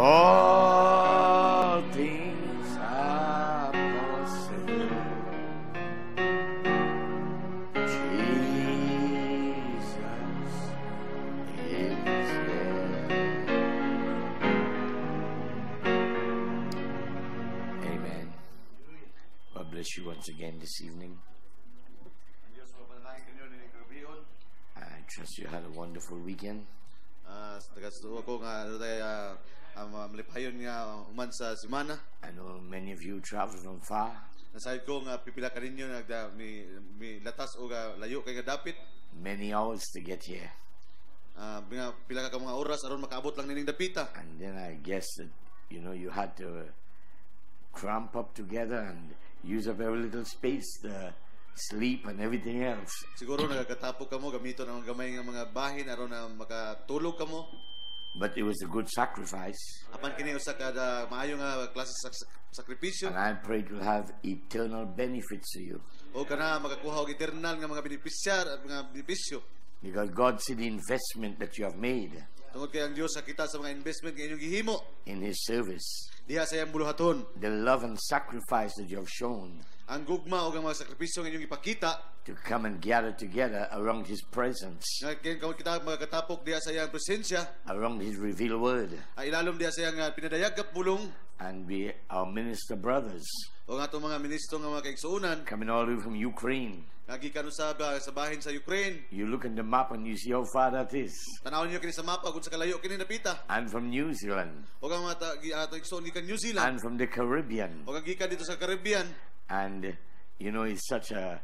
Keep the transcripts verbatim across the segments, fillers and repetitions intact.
All things are possible. Jesus is here. Amen. God bless you once again this evening. I trust you had a wonderful weekend. Uh, ko nga ano tayo uh, malipayon nga uman sa semana. I know many of you travel from far. Nasayod ko nga pipila ka ninyo nagda mi, mi latas o ga layo kay nga dapit. Many hours to get here. Uh, pila ka ka mga oras aron makaabot lang nining dapita. And then I guess that you know you had to cramp up together and use up every little space to sleep and everything else. Siguro nagkatapok ka mo gamito ng gamay nga mga bahin aron na makatulog ka mo. But it was a good sacrifice. Apan kini usa ka da maayo nga klase sa sakripisyo. And I pray it will have eternal benefits to you. O kana makakuha og eternal nga mga benepisyar at mga benepisyo. Because God see the investment that you have made. Tungod kay ang Dios sa kita sa mga investment nga inyong gihimo in His service. Diha sa iyang buluhaton. The love and sacrifice that you have shown. Ang gugma o ang mga sakripisyo nga inyong ipakita to come and gather together around His presence, nga kung kita magkatapok diha sa iyang presensya, around His revealed word, ay ilalom diha sa iyang pinadayagap bulong, and be our minister brothers o nga itong mga ministro nga mga kaigsuunan coming all the way from Ukraine. Nagikan usab sa bahin sa Ukraine. You look in the map and you see how far that is. Tanawon niyo kini sa mapa kung sa kalayo kini napita. And from New Zealand. O nga mga kaigsuon gikan New Zealand. And from the Caribbean. O nga gikan dito sa Caribbean. And you know, it's such a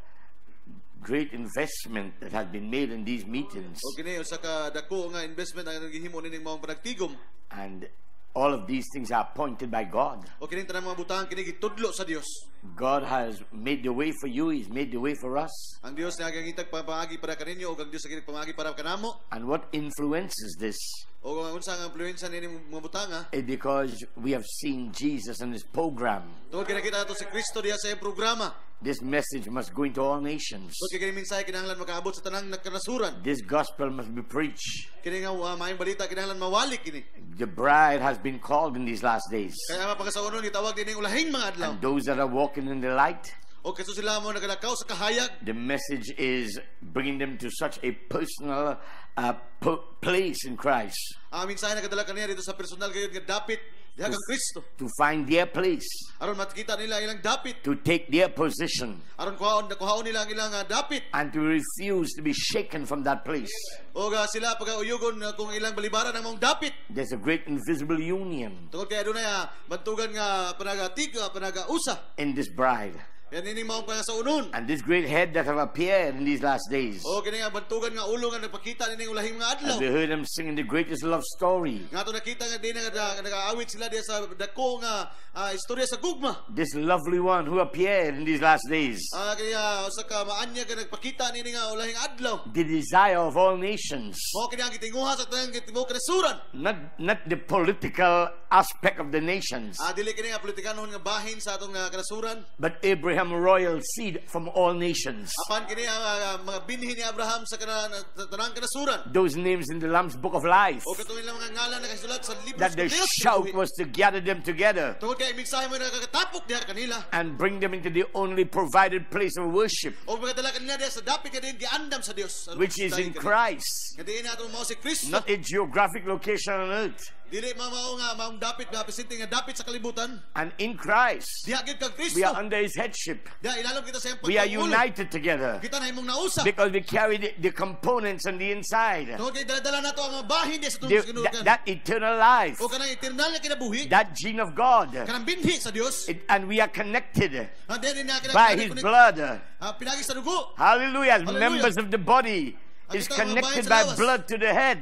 great investment that has been made in these meetings. O kini usa ka dako nga investment ang gihimo nining mga panagtigom. And all of these things are appointed by God. O kini tanang mga butang kini gitudlo sa Dios. God has made the way for you. He's made the way for us. Ang Dios nga gangitag pamaagi para kaninyo o ang Dios nga pamaagi para kanamo. And what influences this? O ang unsa nga influensya nini mga butanga? It because we have seen Jesus and His program. Tungod kay nakita nato si Kristo diha sa iyang programa. This message must go into all nations. So kini mensahe kinahanglan makaabot sa tanang kanasuran. This gospel must be preached. Kini nga uh, maayong balita kinahanglan mawalik kini. The bride has been called in these last days. Kaya mga pagkasaunon gitawag din ning ulahing mga adlaw. And those that are walking in the light, o kaso sila mo nagalakaw sa kahayag, the message is bringing them to such a personal uh, place in Christ. Ang mensahe nagadala kaniya dito sa personal gayud nga dapit diha kang Kristo. To find their place. Aron makita nila ilang dapit. To take their position. Aron kuhaon kuhaon nila ang ilang dapit. And to refuse to be shaken from that place. O ga sila pagauyugon kung ilang balibaran ang mong dapit. There's a great invisible union. Tungod kay adunay bantugan nga panagatig panagausa in this bride. Yan ini mao pa sa unon. And this great head that have appeared in these last days. O kini nga bantugan nga ulo nga nagpakita nining ulahing mga adlaw. And we heard them singing the greatest love story. Nga to nakita nga din nga nagaawit sila diha sa dako nga uh, istorya sa gugma. This lovely one who appeared in these last days. Ah uh, kaya usa ka maanya nga nagpakita nini nga ulahing adlaw. The desire of all nations. Mo kini ang gitinguha sa tanang gitibok kanasuran. Not not the political aspect of the nations. Ah dili kini nga politikanon nga bahin sa atong uh, kanasuran. But Abraham royal seed from all nations. Apan kini ang uh, mga binhi ni Abraham sa kana tanang kanasuran. Those names in the Lamb's Book of Life. O katong ilang mga ngalan nakasulat sa libro that the shout was to gather them together. Tungod kay mensahe mo nakakatapok diha kanila. And bring them into the only provided place of worship. O magadala kanila diha sa dapit nga din giandam sa Dios. Which is in Christ. Nga diin nato mao si Kristo. Not a geographic location on earth. Dili mamao nga maong dapit nga presidente nga dapit sa kalibutan. And in Christ, diha gid kang Kristo. We are under His headship. Diha ilalom kita sa iyang pagkaulog. We are united together. Kita na imong nausa. Because we carry the, the components on the inside. Tungod kay dala-dala nato ang mga bahin diha sa the, that, that eternal life. O kanang eternal nga kinabuhi. That gene of God. Kanang binhi sa Dios. It, and we are connected and then, by His blood. Uh, pinagi sa dugo. Hallelujah. As Hallelujah. Members of the body. Is connected by blood to the head.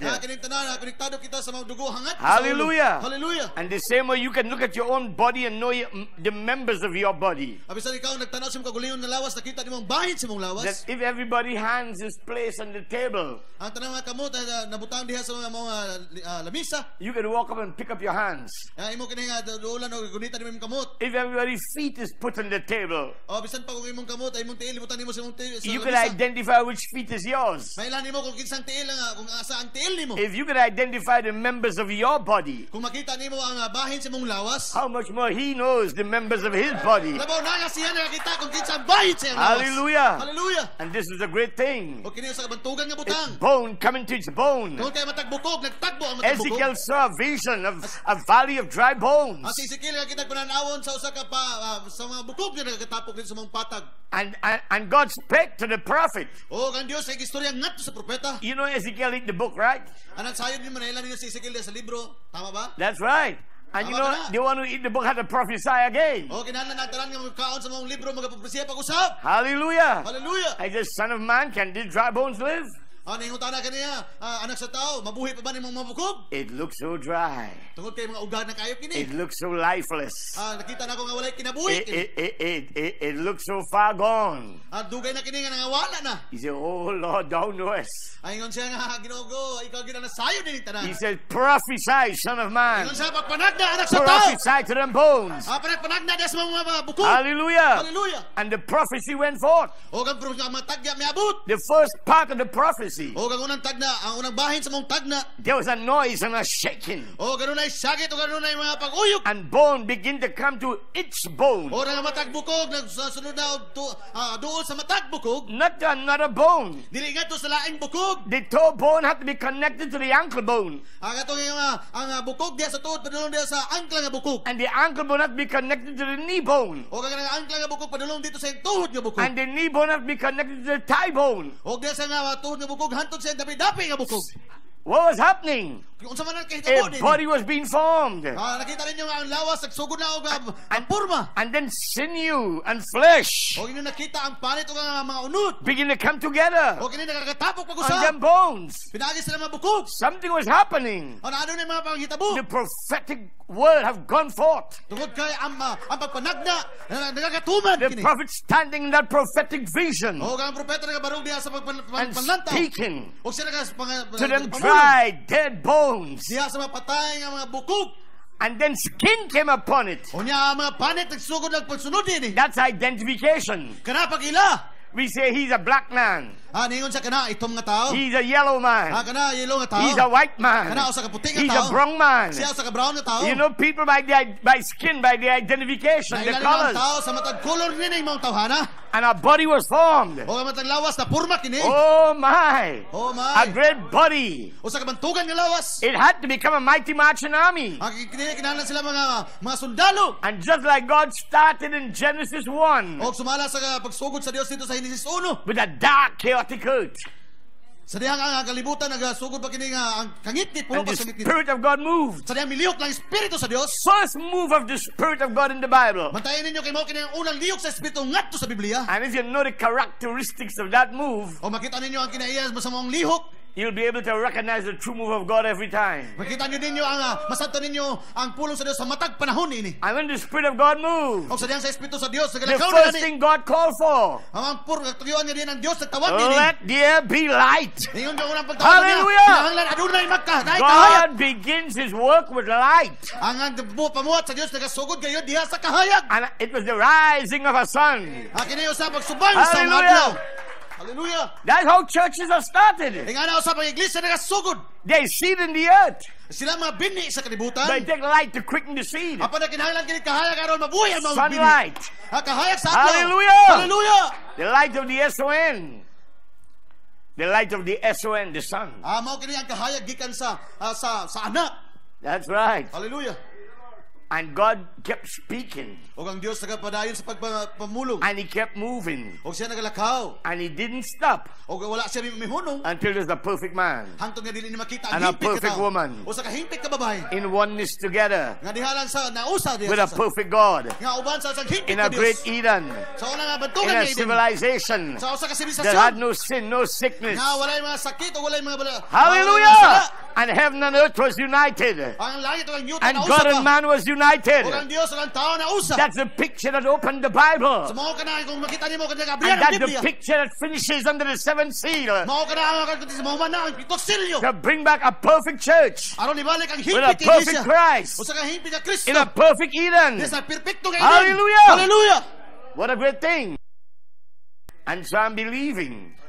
Hallelujah. Hallelujah. And the same way you can look at your own body and know the members of your body. That if everybody's hands is placed on the table, you can walk up and pick up your hands. If everybody's feet is put on the table, you can identify which feet is yours. maila nimo kung kinsang tiil nga kung asa ang tiil nimo. If you can identify the members of your body, Kung makita nimo ang uh, bahin sa mong lawas, how much more he knows the members of his body. labaw na nga siya nakakita kung kinsang bahin sa iyang lawas. Hallelujah. Hallelujah. And this is a great thing. O kini sa kabantugan nga butang. It's bone coming to its bone. Kung kay matagbukog, nagtagbo ang matagbukog. Ezekiel saw a vision of a valley of dry bones. Ang si Ezekiel nga kitag pananawon sa usa ka pa uh, sa mga bukog nga nagkatapok din sa mga patag. And, and, and God spake to the prophet. O ang Dios ay istorya ngadto sa propeta. You know Ezekiel in the book, right? Anan sayod ni manailan ninyo si Ezekiel sa libro, tama ba? That's right. And you know, the one who eat the book had to prophesy again. O kinahanglan nagtaran nga magkaon sa mga libro magapaprosesya pag-usap. Hallelujah. Hallelujah. I said, Son of man, can these dry bones live? Ano yung utana kaniya, uh, anak sa tao, mabuhi pa ba ni mga mabukog? It looks so dry. Tungod kay mga ugad na kayo kini. It looks so lifeless. Ah, nakita na ko nga walay kinabuhi. It, it, it, it, it, it looks so far gone. Ah, dugay na kini nga nangawala na. He said, oh Lord, thou knowest. Ayingon siya nga, Ginoo, ikaw gina nasayo din tanan. He said, prophesy, son of man. Ayingon siya, pagpanagda anak sa tao. Prophesy to them bones. Ah, panagpanagda des mga mga bukog. Hallelujah. Hallelujah. And the prophecy went forth. O kang pro nga mga tagya miabot. The first part of the prophecy, O kang unang tagna, ang unang bahin sa mong tagna. there was a noise and a shaking. O ganun ay sagit o ganun ay mga pag-uyok. And bone began to come to its bone. O nga matagbukog, nagsunod na og tu- ah, duol sa matagbukog. Not to another bone. Dili nga to sa laing bukog. The toe bone had to be connected to the ankle bone. Ang atong yung ah, ang ah, bukog diya sa tuod padulong diya sa angkla nga bukog. And the ankle bone had to be connected to the knee bone. O kang nga angkla nga bukog padulong dito sa iyang tuhod nga bukog. And the knee bone had to be connected to the thigh bone. O diya sa nga tuhod nga bukog hantod sa iyang dapi-dapi nga bukog. What was happening? Kung sa man kahitabo A din. body was being formed. Ah, nakita ninyo nga ang lawas nagsugod na og ah, ang purma. And then sinew and flesh O kini nakita ang panit o nga mga unod. begin to come together O kini nakakatapok on pag-usap. them bones. Pinagi sila mga bukog. Something was happening. O naano na yung mga panghitabo. The prophetic word have gone forth. Tungod kay ang, ah, ang pagpanagna na nagakatuman The kini. prophet standing in that prophetic vision O kang propeta nagabarog diya sa and pagpanlantaw. speaking O siya nagas pang to them dry, dead bones. diya sa mga patay nga mga bukog. And then skin came upon it. O niya ang mga panit nagsugod lang pagsunod din. That's identification. Kana pag-ila. We say he's a black man. Ah, ningon sa kana itom nga tao. He's a yellow Ah, man. kana yellow nga tao. He's a white man. Kana usa ka puti nga He's tao. a brown man. Siya usa ka brown nga tao. You know, people by the by skin, by the identification, the Nailan mga colors. tao sa matag color ni mga tawhana. And our body was formed. O nga matag lawas na purma kini. Oh my! Oh A my. great body. Usa ka bantugan nga lawas. It had to become a mighty marching army. Ang kini kinahanglan sila mga mga sundalo. And just like God started in Genesis one O sumala sa pagsugod sa Dios dito sa Henesis one. with a dark, chaotic earth, Sa diyang ang kalibutan nagasugod pa kini nga ang kangit-ngit puno and pa the sa ngit-ngit. Spirit of God moved. Sa diyang miliyok lang espiritu sa Dios. First move of the Spirit of God in the Bible. Mantayin ninyo kay mao kini ang unang liyok sa espiritu ngadto sa Biblia. And if you know the characteristics of that move, O makita ninyo ang kinaiya sa masamang lihok. you'll be able to recognize the true move of God every time. Makita niyo ninyo ang uh, masabtan ninyo ang pulong sa Dios sa matag panahon ini. And when the Spirit of God moves, O sa diyang sa espiritu sa Dios the nagalakaw na first gani. thing God called for, Ang pur tuyuan niya din ang Dios nagtawag din. let there be light. Ingon ka unang pagtawag niya. Hallelujah! Kinahanglan adunay magka, dai kahayag. God begins His work with light. Ang ang pamuhat sa Dios nagasugod kayo diha sa kahayag. And it was the rising of a sun. Ang kini usab pagsubang sa mga Hallelujah! adlaw. Hallelujah. That's how churches are started. Ingana usab ang iglesia nagasugod. They seed in the earth. Sila mga bini sa kalibutan. They take light to quicken the seed. Apa na kinahanglan kini kahayag aron mabuhay ang mga bini. Sunlight. Ang kahayag sa adlaw. Hallelujah! Hallelujah. The light of the S O N. The light of the S O N, the sun. Ah, mao kini ang kahayag gikan sa ah, sa sa anak. That's right. Hallelujah. And God kept speaking. O ang Dios nagapadayon sa pagpamulong. And He kept moving. O siya nagalakaw. And He didn't stop O wala siya mihunong. until there's a perfect man Hangtod nga dili ni makita And ang a himpit perfect ka tao. woman. O sa kahimpit ka babae. in oneness together Nga dihalan sa nausa diha with a sa perfect God nga uban sa sang himpit in ka a great Dios. Eden, Sa una nga in bantugan a niya Eden. civilization Sa usa ka that had sibilisasyon. no sin, no sickness. Nga walay mga sakit o walay mga bala. Hallelujah! And heaven and earth was united. Ang langit o ang yuta And na usa God pa. and man was united. O ang Dios o ang tao na usa. That's the picture that opened the Bible. Sa mao kana kung makita nimo kanya And gabriel ang that's the Biblia. picture that finishes under the seventh seal Mao kana ang sa mao man na ang pitong silyo. to bring back a perfect church Aron ibalik ang with a himpit ka perfect iglesia. Christ O sa kahimpit ka Kristo. in a perfect Eden. Yes, ang perpekto nga Hallelujah! Hallelujah. What a great thing. And so I'm believing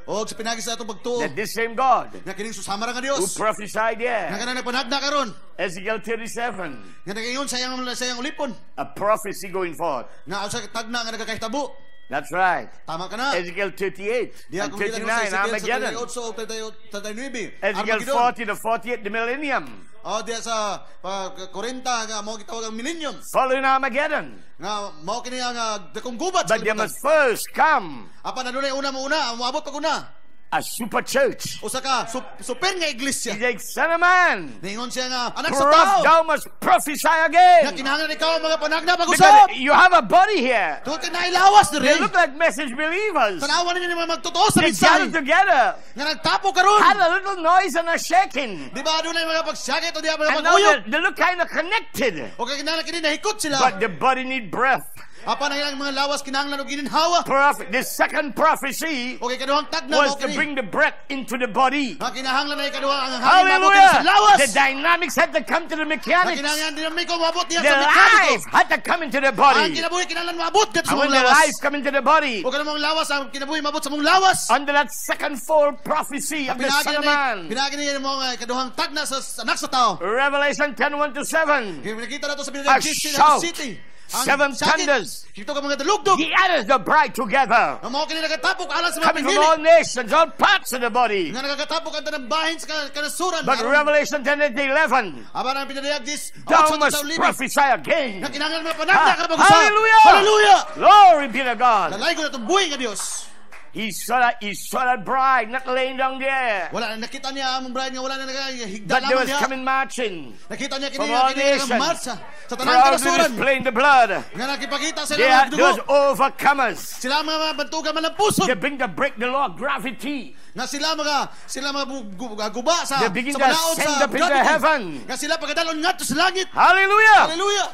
O sa pinagi sa atong pagtuo. that this same God Nga kining susama ra nga who Dios. prophesied Nga there, kanang nagpanagda karon. Ezekiel thirty-seven, Nga nagayon sa iyang sa iyang ulipon. a prophecy going forth. Nga usa ka tagna nga nagakahitabo. That's right. Tama ka na. Ezekiel thirty-eight Diha and kung kita thirty-nine, sa Armageddon. Armageddon. Ezekiel forty to forty-eight, the millennium. Oh, diya sa uh, forty nga mo gitawag ang millennium. Following Armageddon. Nga mao kini ang uh, dakong gubat sa But there kalibutan. must first come Apa na dunay una mo una, moabot pag una. a super church. Usa ka sup, super nga iglesia. He's like, son of man, Ningon siya nga anak sa prof, tao. thou must prophesy Nga again. kinahanglan ikaw ang mga panagna pag-usap. Because you have a body here. Tungod kay nailawas They diri. look like message believers. Tanawan ninyo mga magtotoo sa They mensahe. gathered together, Nga nagtapo karon. had a little noise and a shaking. Di ba dunay mga pagsakit o di ba mga And now pag-uyok? they, they look kind of connected. O kay kinahanglan kini nahikot sila. But the body need breath. Apa na ilang mga lawas kinahanglan og gininhawa. Prophet, the second prophecy O kay kaduhang tagna was mo to kini. bring the breath into the body. Nga kinahanglan na ikaduhang ang hangin mabot sa Hallelujah! lawas. The dynamics had to come to the Nga mechanics. kinahanglan dinamiko mabot niya The sa mekaniko. life had to come into the Ang body. kinabuhi kinahanglan mabot kat sa And when mong the lawas. life come into the body, O kanang mong lawas ang kinabuhi mabot sa mong lawas. under that second full prophecy of the Son of Man, Pinagi niya mo nga kaduhang tagna sa sa anak sa tao. Revelation ten, one to seven, Kaya nakita na to sa A Binilad City. shout, City. seven sakit. thunders. Kito ka mga dalugdog. he gathers the bride together, Ang mga kanina nagkatapok alang sa mga coming from pinili. all nations, all parts of the body. Nga nagkatapok ang tanang bahin sa ka- kanasuran. But Aron- Revelation ten, eight, eleven, Aba ang pinadayag dis. thou otso must sa libi. prophesy again. Nga kinahanglan mga panagda Ha- ka pag-usap. Hallelujah! Hallelujah! Glory be to God. Lalay ko na itong buhay nga Diyos. He saw that, he saw that bride not laying down there, Wala na nakita niya ang bride nga wala na nagahigda but they lamang was niya. coming marching. Nakita niya from kini all kini nations, nga marsa sa tanang proudly kanasuran. displaying the blood. Nga nakipakita sa They ilang are mga those dugo. overcomers. Sila ang mga bantugan malampuson. They bring to break the law of gravity. Nga sila mga sila mga bu- gu- guba sa They begin sa to balaod ascend sa up into gravity. heaven. Nga sila pagkadalon ngadto sa langit. Hallelujah! Hallelujah.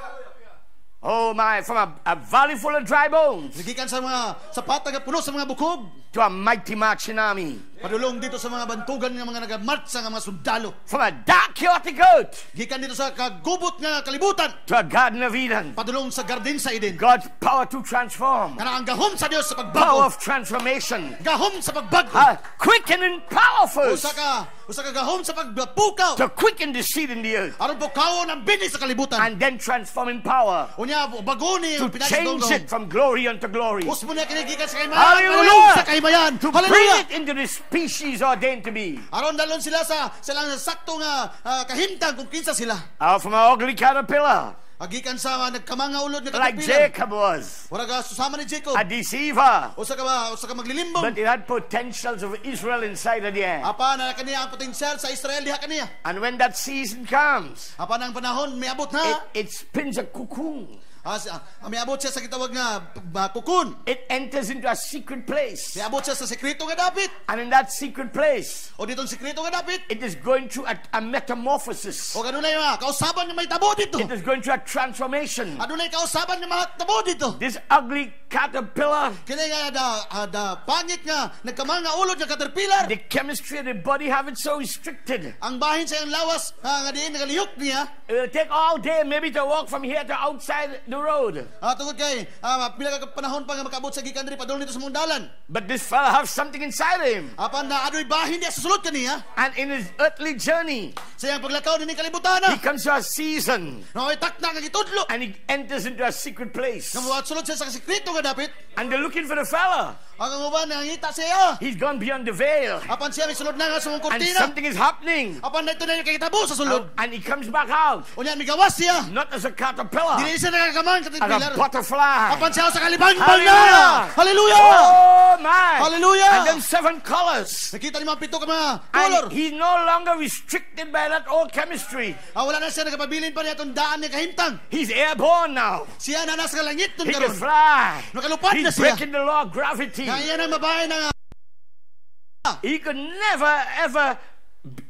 Oh my, from a, a valley full of dry bones Nagikan sa mga sapat nga puno sa mga bukog. to a mighty marching army. Padulong dito sa mga bantugan nga mga nagamartsa nga mga sundalo. From a dark chaotic earth Gikan dito sa kagubot nga kalibutan. to a garden of Eden. Padulong sa garden sa Eden. God's power to transform. Nga ang gahom sa Dios sa Power pagbago. of transformation. Gahom sa pagbago. Uh, quicken and powerful Usa ka, usa ka gahom sa pagpukaw. to quicken the seed in the earth. Aron pukaw ang bini sa kalibutan. And then transform in power Unya bago ni to change it from glory unto glory. Us mo niya kinigikan sa kaymayan. Hallelujah! Padulong sa kaymayan. To bring Hallelujah. it into the species ordained to be. Aron dalon sila sa silang sakto nga ah, kahimtang kung kinsa sila. Out from an ugly caterpillar, Agikan sa uh, nagkamanga ulod nga like katapilan. Jacob was, Wala ka susama ni Jacob. a deceiver. Usa ka ba, usa ka maglilimbong. But it had potentials of Israel inside of there. Apa na kaniya ang potensyal sa Israel diha kaniya. And when that season comes, Apa nang panahon may abot it, na. it spins a cocoon. Ah, si- ah, may abot siya sa kitawag nga uh, kukun. It enters into a secret place. May abot siya sa sekreto nga dapit. And in that secret place, O ditong sekreto nga dapit. it is going through a, a metamorphosis. O ganun na yung mga kausaban nga may tabo dito. It is going through a transformation. Ano na yung kausaban nga mga tabo dito. This ugly caterpillar, Kini nga da, ah, da pangit nga nagkamanga ulod nga caterpillar. the chemistry of the body have it so restricted. Ang bahin sa iyang lawas ah, nga diin nagalihok niya. It will take all day maybe to walk from here to outside the road. Ah, tungod kay ah, pila ka panahon pa nga makaabot sa gikan diri padulong dito sa mong dalan. But this fella have something inside him. Apan na adoy bahin diya sa sulod kaniya. And in his earthly journey, Sa iyang paglakaw dinhi kalibutan. he comes to a season Na may takna nga gitudlo. and he enters into a secret place. Nga muwat sulod siya sa sekreto nga dapit. And they're looking for the fella. Ang uban nangita siya. He's gone beyond the veil. Apan siya may sulod na nga sa mong And kurtina. something is happening. Apan na ito na yung kakitabo sa sulod. And he comes back out, Unya migawas siya. not as a caterpillar, Dili siya nagagamang sa as a caterpillar. butterfly. Apan siya sa kalibang-bang Hallelujah! na. Hallelujah! Oh my! Hallelujah! And then seven colors. Nakita niyo mga pito ka mga color. And he's no longer restricted by that old chemistry. Ah, wala na siya nagapabilin pa niya itong daan niya kahimtang. He's airborne now. Siya na nasa langit nun He can karon. fly. Nakalupad na He's siya. breaking the law of gravity. Kaya yan ang babae na nga. He could never ever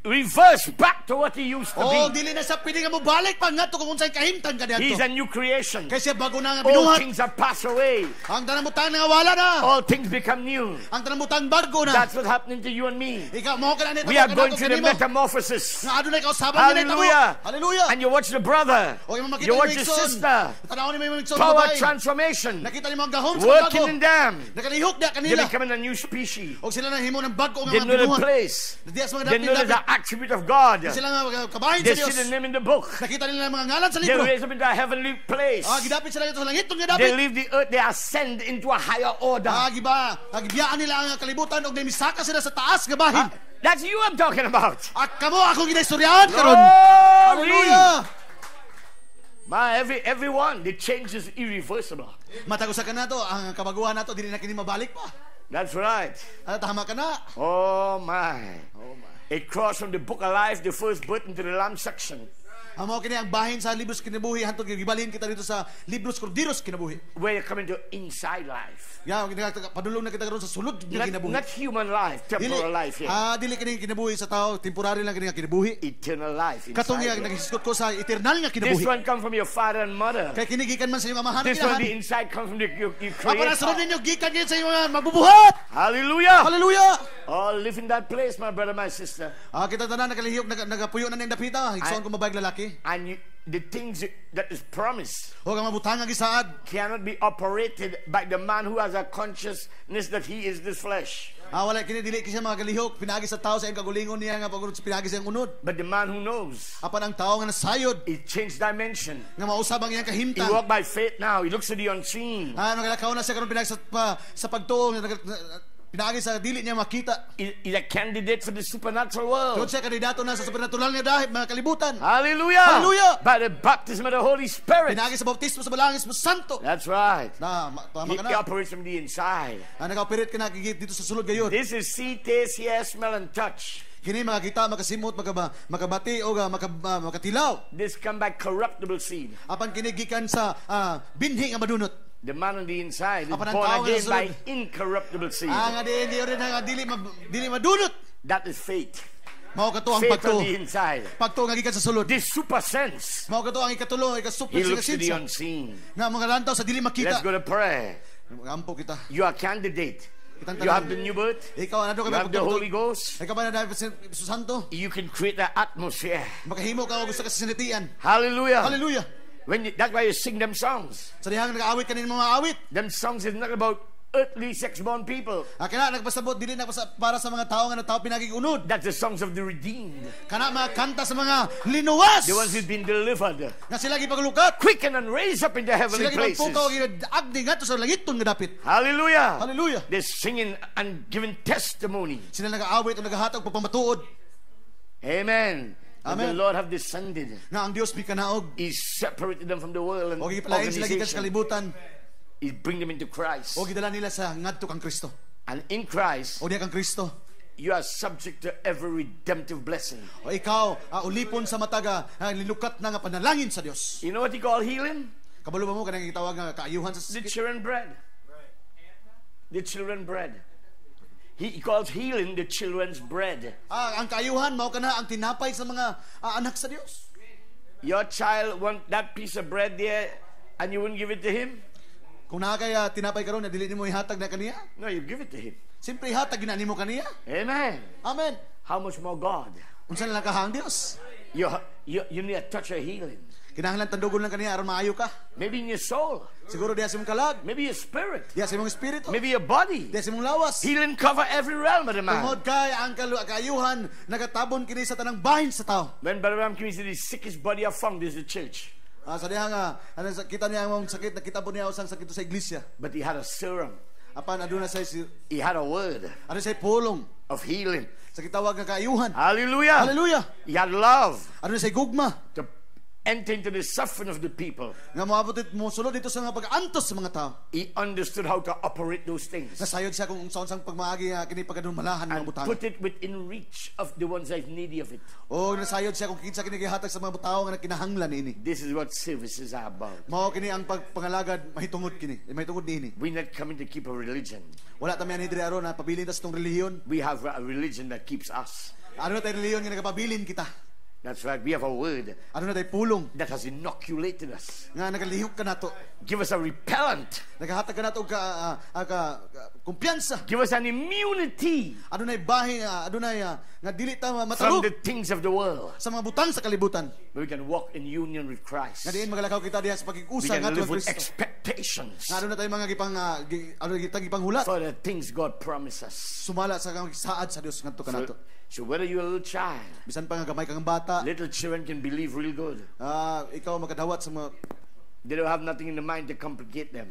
reverse back to what he used to Oh, be. dili na sa pwede nga mo balik pa ngadto kung unsay kahimtang ka He's diadto. a new creation. Kay siya bago na nga All binuhat. things have passed away. Ang tanang butang nga wala na. All things become new. Ang tanang butang bago na. That's what's happening to you and me. Ikaw mo ka na nito. We are going through the metamorphosis. Nga adunay kausaban ni nito. Hallelujah. Hallelujah. And you watch the brother. O yung makita You ni watch the Migson. sister. Tanaw ni Migson Power babae. transformation. Nakita ni mo ang gahom sa Working bago. in them. Nakalihok na They're kanila. becoming a new species. O sila nang himo ng bago nga They mga know the binuhat. place. Diya sa mga They know dapit-dapit. the attribute of God. Sila nga kabahin They sa see the Dios. name in the book. Nakita nila ang mga ngalan sa They libro. raise up into a heavenly place. Ah, gidapit sila ito sa langit tong They gidapit. leave the earth. They ascend into a higher order. Ah, giba. Agibiyaan nila ang kalibutan og misaka sila sa taas nga bahin. Ah, that's you I'm talking about. At kamo akong ginaistoryahan karon. Glory! Hallelujah. My, every, everyone, the change is irreversible. Matag usa ka nato ang kabaguhan nato dili na kini mabalik pa. That's right. Ano tama ka na? Oh my. It crossed from the book of life, the first birth, into the lamb section, Amo kini ang bahin sa libros kinabuhi hantod gibalhin kita dito sa libros kordiros kinabuhi. where you're coming to inside life. Ya, padulong na kita karon sa sulod nga Not, kinabuhi. not human life, temporal life here. Ah, dili kini kinabuhi sa tao, temporary lang kini nga kinabuhi. Eternal life Katong inside nga you. nagisgot ko sa eternal nga This kinabuhi. one comes from your father and mother. Kay kinigikan man sa iyong amahan This one, the kinahan. inside comes from the you, you Apa na sunod create. ninyo gikan gyud sa iyong mga mabubuhat. Hallelujah. Hallelujah. Oh, live in that place, my brother, my sister. Ah, kita tanan nakalihok nag nagapuyo na ning dapita. Igsoon ko mabayag lalaki. And you, the things that is promised O ang mabutang nga gisaad. cannot be operated by the man who has a consciousness that he is this flesh. Ah, wala kini dili kasi mga kalihok pinagi sa tao sa iyong kagulingon niya nga pagurod sa pinagi sa iyong unod. But the man who knows, Apan ang tao nga nasayod he changed dimension. nga mausab ang iyang He kahimtang. walked by faith now. He looks to the unseen. Ah, nagalakaw na siya karon pinagi sa pa, sa pagtuo nga nag- pinagi sa dili niya makita. He- He's a candidate for the supernatural Tungod world. siya kandidato na sa supernatural nga dahil mga kalibutan. Hallelujah. Hallelujah. By the baptism of the Holy Spirit. Pinagi sa bautismo sa balangis mo santo. That's right. Na, ma- tama He ka na. operates from the inside. Ah, naka-operate ka na gigit dito sa sulod gayon. This is see, taste, hear, smell, and touch. Kini makakita, makasimot, makaba, makabati o ga, maka, ah, makatilaw. This come by corruptible seed. Apan kini gikan sa ah, binhi nga madunot. The man on the inside is Apa ng born tao nga again by nasunod? incorruptible seed. Ah, nga di di rin nga dili ma, dili madunot. That is faith. Mao kato ang Faith pagto. on the inside. Pagto nga gikan sa sulod. This super sense. Mao kato ang ikatulo, ikasuper He sa looks to the kasinsa. unseen. Nga mga lantaw sa dili Let's makita. go to prayer. Ampo kita. You are candidate. Kitang You have the tanan. new birth. Ikaw ano You ka have the Holy Ghost. Ikaw ba na dahil sa Espiritu Santo? You can create the atmosphere. Makahimo ka og gusto ka sa sinitian. Hallelujah. Hallelujah. When you, that's why you sing them songs. Sa dihang nag-aawit kanin mga awit. Them songs is not about earthly sex-born people. Ah, kana nagpasabot dili na para para sa mga tao nga natao pinagig-unod. That's the songs of the redeemed. Kana mga kanta sa mga linuwas. The ones who've been delivered. Nga sila gipaglukat. Quicken and raise up in the heavenly Sila places. gipagpukaw agdi ngadto sa langiton nga dapit. Hallelujah. Hallelujah. They're singing and giving testimony. Sila nag-aawit o naghahatag pagpamatuod Amen. And the Amen. Lord have descended. nga ang Dios mikanaog. He separated them from the world and O gipalain sila gikan organization. sa kalibutan. He bring them into Christ. O gidala nila sa ngadto kang Kristo. And in Christ, O diya kang Kristo. you are subject to every redemptive blessing. O ikaw ah, ulipon sa mataga ah, lilukat na nga panalangin sa Dios. You know what he call healing? Kabalo ba mo kanang gitawag nga kaayuhan sa The sakit? children bread. The children bread. He calls healing the children's bread. Ah, ang kaayuhan mao kana ang tinapay sa mga ah, anak sa Dios. Your child want that piece of bread there and you wouldn't give it to him? Kung naa kay ah, tinapay karon na dili nimo ihatag na kaniya, No, you give it to him. simpre ihatag gina nimo kaniya. Amen. Amen. How much more God? Unsa na lang kahang Dios? You, you, you need a touch of healing. Kinahanglan tandugon lang kaniya aron maayo ka. Maybe in your soul. Siguro diya sa imong kalag, Maybe your spirit. diya sa imong espiritu, Maybe your body. diya sa imong lawas. Healing cover every realm of the man. Tungod kay ang kalu- kaayuhan nagatabon kini sa tanang bahin sa tao. When Brother Ram came, he said the sickest body I found is the church. Ah, sa diha nga ano sa kita niya ang sakit nakita po niya usang sakit sa iglesia. But he had a serum. Apan aduna say si He had a word ano say pulong of healing. sa kitawag nga kaayuhan. Hallelujah. Hallelujah. He had love Ano say gugma to enter into the suffering of the people. nga moabot it mo sulod dito sa mga pag-antos sa mga tao. He understood how to operate those things Nasayod siya kung unsa-unsang pagmaagi nga kini pagkadumalahan ng and butang. put it within reach of the ones that needy of it. O nasayod siya kung kinsa kini gihatag sa mga tao nga kinahanglan niini. This is what services are about. Mao kini ang pagpangalagad mahitungod kini. Eh, mahitungod niini. We're not coming to keep a religion. Wala ta man hidri aron na pabilin ta sa tong relihiyon. We have a religion that keeps us. Ano na tayo leon nga nagapabilin kita. That's right. We have a word Ano na tayo pulong that has inoculated us. nga nagalihok ka nato. Give us a repellent. Nagahatag ka nato og ka, ah, ah, ka, ka kumpiyansa. Give us an immunity Ano na bahin nga ano na nga dili ta from matalog the things of the world. sa mga butang sa kalibutan. We can walk in union with Christ. Nga diin magalakaw kita diha sa We pagkig-usa can nga live tuwang with Kristo. expectations Nga ano na tayo mga gipang ah, gi, ano gitang gipanghulat. for the things God promised us. Sumala sa kang saad sa Dios ngadto kanato. So, so whether you're a little child, Bisan pa nga gamay kang bata, little children can believe real good. ah, ikaw makadawat sa mga They don't have nothing in the mind to complicate them.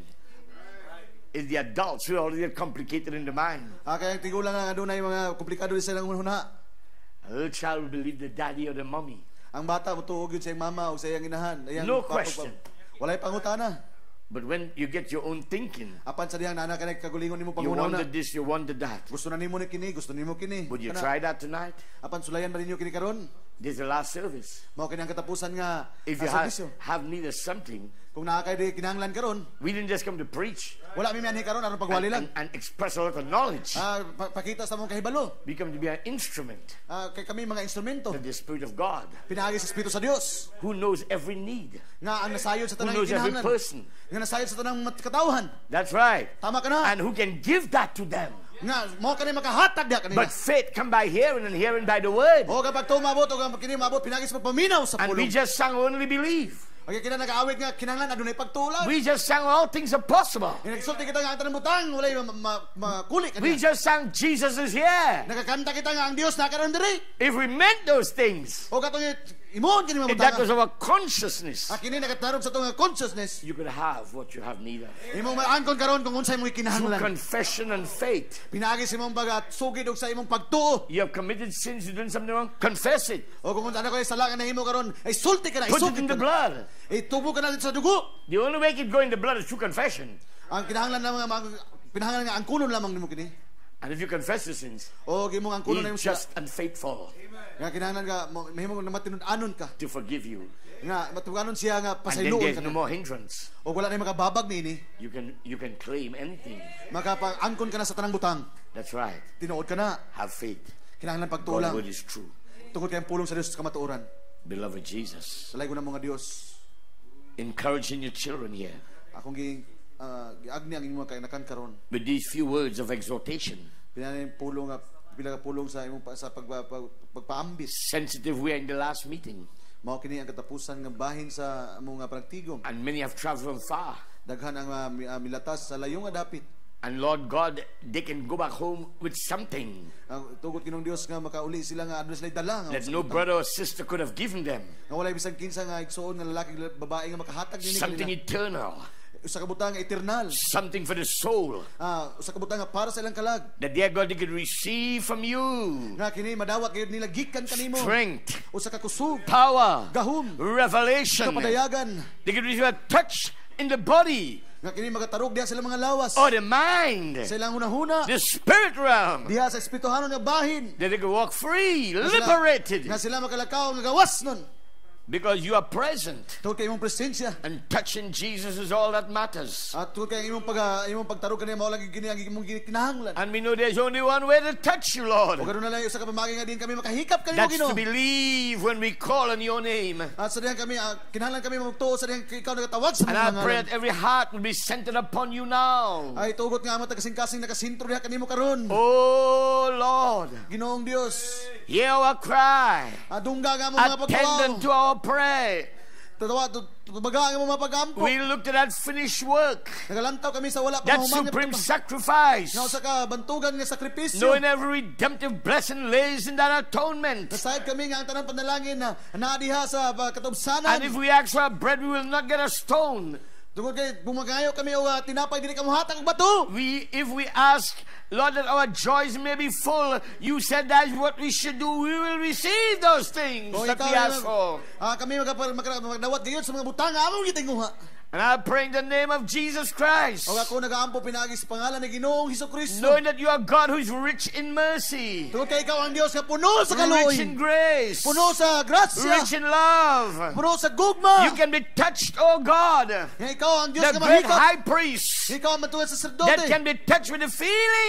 It's the adults who are already complicated in the mind. ah, kaya tigulang nga adunay mga komplikado sa ilang hunhuna. A little child will believe the daddy or the mommy. Ang bata motuog yun sa iyang mama o sa iyang inahan. Ayan, No pa- pa- question. Walay pangutana. But when you get your own thinking, Apan sa diyang nana kanay kagulingon nimo you pangunaw na. wanted this, you wanted that. Gusto na nimo ni kini, gusto nimo kini. Would you Kana, try that tonight? Apan sulayan ba ninyo kini karon? This is the last service. Mao kini ang katapusan nga If you ah, have, serbisyo. have need of something, Kung naa kay di kinahanglan karon, we didn't just come to preach wala mi manhi karon aron pagwali and, lang. and, and express a lot of knowledge. Ah, pa- pakita sa mong kahibalo. We come to be an instrument Ah, kay kami mga instrumento of the Spirit of God pinaagi sa Espiritu sa Dios who knows every need. nga ang nasayod sa Who tanang knows every kinahanglan. person. Nga nasayod sa tanang mat- katawhan. That's right. Tama ka na. And who can give that to them. Nga mo kanay makahatag dia kanila. But faith come by hearing and hearing by the word. O kapag tumabot o kapag kini mabot pinagi sa pagpaminaw sa And we pulong. just sang only believe. Okay, kina nag-aawit nga kinahanglan adunay pagtulag. We just sang all things are possible. Nagsulti kita nga ang tanang butang, walay ma- ma- makuli We kaniya. just sang Jesus is here. Nakakanta kita nga ang Dios nakaroon diri. If we meant those things, O katong imon kini if that was mabutang. our consciousness, Ah, kini nakatarong sa tunga consciousness. you could have what you have need of. Imong maangkon karon kung unsay mo Through kinahanglan. confession and faith. Pinagi sa imong bagat sugid og sa imong pagtuo. You have committed sins, you're doing something wrong, confess it. O kung ano ko sala ka na himo karon, ay sulti ka na, Put it isugid in the ka na. blood. Itubo ka na sa dugo. The only way it go in the blood is through confession. Ang kinahanglan lamang mga pinahanglan nga angkunon lamang nimo kini. And if you confess your sins, O gimong angkunon na imong He's siya. just and faithful Nga kinahanglan ka mahimo na matinud-anon ka. to forgive you. Nga matuganon siya nga And then pasayloon there's ka no na. more hindrance. O wala na yung makababag nini. You can you can claim anything. Makapang-angkon ka na sa tanang butang. That's right. Tinuod ka na. Have faith. Kinahanglan God's pagtulang. word is true. Tungkol kayong pulong sa Dios sa kamatuoran. Beloved Jesus, Salay ko na mga Dios. encouraging your children here Akong gi uh, giagni ang imong kainakan karon. with these few words of exhortation. Pinanay pulong nga pila ka pulong sa imong pa- sa pag, pag, pagpaambis. Sensitive, we are in the last meeting, Mao kini ang katapusan nga bahin sa among nga panagtigom. and many have traveled from far. Daghan ang uh, mi- uh, milatas sa layo nga dapit. And Lord God, they can go back home with something Ang tugot kinong Dios nga makauli sila nga adto sila dala nga that sa no butang. brother or sister could have given them. Nga walay bisan kinsa nga igsuon nga lalaki babae nga makahatag nini Something kanila. eternal, Usa ka butang nga eternal. something for the soul, Ah, usa ka butang nga para sa ilang kalag. that dear God, they could receive from you Nga kini madawat kayud nila gikan kanimo. strength, Usa ka kusog, power, gahom, revelation. kapadayagan. They could receive a touch in the body Nga kini magatarog diha sa ilang mga lawas. or the mind, Sa ilang hunahuna. the spirit realm, Diha sa espirituhanon nga bahin. that they could walk free, Nga sila- liberated, Nga sila makalakaw nga gawas nun. because you are present. Tungkol kay imong presensya. And touching Jesus is all that matters. At tungkol kay imong pag imong pagtarog kanimo mao lang gini ang imong kinahanglan. And we know there's only one way to touch you, Lord. O ganoon na lang usa ka pamagi nga din kami makahikap kanimo That's Ginoo. to believe when we call on your name. At sa diyan kami ah, kinahanglan kami magtuo sa diyan ikaw nagatawag sa And mga I pray ngalan. that every heart will be centered upon you now. Ay tugot nga amo tagasing-kasing nakasintro diha kanimo karon. Oh, Lord, Ginoong Dios, hear our cry. adungga nga mo mga Attend pagtuaw. unto our prayer. Tatawa tubaga nga mo mga pagampo. We looked at that finished work, Nagalantaw kami sa wala that pa human supreme nga sacrifice, usa ka bantugan nga sakripisyo. knowing every redemptive blessing lays in that atonement. Nasayad kami nga ang tanang panalangin na naadiha sa uh, katubsanan. And if we ask for bread, we will not get a stone. Tungkol kay bumagayo kami o uh, tinapay dili ka mohatag og bato. We, if we ask, Lord, that our joys may be full, you said that's what we should do. We will receive those things O that ikaw we ask na- for. ah, kami magdawat gayon sa mga butang among gitinguha. And I pray in the name of Jesus Christ, O ako nagaampo pinagi sa pangalan ni Ginoong Hesukristo. knowing that you are God who is rich in mercy, Tungkol kay ikaw ang Dios nga puno sa rich in kaluoy, grace, puno sa grasya, rich in love. puno sa gugma. You can be touched, oh God, Nga ikaw ang Dios the nga great mahikap. high priest, Ikaw ang matuwid sa that sacerdote. can be touched with the feeling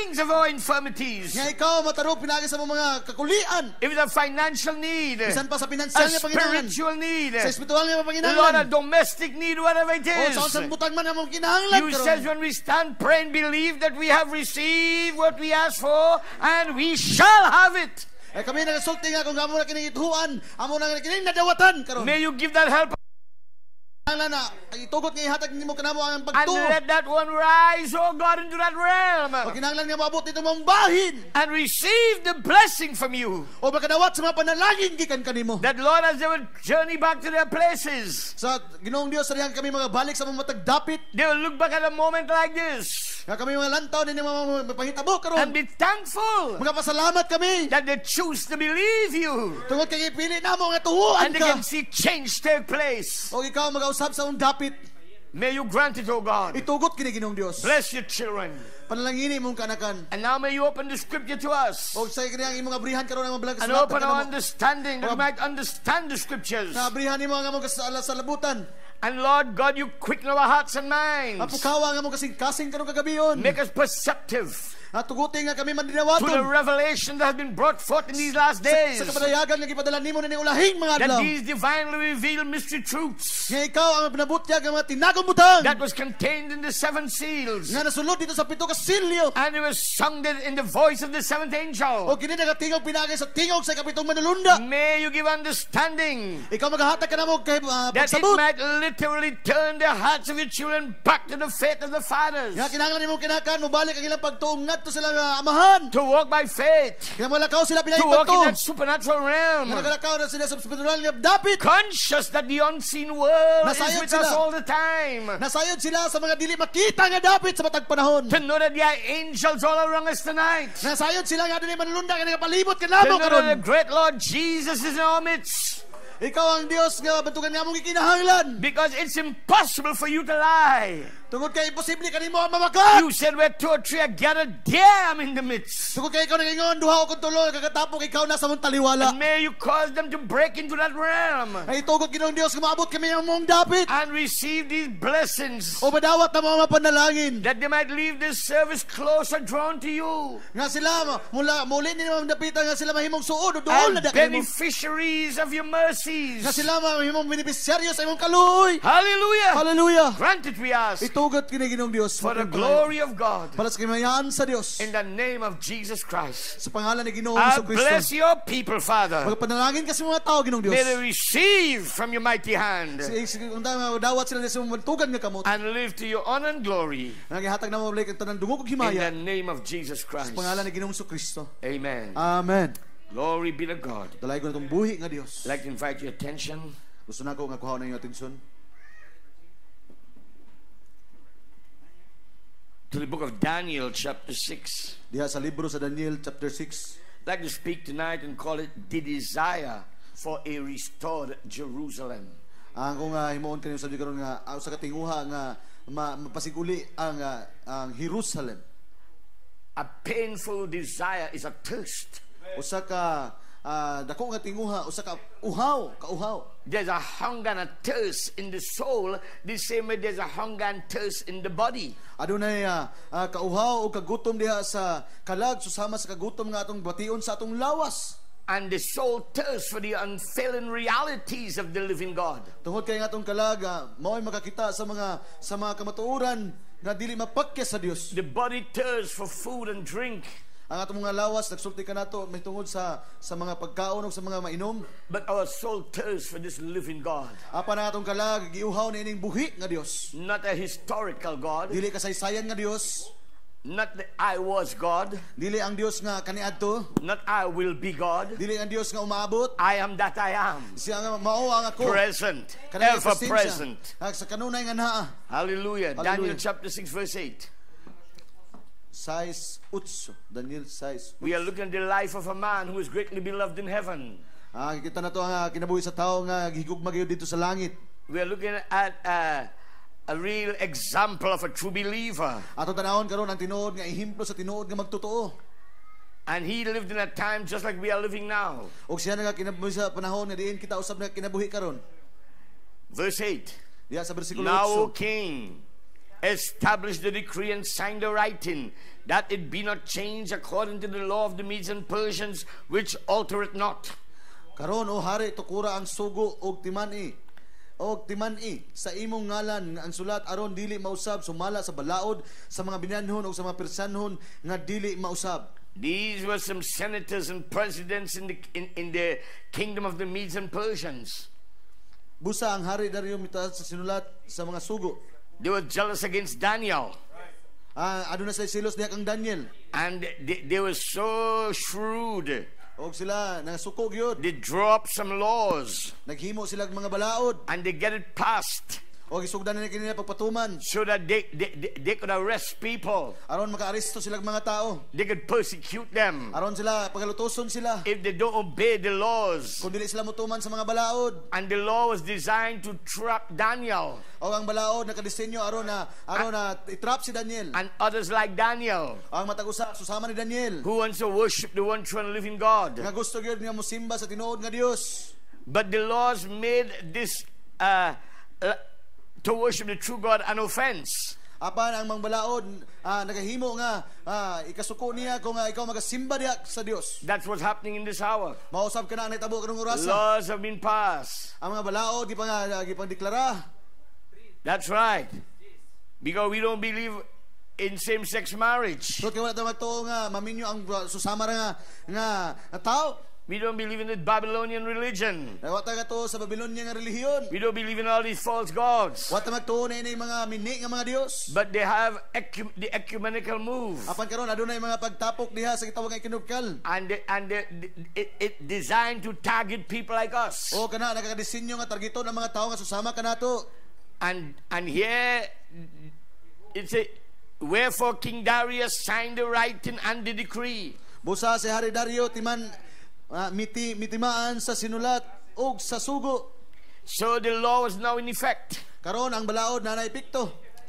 feelings of our infirmities. Nga ikaw matarog pinaagi sa mga kakulian. If it's a financial need, a Bisan pa sa pinansyal nga panginahanglan. spiritual need, Sa espiritual nga Lord, a panginahanglan. domestic need, whatever it O is. sa unsang butang man among kinahanglan You karon. says when we stand, pray, and believe that we have received what we asked for, and we shall have it. Ay kami nagasulti nga kung amo na kining ituhuan, amo na kining nadawatan karon. May you give that help Kinahanglan na ang itugot nga ihatag nimo kanamo ang and pagtuo. let that one rise, oh God, into that realm O kinahanglan nga maabot dito mong bahin. and receive the blessing from you. O makadawat sa mga panalangin gikan kanimo. That, Lord, as they will journey back to their places, Sa Ginoong Dios sa kami mga balik sa mga matagdapit. they will look back at a moment like this Nga kami mga lantaw din mga mapahitabo and karon. be thankful Mga pasalamat kami. that they choose to believe you Tungod kay ipili namo nga tuhuan and they ka. can see change take place. O ikaw mag-usab sa akong dapit. May you grant it, oh God. Itugot kini Ginoong Dios. Bless your children. Panalangini mong kanakan. And now may you open the scripture to us O sa kini ang imong abrihan karon ang mga and sulat open our kanamo. understanding that we might understand the scriptures. Na abrihan nimo ang among kasala sa labutan. And Lord God, you quicken our hearts and minds. Apukawa ang among kasing-kasing karong kagabiyon. Make us perceptive At tuguti nga kami to the mandinawaton. revelation that has been brought forth in these last days. Sa kapadayagan nga gipadala nimo na ning ulahing mga That adlaw. these divinely revealed mystery truths Nga ikaw ang pinabutyag ang mga tinagong butang. that was contained in the seven seals, Nga nasulod dito sa pito ka silyo. and it was sung in the voice of the seventh O angel. kini nagatingog pinagay sa tingog sa kapitong manulunda. May you give understanding Ikaw maghahatag ka namo kay uh, that it pagsabot. might literally turn the hearts of your children back to the faith of the fathers, Nga kinahanglan nimo kinakan mo balik ang ilang pagtuong ngadto sila nga amahan. to walk by faith, Kaya malakaw sila to pinay walk in pagtuo. that supernatural realm, Nga nagalakaw na sila sa spiritual nga dapit. conscious that the unseen world is Nasayod with us sila. all the time, Nasayod sila sa mga dili makita nga dapit sa matag panahon. to know that there are angels all around us tonight, Nasayod sila nga dili manulunda nga palibot to kanamo know that the karon. great Lord Jesus is in our midst, Ikaw ang Dios nga bantugan nga mong gikinahanglan. because it's impossible for you to lie. Tungod kay imposible kanimo ang mamakat. You said where two or three are gathered, there I'm in the midst. Tungod kay ikaw nangingon duha o kun tulo kagatapok ikaw nasa mong taliwala. And may you cause them to break into that realm Ay tugod Ginoong Dios nga maabot kami ang mong dapit. and receive these blessings, O madawat na mga panalangin. that they might leave this service closer drawn to you Nga sila mula muli ni mga dapitan nga sila mahimong suod o doon na and dakay mo. beneficiaries of your mercies. Nga sila mahimong beneficiaryo sa imong kaluoy. Hallelujah. Hallelujah. Grant it, we ask, Itugot kini Ginoong Dios for the glory of God, para sa kimayaan sa Dios. in the name of Jesus Christ. Sa pangalan ni Ginoong I Hesus bless Kristo. your people, Father. Magpanalangin kasi mga tao Ginoong Dios. May they receive from your mighty hand Kung dawat sila sa mga tugan nga kamot. and live to your honor and glory, Nagihatag na mabalik ang tanang dungog ug in himaya. the name of Jesus Sa Christ. pangalan ni Ginoong Hesus Kristo. Amen. Amen. Glory be to God. Dalay ko na itong buhi nga Dios. I'd like to invite your attention Gusto na ko nga kuhaw na yung atensyon. to the book of Daniel, chapter six. Diha sa libro sa Daniel chapter six. I'd like to speak tonight and call it the desire for a restored Jerusalem. Ang kung uh, himuon kanyo sabi karon nga uh, sa katinguha nga ma, mapasiguli ang uh, ang Jerusalem. A painful desire is a thirst. Usa ka uh, dako nga tinguha, usa ka uhaw, kauhaw. There's a hunger and a thirst in the soul, the same way there's a hunger and thirst in the body. Adunay uh, uh, kauhaw o kagutom diha sa kalag susama sa kagutom nga atong bation sa atong lawas. And the soul thirsts for the unfailing realities of the living God. Tungod kay nga atong kalag uh, mao'y makakita sa mga sa mga kamatuoran nga dili mapakyas sa Dios. The body thirsts for food and drink, Ang atong mga lawas nagsulti ka nato may tungod sa sa mga pagkaon ug sa mga mainom. but our soul thirsts for this living God. Apa na atong kalag giuhaw ni ining buhi nga Dios. Not a historical God, Dili kasaysayan nga Dios, not the I was God, dili ang Dios nga kaniadto, not I will be God. dili ang Dios nga umaabot. I am that I am, Siya nga mao ang ako. present, Kanang ever presensya. present. Ah, sa kanunay nga naa. Hallelujah. Hallelujah. Daniel chapter six, verse eight. Size utso, Daniel size. We are looking at the life of a man who is greatly beloved in heaven. Ah, kita na to ang ah, kinabuhi sa tao nga gihigugma gyud dito sa langit. We are looking at uh, a real example of a true believer. Ato tanawon karon ang tinuod nga ehemplo sa tinuod nga magtotoo. And he lived in a time just like we are living now. Og siya na nga kinabuhi sa panahon nga diin kita usab na kinabuhi karon. Verse eight. Diya sa bersikulo Now, O eight. king, establish the decree and sign the writing. that it be not changed according to the law of the Medes and Persians, which altereth not. Karon o hari tukura ang sugo og timani og timani sa imong ngalan ang sulat aron dili mausab sumala sa balaod sa mga binyanhon o sa mga Persanhon nga dili mausab. These were some senators and presidents in the in, in the kingdom of the Medes and Persians. Busa ang hari Dario mitaas sa sinulat sa mga sugo. They were jealous against Daniel. Ah, aduna sa silos niya kang Daniel. And they, they were so shrewd. Og sila nasuko gyud. They draw up some laws. Naghimo sila mga balaod. And they get it passed. O isugdan na kanila pagpatuman. So that they, they, they, they could arrest people. Aron maka-aresto sila mga tao. They could persecute them. Aron sila pagalutoson sila. If they don't obey the laws. Kung dili sila mutuman sa mga balaod. And the law was designed to trap Daniel. O ang balaod nakadesenyo aron na aron na itrap si Daniel. And others like Daniel. Ang matag-usa susama ni Daniel. Who wants to worship the one true and living God. Nga gusto gyud nga mosimba sa tinuod nga Dios. But the laws made this uh, uh to worship the true God an offense. Apan ang mga balaod ah, nagahimo nga ah, ikasuko niya kung ah, ikaw magasimba diha sa Dios. That's what's happening in this hour. Mausab ka na ang nahitabo karong orasa. Laws have been passed. Ang mga balaod di pa nga gipang deklara. That's right. Because we don't believe in same-sex marriage. So kaya wala tayo magtuo nga maminyo ang susama ra nga nga, nga tao. We don't believe in the Babylonian religion. Wala tayo magtuo sa Babylonia nga relihiyon. We don't believe in all these false gods. Wala tayo magtuo na ini mga mini nga mga Dios. But they have ecu- the ecumenical move. Apan karon adunay mga pagtapok diha sa gitawag nga ikinugkal. And they, and they, it, it designed to target people like us. O kana nagakadesinyo nga targeton ang mga tao nga susama kanato. And and here it's a wherefore King Darius signed the writing and the decree. Busa si Hari Dario timan uh, miti mitimaan sa sinulat og sa sugo. So the law was now in effect. Karon ang balaod na naepekto.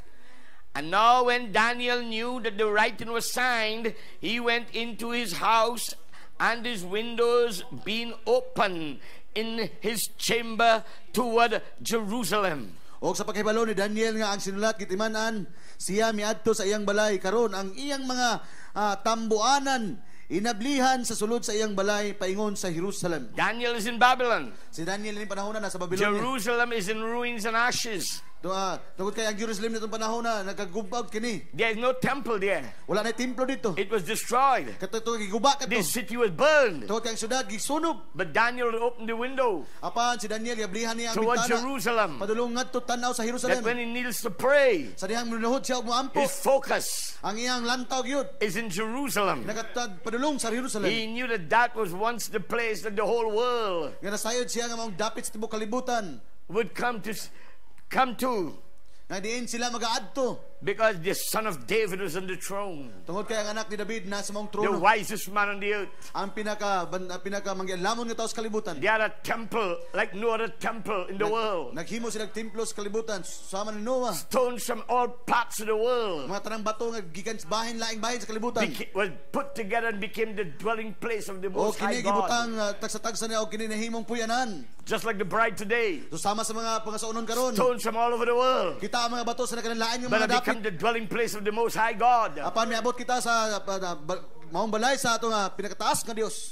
And now when Daniel knew that the writing was signed, he went into his house, and his windows being open in his chamber toward Jerusalem. O sa pagkahibalo ni Daniel nga ang sinulat gitimanan, siya miadto sa iyang balay karon ang iyang mga uh, tambuanan inablihan sa sulod sa iyang balay paingon sa Jerusalem. Daniel is in Babylon. Si Daniel ni panahon na nasa Babylonia. Jerusalem is in ruins and ashes. Doa, tungod kay ang Jerusalem nitong panahon na nagkagubag kini. There is no temple there. Wala na templo dito. It was destroyed. Kato giguba kato. This city was burned. Tungod kay ang syudad gisunog. But Daniel opened the window Apan si Daniel yablihan niya ang towards bintana. Jerusalem. Padulong ngadto tanaw sa Jerusalem. That when he kneels to pray, Sa dihang minuhod siya og moampo. his focus Ang iyang lantaw gyud is in Jerusalem. nagatad padulong sa Jerusalem. He knew that that was once the place that the whole world Nga nasayod siya nga maong dapit sa tibuok kalibutan. would come to come to, Nga diin sila magaadto. because the son of David was on the throne, Tungod kay ang anak ni David nasa maong the trono. wisest man on the earth. Ang pinaka ban- ang pinaka mangyalamon nga tao sa kalibutan. They had a temple like no other temple in the world. Naghimo sila templo sa kalibutan sama ni Noah. Stones from all parts of the world Mga tanang bato nga gikan sa bahin laing bahin sa kalibutan. beca- was put together and became the dwelling place of the O Most High kini gibutang God. uh, tagsa-tagsa niya o kini nahimong puyanan. Just like the bride today. So sama sa mga pangasaunon karon. Stones from all over the world. Kita ang mga bato sa nakalanlain ng But mga have become dapit. the dwelling place of the Most High God. Apan miabot kita sa uh, uh, ba- maong balay sa ato nga pinakataas nga Dios.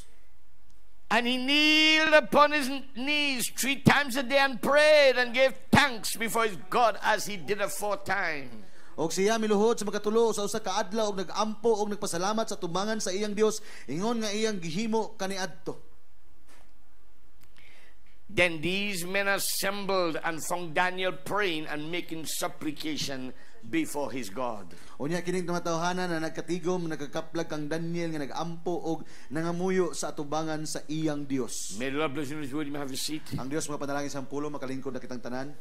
And he kneeled upon his knees three times a day and prayed and gave thanks before his God as he did aforetime. Og siya miluhod sa magkatulo sa usa ka adlaw og nagampo og nagpasalamat sa tumbangan sa iyang Dios ingon nga iyang gihimo kaniadto. Then these men assembled and found Daniel praying and making supplication before his God. Unya kining tumatawhanan na nagkatigom nagkakaplag kang Daniel nga nagampo og nangamuyo sa atubangan sa iyang Dios. May the Lord bless you in his word. You may have a seat. Ang Dios mga panalangin sa pulo makalingkod na kitang tanan.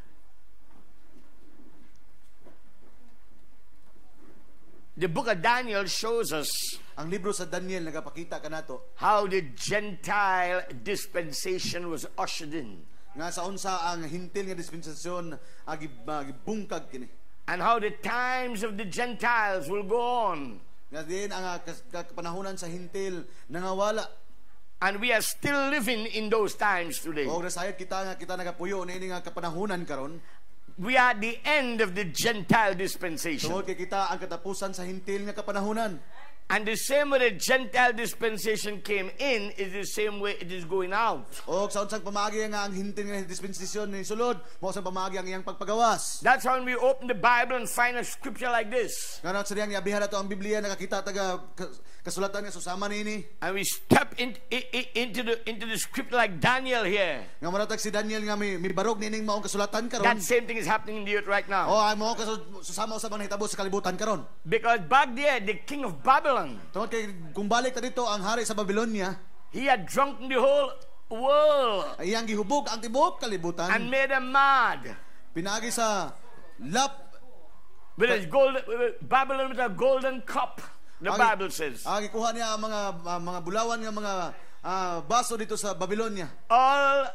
The book of Daniel shows us Ang libro sa Daniel nagapakita kanato how the Gentile dispensation was ushered in, nga sa unsa ang hintil nga dispensasyon agi gibungkag kini. and how the times of the Gentiles will go on. Nga din ang ah, kas- kapanahunan sa hintil nangawala. And we are still living in those times today. Og nasayod kita nga kita nagapuyo niini nga kapanahunan karon. we are at the end of the Gentile dispensation. Tungod kay kita ang katapusan sa hintil nga kapanahunan. And the same way the Gentile dispensation came in is the same way it is going out. O sa unsang pamaagi nga ang hintil nga dispensasyon ni sulod, mo sa pamaagi ang iyang pagpagawas. That's when we open the Bible and find a scripture like this. Ngano sa diyang iabihan nato ang Biblia nakakita taga kasulatan nga susama niini. And we step in, in, in- into the into the scripture like Daniel here. Nga maratag si Daniel nga may, may barog nining maong kasulatan karon. That same thing is happening in the earth right now. O ay mo susama usab ang nahitabo sa kalibutan karon. Because back there, the king of Babylon, Tungod kay kung balik ta dito ang hari sa Babylonia, he had drunken the whole world ay iyang gihubog ang tibuok kalibutan. and made them mad. Pinagi sa lap With his golden, Babylon with a golden cup, the Ang- Bible says. ang gikuha niya ang mga ah, mga bulawan nga mga ah, baso dito sa Babylonia. All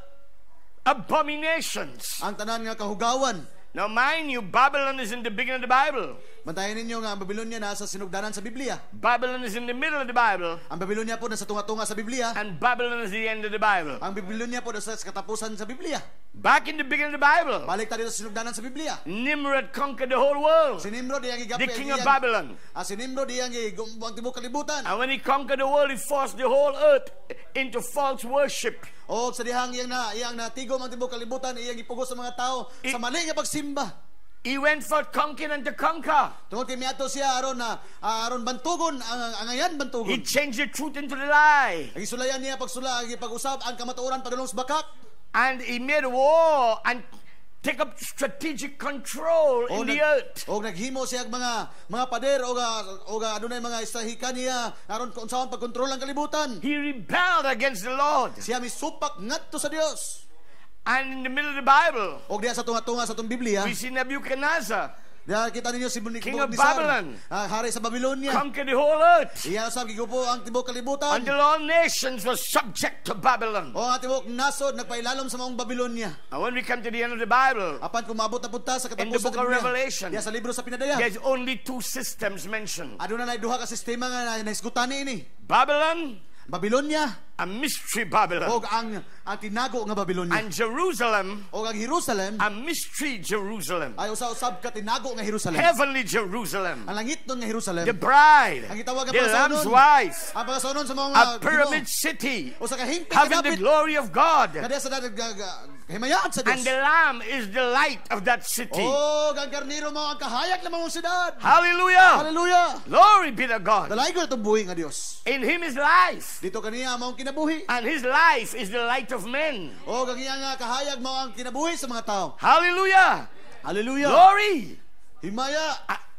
abominations. Ang tanan nga kahugawan. Now, mind you, Babylon is in the beginning of the Bible. Bantayan ninyo nga ang Babylonia nasa sinugdanan sa Biblia. Babylon is in the middle of the Bible. Ang Babylonia po nasa tunga-tunga sa Biblia. And Babylon is the end of the Bible. Ang Babylonia po nasa katapusan sa Biblia. Back in the beginning of the Bible, Balik tayo sa sinugdanan sa Biblia. Nimrod conquered the whole world. Si Nimrod iyang gigapi. The king ang of iyang- Babylon. Ah, si Nimrod iyang gigumbang tibuok kalibutan. And when he conquered the world, he forced the whole earth into false worship. O sa dihang iyang na iyang natigom ang tibuok kalibutan, iyang ipugos sa mga tao I- sa mali nga pagsimba. He went for conquering and to conquer. Tungod kay miadto siya aron na ah, aron bantugon ang ang ayan He bantugon. changed the truth into the lie. Ang isulayan niya pagsula ang pag-usab ang kamatuoran padulong sa bakak. And he made war and take up strategic control in the earth. O naghimo siya og mga mga pader o ga o ga adunay mga istahika niya aron kung saan pagkontrol ang kalibutan. He rebelled against the Lord. Siya misupak ngadto sa Dios. And in the middle of the Bible, Og diya sa tunga-tunga sa tong Biblia, we see Nebuchadnezzar diya kita ninyo si King of Nebukadnezar, Babylon. ah, hari sa Babylonia. conquer the whole earth Iya usab gigupo ang tibuok kalibutan. until all nations were subject to Babylon. O ang tibuok nasod nagpailalom sa maong Babylonia. And when we come to the end of the Bible, Apan kung maabot na punta sa In the katapusan book of Biblia, Revelation, diya sa libro sa pinadaya. there's only two systems mentioned. Aduna na duha ka sistema nga na- naisgutan ini. Babylon, Babylonia a mystery Babylon. og ang ang tinago nga Babylonia. And Jerusalem, Og ang Jerusalem a mystery Jerusalem. ay usa-usab ka tinago nga Jerusalem. Heavenly Jerusalem. Ang langit nun nga Jerusalem. The bride, Ang gitawag nga the pagsunon. Lamb's wife, Ang pagsunon sa mga a pyramid city, o sa kahingpit having the kadapit. glory of God. Kadya sa dagat himayaan sa And the Dios. Lamb is the light of that city. Oh, ang karniro mo ang kahayag lamang mong sidad. Hallelujah. Hallelujah. Glory be to God. Dalaygo itong buhi nga Dios. In Him is life. Dito kaniya mong kinabuhi. And His life is the light of men. O ang iya nga kahayag mo ang kinabuhi sa mga tao. Hallelujah. Hallelujah. Glory. Himaya.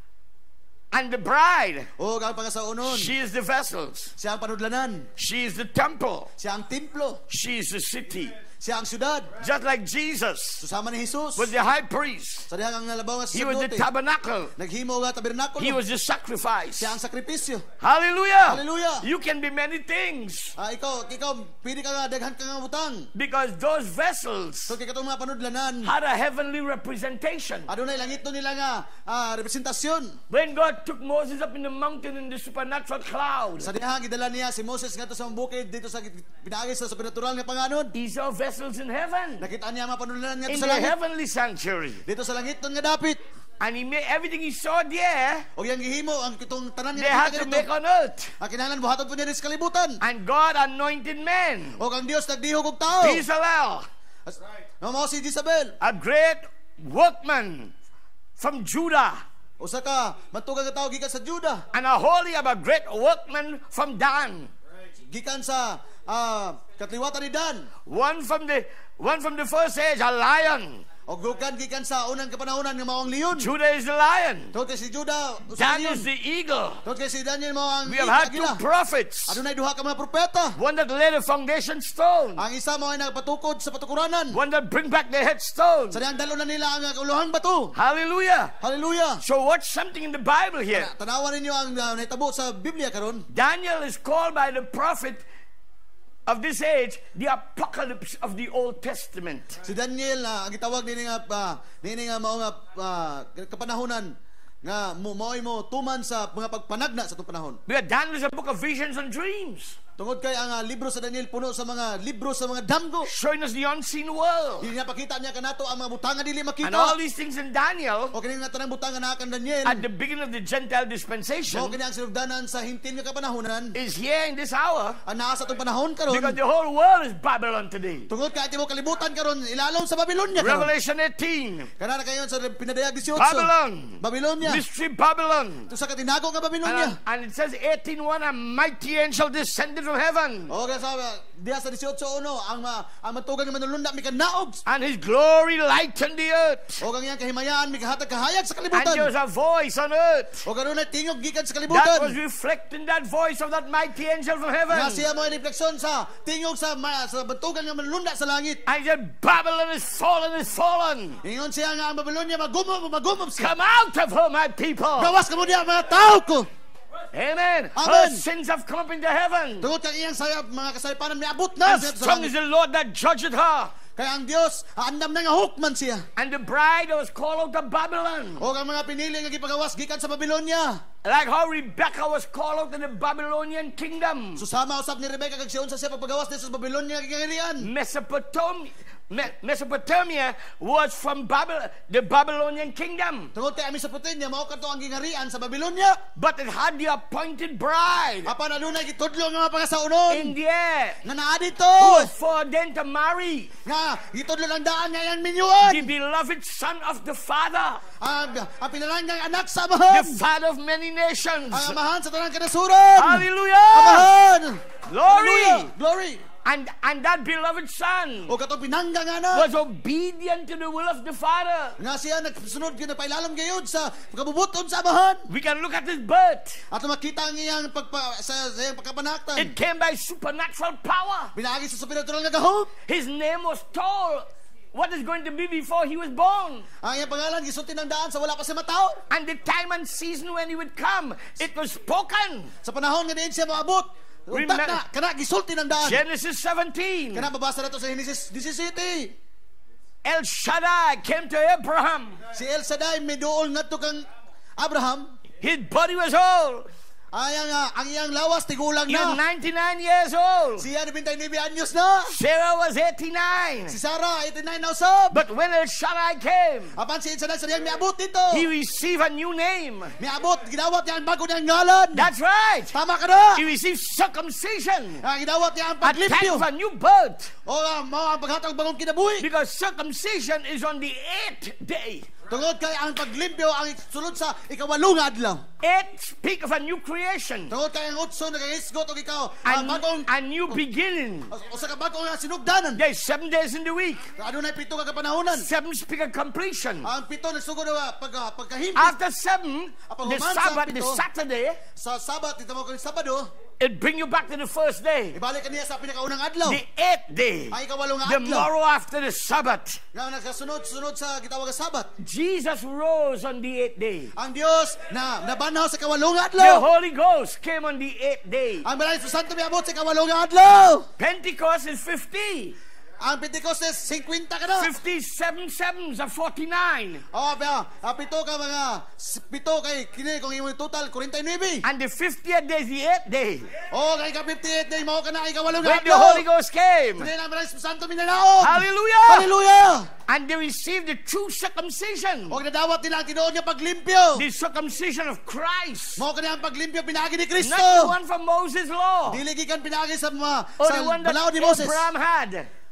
And the bride, O ang pangasaunon. she is the vessels. Siya ang panudlanan. She is the temple. Siya ang templo. She is the city. Siya ang syudad. Just like Jesus Susama ni Jesus. was the high priest. Sa dihang ang labaw nga He was the sacerdote. tabernacle. Naghimo nga tabernakulo. He was the sacrifice. Siya ang sakripisyo. Hallelujah. Hallelujah. You can be many things. Ah, ikaw, ikaw, pili ka nga, daghan ka nga utang. Because those vessels So, kaya itong mga panudlanan, had a heavenly representation. adunay langit nun nila nga ah, representasyon. When God took Moses up in the mountain in the supernatural cloud, Sa dihang, gidala niya si Moses nga to sa bukid, dito sa pinaagis sa supernatural nga panganod. he saw vessels in heaven, Nakita niya mga panudlanan nga in to sa the langit. heavenly sanctuary. Dito sa langit nun nga dapit. And he made everything he saw there, O yang gihimo, ang kitong tanan they nga had to nakita make dito. on earth. Ang kinahanglan buhaton po niya rin sa kalibutan. And God anointed men. O ang Dios nagdihog og tao. Bezalel, As- Ang mga si Jezabel. a great workman from Judah, Usa ka, matugang nga tao gikan sa Juda. and Aholiab, a great workman from Dan. Gikan sa ah, katliwatan ni Dan. One from the one from the first age, a lion. O gukan gikan sa unang kapanahonan nga maong leon. Judah is the lion. Tungod kay si Juda, usa Dan leon. is the eagle. Tungod kay si Daniel mao ang We have had two agila. prophets. Adunay duha ka mga propeta. One that laid a foundation stone. Ang isa mo ay nagpatukod sa patukuranan. One that bring back the headstone. Sa dihang dalo na nila ang kauluhang bato. Hallelujah. Hallelujah. So watch something in the Bible here. Tanawan ninyo ang uh, nahitabo sa Biblia karon. Daniel is called by the prophet of this age the apocalypse of the Old Testament. Si Daniel na ang gitawag nini nga pa nini nga mao nga ah, kapanahonan nga mo moy mo tuman sa mga pagpanagna sa atong panahon. Because Daniel is a book of visions and dreams. Tungod kay ang ah, libro sa Daniel puno sa mga libro sa mga damgo. showing us the unseen world. Dili niya pakita niya kanato ang mga butanga dili And makita. all these things in Daniel, O kini nga tanang butanga na kan Daniel. at the beginning of the Gentile O dispensation, kini ang sinugdanan sa hintin nga kapanahonan. is here in this hour, Ang naa sa itong panahon karon. because the whole world is Babylon today. Tungod kay ati mo kalibutan karon ilalom sa Babylonia karon. Revelation eighteen, Kana na kayon sa pinadayag eighteen. Babylon, Babylonia. mystery Babylon. Ito sa katinago nga Babylonia. And, and it says eighteen one, a mighty angel descended from heaven, O kaya sa diya sa eighteen uno ang ma, ang matugang nga manulunda mi kanaog. and his glory lightened the earth. O kang iyang kahimayaan mi kahatag kahayag sa And kalibutan. there was a voice on earth O karon ay tingog gikan sa that kalibutan. was reflecting that voice of that mighty angel from heaven. Nga siya mo refleksyon sa tingog sa ma, sa batugan nga manulunda sa langit. And he said, Babylon is fallen, is fallen. Ingon siya nga ang Babylonia magumob magumob siya. Come out of her, my people. Gawas ka mo diya mga tao ko. Amen. Her Amen. sins have come up into heaven. Tungod kang iyang sayap mga kasaypanan miabot na And sa sa strong langit. is the Lord that judgeth her. Kaya ang Dios andam na nga hukman siya. And the bride that was called out of Babylon, O ang mga pinili nga gipagawas gikan sa Babylonia. like how Rebecca was called out of the Babylonian kingdom. Susama usab ni Rebecca kag siya unsa siya pagpagawas sa Babylonia nga kagirian. Mesopotamia, Me- Mesopotamia was from Babylon, the Babylonian kingdom. Tungod kay Mesopotamia mao kadto ang gingarian sa Babylonia. But it had the appointed bride Apan adunay gitudlo nga mga pangasaunon. in the air Nga naa dito. who was foreordained to marry Nga gitudlo lang daan nga iyang the minyuan. beloved son of the Father, Ang ang pinalanggang anak sa the amahan. Father of many nations. Ang amahan sa tanang kanasuran. Hallelujah! Amahan. Glory! Hallelujah. Glory. And, and that beloved son O katong pinanggang anak. was obedient to the will of the Father. Nga siya nagsunod kinapailalam gayud sa pagkabubuton sa amahan. We can look at his birth. At makita ang iyang pagpa, sa, sa iyang pagkapanaktan. It came by supernatural power. Binaagi sa supernatural nga gahom. His name was told what is going to be before he was born. Ang iyang pangalan gisulti ng daan sa wala pa siya matao. And the time and season when he would come, it was spoken. Sa panahon nga diin siya maabot. Untak Remember- na, kana gisulti ng daan. Genesis seventeen. Kana babasa na to sa Genesis seventeen. El Shaddai came to Abraham. Si El Shaddai may dool ngadto kang Abraham. His body was old. Ayang uh, ang iyang lawas tigulang He was na. ninety-nine years old. Siya nabintay-nine anyos na. Sarah was eighty-nine. Si Sarah eighty-nine na usab. But when El Shaddai came, Apan si El Shaddai sa diyang miabot dito. he received a new name. Miabot gidawat niya ang bago niyang ngalan. That's right. Tama ka na. He received circumcision, Ang gidawat niya ang a type paglimpyo. of a new birth. O uh, mao ang paghatag bagong kinabuhi. Because circumcision is on the eighth day. Tungod kay ang paglimpyo ang sulod sa ikawalong adlaw. Eight speak of a new creation, Tungod kay ang utso nagahisgot og ikaw ang a, bagong a new beginning. usa ka bagong nga sinugdanan. There's seven days in the week. Adunay pito ka kapanahonan. Seven speak of completion. Ang pito nagsugod na pag pagkahimpit After seven, Apang the human sa Sabbath, the pito. Saturday, sa Sabat dito mo kung Sabado, it bring you back to the first day. ibalik ka niya sa pinakaunang adlaw. The eighth day, Ang ikawalong the adlaw. morrow after the Sabbath. Nga nagkasunod-sunod sa gitawag nga Sabat. Jesus rose on the eighth day. Ang Dios na nabanhaw sa ikawalong The adlaw. Holy Ghost came on the eighth day. Ang Banal Santo miabot sa ikawalong adlaw. Pentecost is fifty. Ang Pentecostes fifty ka na. fifty-seven sevens are forty-nine. Oh, ba, ah, pito ka mga s- pito kay kini kung imong total forty-nine. And the fiftieth day is the eighth day. Oh, kay ka fifty-eight day mao ka na ikawalong When the adlaw. Holy Ghost came. Dili na Banal Santo minanaog. Hallelujah! Hallelujah. And they received the true circumcision. Og nadawat nila ang tinuod nga paglimpyo. The circumcision of Christ. Mao kani ang paglimpyo pinagi ni Kristo. Not the one from Moses' law. Dili gikan pinagi sa mga Or sa the one that balaod ni Moses. Abraham had.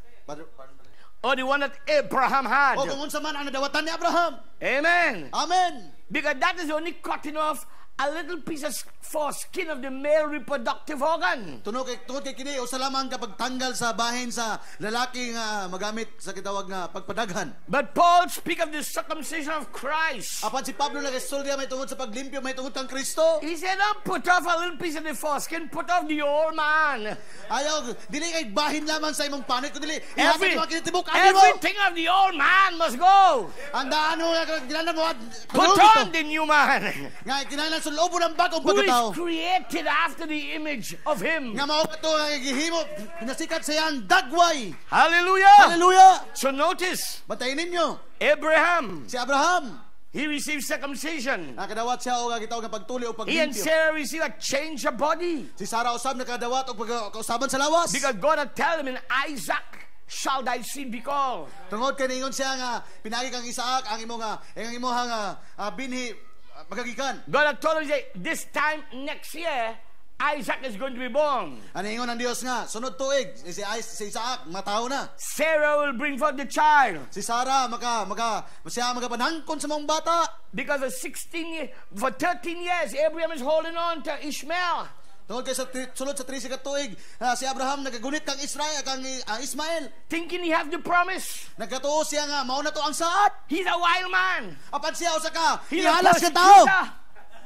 Or the one that Abraham had. O kung unsa man ang nadawatan ni Abraham. Amen. Amen. Because that is only cutting off a little piece of foreskin of the male reproductive organ. Tunog kay tungod kay kini usa lamang kapag tanggal sa bahin sa lalaki nga magamit sa kitawag nga pagpadaghan. But Paul speak of the circumcision of Christ. Apan si Pablo nagasulya may tungod sa paglimpyo may tungod kang Kristo. He said, don't put off a little piece of the foreskin, put off the old man. Ayaw dili kay bahin lamang sa imong panit kundi Every, ihatag mo kinitibuk ani mo. everything of the old man must go. Ang daan mo nga kinahanglan mo Put on the new man, nga kinahanglan sa loob ng bagong who is pagkatao. created after the image of him. Nga mao kato nga gihimo pinasikat sa iyang dagway. Hallelujah. Hallelujah. So notice, Bantayin ninyo Abraham si Abraham he received circumcision. Nakadawat siya o gitawag nga pagtuli o He and paglimpyo. Sarah received a change of body. Si Sarah usab nakadawat og pagkausaban sa lawas. Because God had tell him, in Isaac shall thy seed be called. Tungod kay ningon siya nga pinagi kang Isaak ang imo nga ang imo nga uh, binhi uh, magagikan. God had told him, say, this time next year, Isaac is going to be born. Ano ingon ng Dios nga sunod tuig si si Isaak mataw na. Sarah will bring forth the child. Si Sarah maka maka siya magapanangkon sa mga bata. Because of sixteen years, for thirteen years, Abraham is holding on to Ishmael. Tungod kay sa tri, sulod sa trisi ka tuig uh, si Abraham nagagunit kang Israel kang uh, Ismael. Thinking he have the promise. Nagkatuo siya nga mao na to ang saad. He's a wild man. Apan siya usa ka He's a ihalas ka tao. persecutor.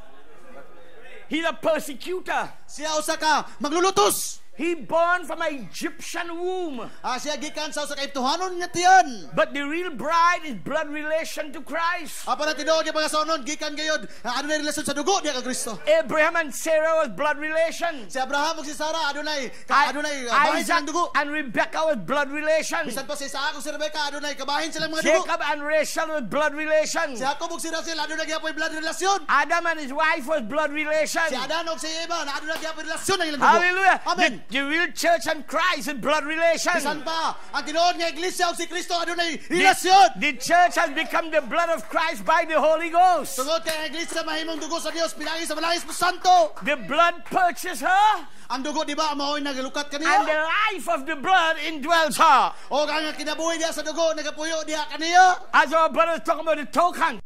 He's a persecutor. Siya usa ka maglulutos. He born from an Egyptian womb. Ah, siya gikan sa usa ka Ehiptohanon nga tiyan. But the real bride is blood relation to Christ. Apa na tinuod yung mga sonon gikan gayud adunay relasyon sa dugo niya ka Kristo. Abraham and Sarah was blood relation. Si Abraham ug si Sarah adunay I- adunay bahin Isaac silang dugo. and Rebecca was blood relation. Bisan pa si Isaac ug si Rebecca adunay kabahin silang mga dugo. Jacob and Rachel was blood relation. Si Jacob ug si Rachel adunay gyapon blood relasyon. Adam and his wife was blood relation. Si Adan ug si Eva adunay gyapon relasyon ang ilang dugo. Hallelujah. Amen. The, the real church and Christ is blood relation. Bisan pa ang tinuod nga iglesia ug si Kristo adunay relasyon. The, the church has become the blood of Christ by the Holy Ghost. Tungod kay ang iglesia mahimong dugo sa Dios pinagi sa Malangis mo Santo. The blood purchased her, Ang dugo di ba mao'y nagalukat and kaniya? the life of the blood indwells her. O ang kinabuhi diya sa dugo nagapuyo diha kaniya. As our brothers talk about the token,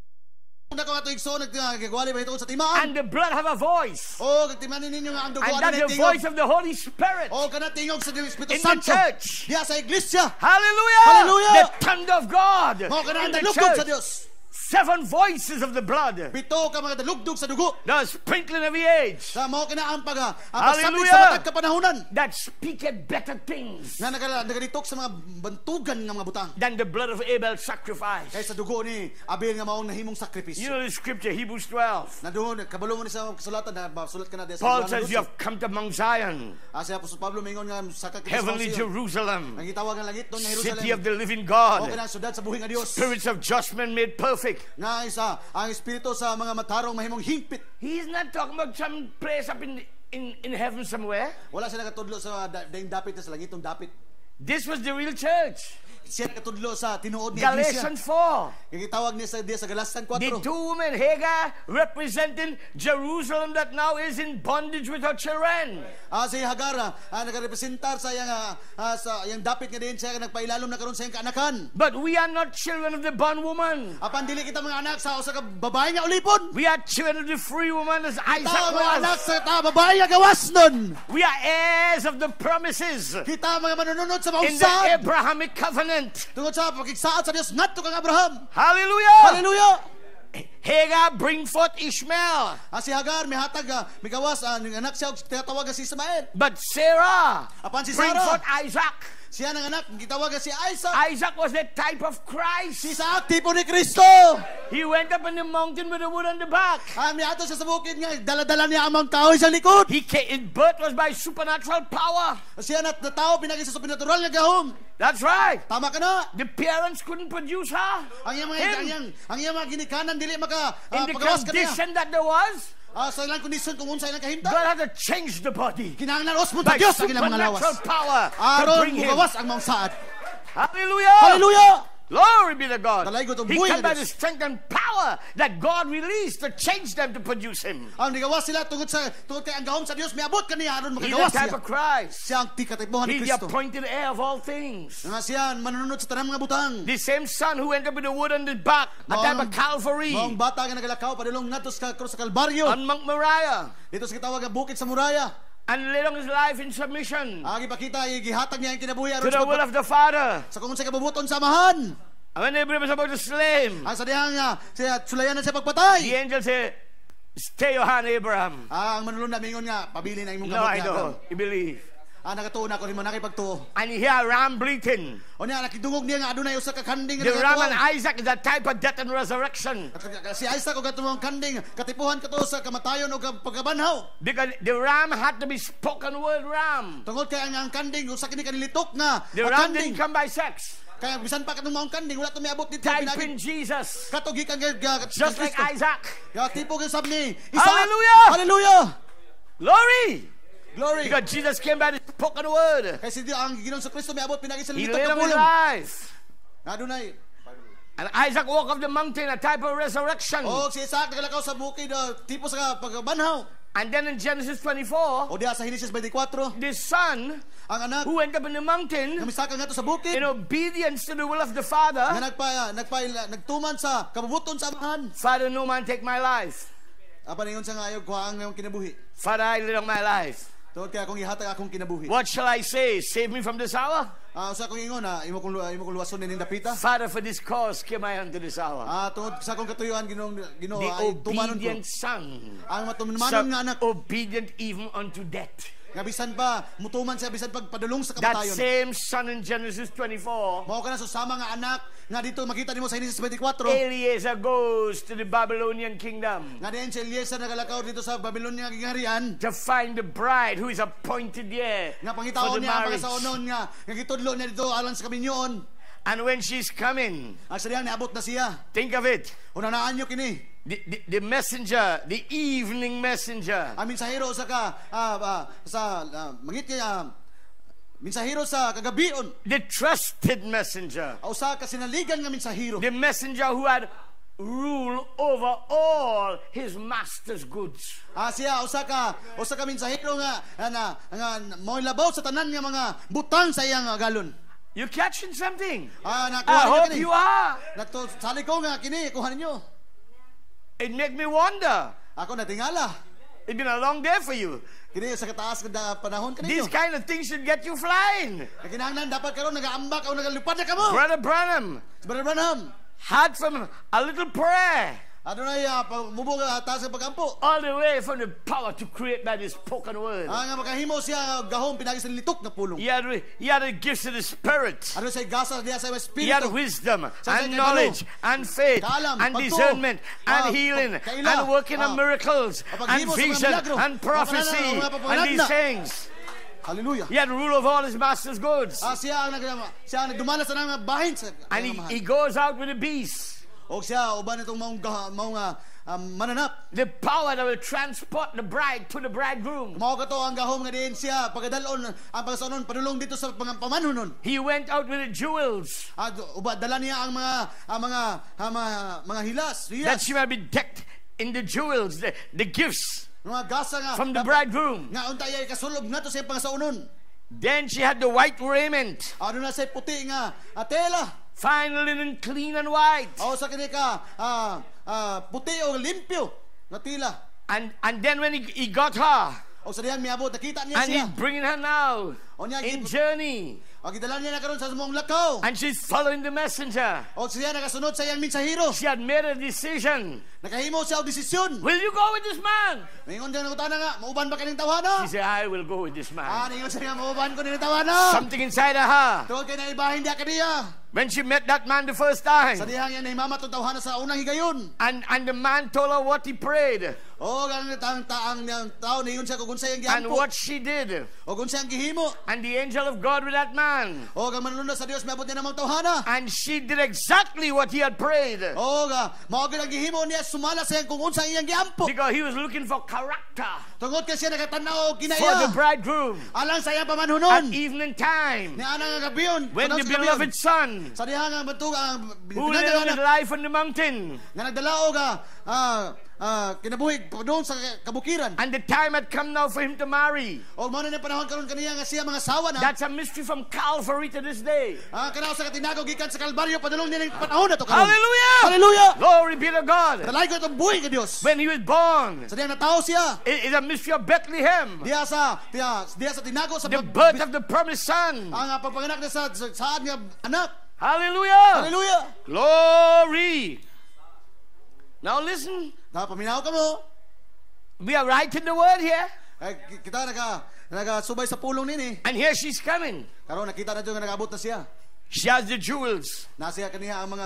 Kung na ko ato igsoon nagkagwali ba ito sa timaan. and the blood have a voice, O kagtimanin ninyo nga ang dugo and ano that's na the tingog. voice of the Holy Spirit O kana tingog sa Espiritu in the Santo. church. Diya sa iglesia. Hallelujah! Hallelujah! The thunder of God Mo kana in ang the dalugdog sa church. Dios. Seven voices of the blood. Pito ka mga dalugdog sa dugo. The sprinkling of the age Sa mo kana ang pag ang Hallelujah! pasabit sa matag kapanahunan. that speaketh better things Nga nagala nagaditok sa mga bantugan nga mga butang. than the blood of Abel's sacrifice. Kay sa dugo ni Abel nga maong nahimong You sakripisyo. know the scripture, Hebrews twelve. Na doon kabalo mo ni sa kasulatan na masulat ka na diya sa Paul Juan says, twelve. you have come to Mount Zion, Ah, si Apostol Pablo mingon nga sa heavenly kakisawsiyon. Jerusalem, Ang gitawag nga langit doon nga Jerusalem. city of the living O God, kanang syudad sa buhing nga Dios. spirits of judgment made perfect. Nga isa ang espiritu sa mga matarong mahimong hingpit. He's not talking about some place up in, in, in heaven somewhere. Wala siya nakatudlo sa da- daing dapit na sa langitong dapit. This was the real church. Siya nakatudlo sa tinuod ni iglesia. Galatians four. Yung gitawag niya sa diya sa Galatians four. The two women, Hagar, representing Jerusalem that now is in bondage with her children. Ah, si Hagar ah, nagarepresentar sa yang ah, ah, sa yang dapit nga din siya nagpailalom na karon sa iyang kaanakan. But we are not children of the bondwoman. Apan dili kita mga anak sa usa ka babae nga ulipon. We are children of the free woman as Isaac Kita mga anak was. sa ta babae nga gawas nun. We are heirs of the promises Kita mga manununod sa in the mausad. Abrahamic covenant. Tungod sa pagigsaad sa Dios ngadto kang Abraham. Hallelujah! Hallelujah. Hagar bring forth Ishmael. Ah, si Hagar mihatag ah, migawas ah, ng anak siya ug tinatawag si Ismael. But Sarah Apan si bring Sarah, forth Isaac. siya nang anak gitawag si Isaac. Isaac was the type of Christ. Si Isaac tipo ni Kristo. He went up in the mountain with the wood on the back. Ah, miato siya sa bukid nga dala-dala niya ang mga kahoy sa likod. He came, his birth was by supernatural power. Siya nat natao pinagi sa supernatural nga gahom. That's right. Tama ka na. The parents couldn't produce her. Ang iyang mga Him. ang iyang ang iyang mga ginikanan dili maka In ah, the pagawas ka niya. condition that there was, Ah, sa ilang kondisyon kung unsa ilang kahimtang. God had to change the body Kinahanglan osmon by ta Dios ang ilang mga lawas. supernatural power to Aron bring him. mugawas ang mga saad. Hallelujah! Hallelujah. Glory be to God. Talay ko itong He buhay came na by the Diyos. strength and power that God released to change them to produce him. Ang nigawas sila tungod sa tungod kay ang gahom sa Dios miabot kaniya aron He's the makagawas type siya. of Christ. Siya ang tikatipuhan ni He's the Kristo. appointed heir of all things. Nga siya manununod sa tanang mga butang. The same son who went up with the wood on the back, a type of Calvary, Maong bata nga nagalakaw padulong ngadto sa krus sa Kalbaryo. on Mount Moriah, Dito sa kitawag nga bukid sa Muraya. and laid on his life in submission Agi pakita gihatag niya ang kinabuhi to aron the will sa of the Father. sa kung sa kabubuton sa amahan. And when Abraham was about to slay him, Ang sadiyang nga siya sulayan na siya the pagpatay. angel said, "Stay your hand, Abraham." Ah, ang manulong na mingon nga pabili na imong No, kamot I niya. don't. You believe. Ah, nakatuo na ko ni manaki pagtuo. And he hear a ram bleating. O niya nakidungog niya nga adunay usa ka kanding The nga ram and nagatuo. Isaac is a type of death and resurrection. Si Isaac og katong kanding katipuhan kato sa kamatayon o pagkabanhaw. Because the ram had to be spoken word ram. Tungod kay ang ang kanding usa kini kanilitok nga The ang ram kanding didn't come by sex. Kaya bisan pa katong maong kanding wala to miabot dito Type pinagi. in Jesus. Katugikan kay ga- Just like Kristo. Isaac. Ya tipo kay sab ni Isaac. Hallelujah! Hallelujah! Glory! Glory. Because Jesus came by the spoken word. Kay si ang Ginoong Kristo miabot pinagi sa He limitang laid on his kapulong. life. Adunay. And Isaac walked up the mountain, a type of resurrection. O si Isaac nagalakaw sa bukid uh, tipo sa pagbanhaw. And then in Genesis twenty-four, O diha sa Genesis twenty-four, the son ang anak who went up in the mountain nga misaka nga to sa bukid in obedience to the will of the father, nga nagpa nagpa nagtuman sa kabubuton sa amahan. Father, no man take my life. Apa ningon sa nga ayog kuha ang iyong kinabuhi. Father, I lay down my life. Tungod kay akong ihatag akong kinabuhi. What shall I say? Save me from this hour? Ah, usa kong ingon na imo kong imo kong luwason ning dapita. Father, for this cause came I unto this hour. Ah, tungod sa akong katuyuan Ginoong Ginoo The ay tumanon ko. obedient son, Ang matumanon so nga anak obedient even unto death. nga bisan pa mutuman siya bisan pag padulong sa That kamatayon. same son in Genesis twenty-four, Mao kana susama nga anak nga dito makita nimo sa Genesis twenty-four. Eliezer goes to the Babylonian kingdom Nga diyan si Eliezer nagalakaw dito sa Babylonia nga gingarihan. to find the bride who is appointed here Nga for pangitaon the niya ang mga marriage. saunon nga nga gitudlo niya dito alang sa kaminyoon. And when she's coming, Ang sariyang niabot na siya. think of it. Unanaan nyo kini. The, the, the messenger, the evening messenger, Ang mensahero sa ka ah, ah, sa ah, mangit kay ah, mensahero sa kagabion. the trusted messenger, Ah, usa ka sinaligan nga mensahero. the messenger who had rule over all his master's goods. Ah, siya usa ka usa ka mensahero nga ana nga mo labaw sa tanan nga mga butang sa iyang ah, galon. You catching something? Ah, I nakuha ninyo hope kini. you are. Nato sali ko nga kini kuha ninyo. It make me wonder. Ako natingala. It's been a long day for you. Kini sa kataas nga panahon kaninyo. These kind of things should get you flying. Kinahanglan dapat karon nagaambak o nagalupad na kamo. Brother Branham Brother Branham. had from a little prayer Adunay uh, mubog uh, taas sa pagampo. all the way from the power to create by the spoken word. Ah, nga makahimo siya gahom pinagi sa litok na pulong. He had, he had the gifts of the Spirit. Ano say gasa diya sa He had espiritu. wisdom Sa- sa and kay knowledge and faith Kaalam, and pagtuo, discernment and ah, healing kaila, and working of ah, miracles and paghimo sa mga vision milagro, and prophecy mga and papanganak these na. things. Hallelujah. He had rule of all his master's goods. Ah, siya ang nag siya ang nagdumala sa mga bahin sa And he, mga he mahal. goes out with the beast. O siya uban itong maong gah- maong ah, um, mananap. The power that will transport the bride to the bridegroom. Mao ka to ang gahom nga diin siya pagdalon ang pagsanon padulong dito sa pang- pamanunon. He went out with the jewels Ah, uba dala niya ang mga ang mga ang mga, mga hilas, that riyas. she might be decked in the jewels, the, the gifts Mga gasa nga from the dapat- bridegroom. nga untay ay kasulob nga to sa pangasaunon. Then she had the white raiment, Ano na say puti nga ah, tela. fine linen, clean and white. O sa kini ka ah, ah, puti o limpyo nga tila. And and then when he, he got her, O sa diyan miabot nakita niya and siya. he's bringing her now O niya in gid- journey, o gidala niya na karon sa mong lakaw. and she's following the messenger. O siya nagasunod sa iyang mensahero. She had made a decision. Nakahimo siya og desisyon. Will you go with this man? Mingon diyan ngutana nga, mauban ba kaning tawana? She said, I will go with this Ah, man. ningon siya nga mauban ko ni tawana. Something inside of her. Tungod kay naibahin diya kaniya. When she met that man the first Sa time, dihang yan nahimamat ang tawhana sa unang higayon. and, and the man told her what he prayed O gang taang taang niyang tao niyon siya kung unsa yang and giampo. what she did. O kung siya ang gihimo. And the angel of God with that man. O gang manunod sa Dios miabot niya namang tawhana. And she did exactly what he had prayed. O ga mao gid ang gihimo niya sumala sa iyang kung unsa ang iyang giampo. Because he was looking for character Tungod kay siya nakatanaw og for the kinaya. bridegroom Alang sa iyang at pamanhunon. evening time Ni ana nga gabiyon. when tanaw the sa gabiyon. beloved son Sa dihang nga batug ang who lived his pinagdala life on the mountain nga nagdalao ga ah ah kinabuhi padung sa kabukiran. and the time had come now for him to marry. O mao na ni panahon karon kaniya nga siya mga sawa na. That's a mystery from Calvary to this day. Ah, kanaw sa katinago gikan sa Kalbaryo padulong niya ning panahon na to karon. Hallelujah! Hallelujah! Glory be to God. Talay ko itong buhay ka Diyos. When he was born, Sa diyang natao siya. it is a mystery of Bethlehem, Diya sa, diya, diya sa tinago sa the pag- birth of the promised son. ang uh, pagpanganak na sa, sa saan nga anak. Hallelujah! Hallelujah! Glory! Now listen, Napaminaw ka mo. we are right in the word here. Eh, ki- kita naga, nagasubay sa pulong nini. And here she's coming. Karon nakita na dito nga nagabot na siya. She has the jewels. Nasiya kaniya ang mga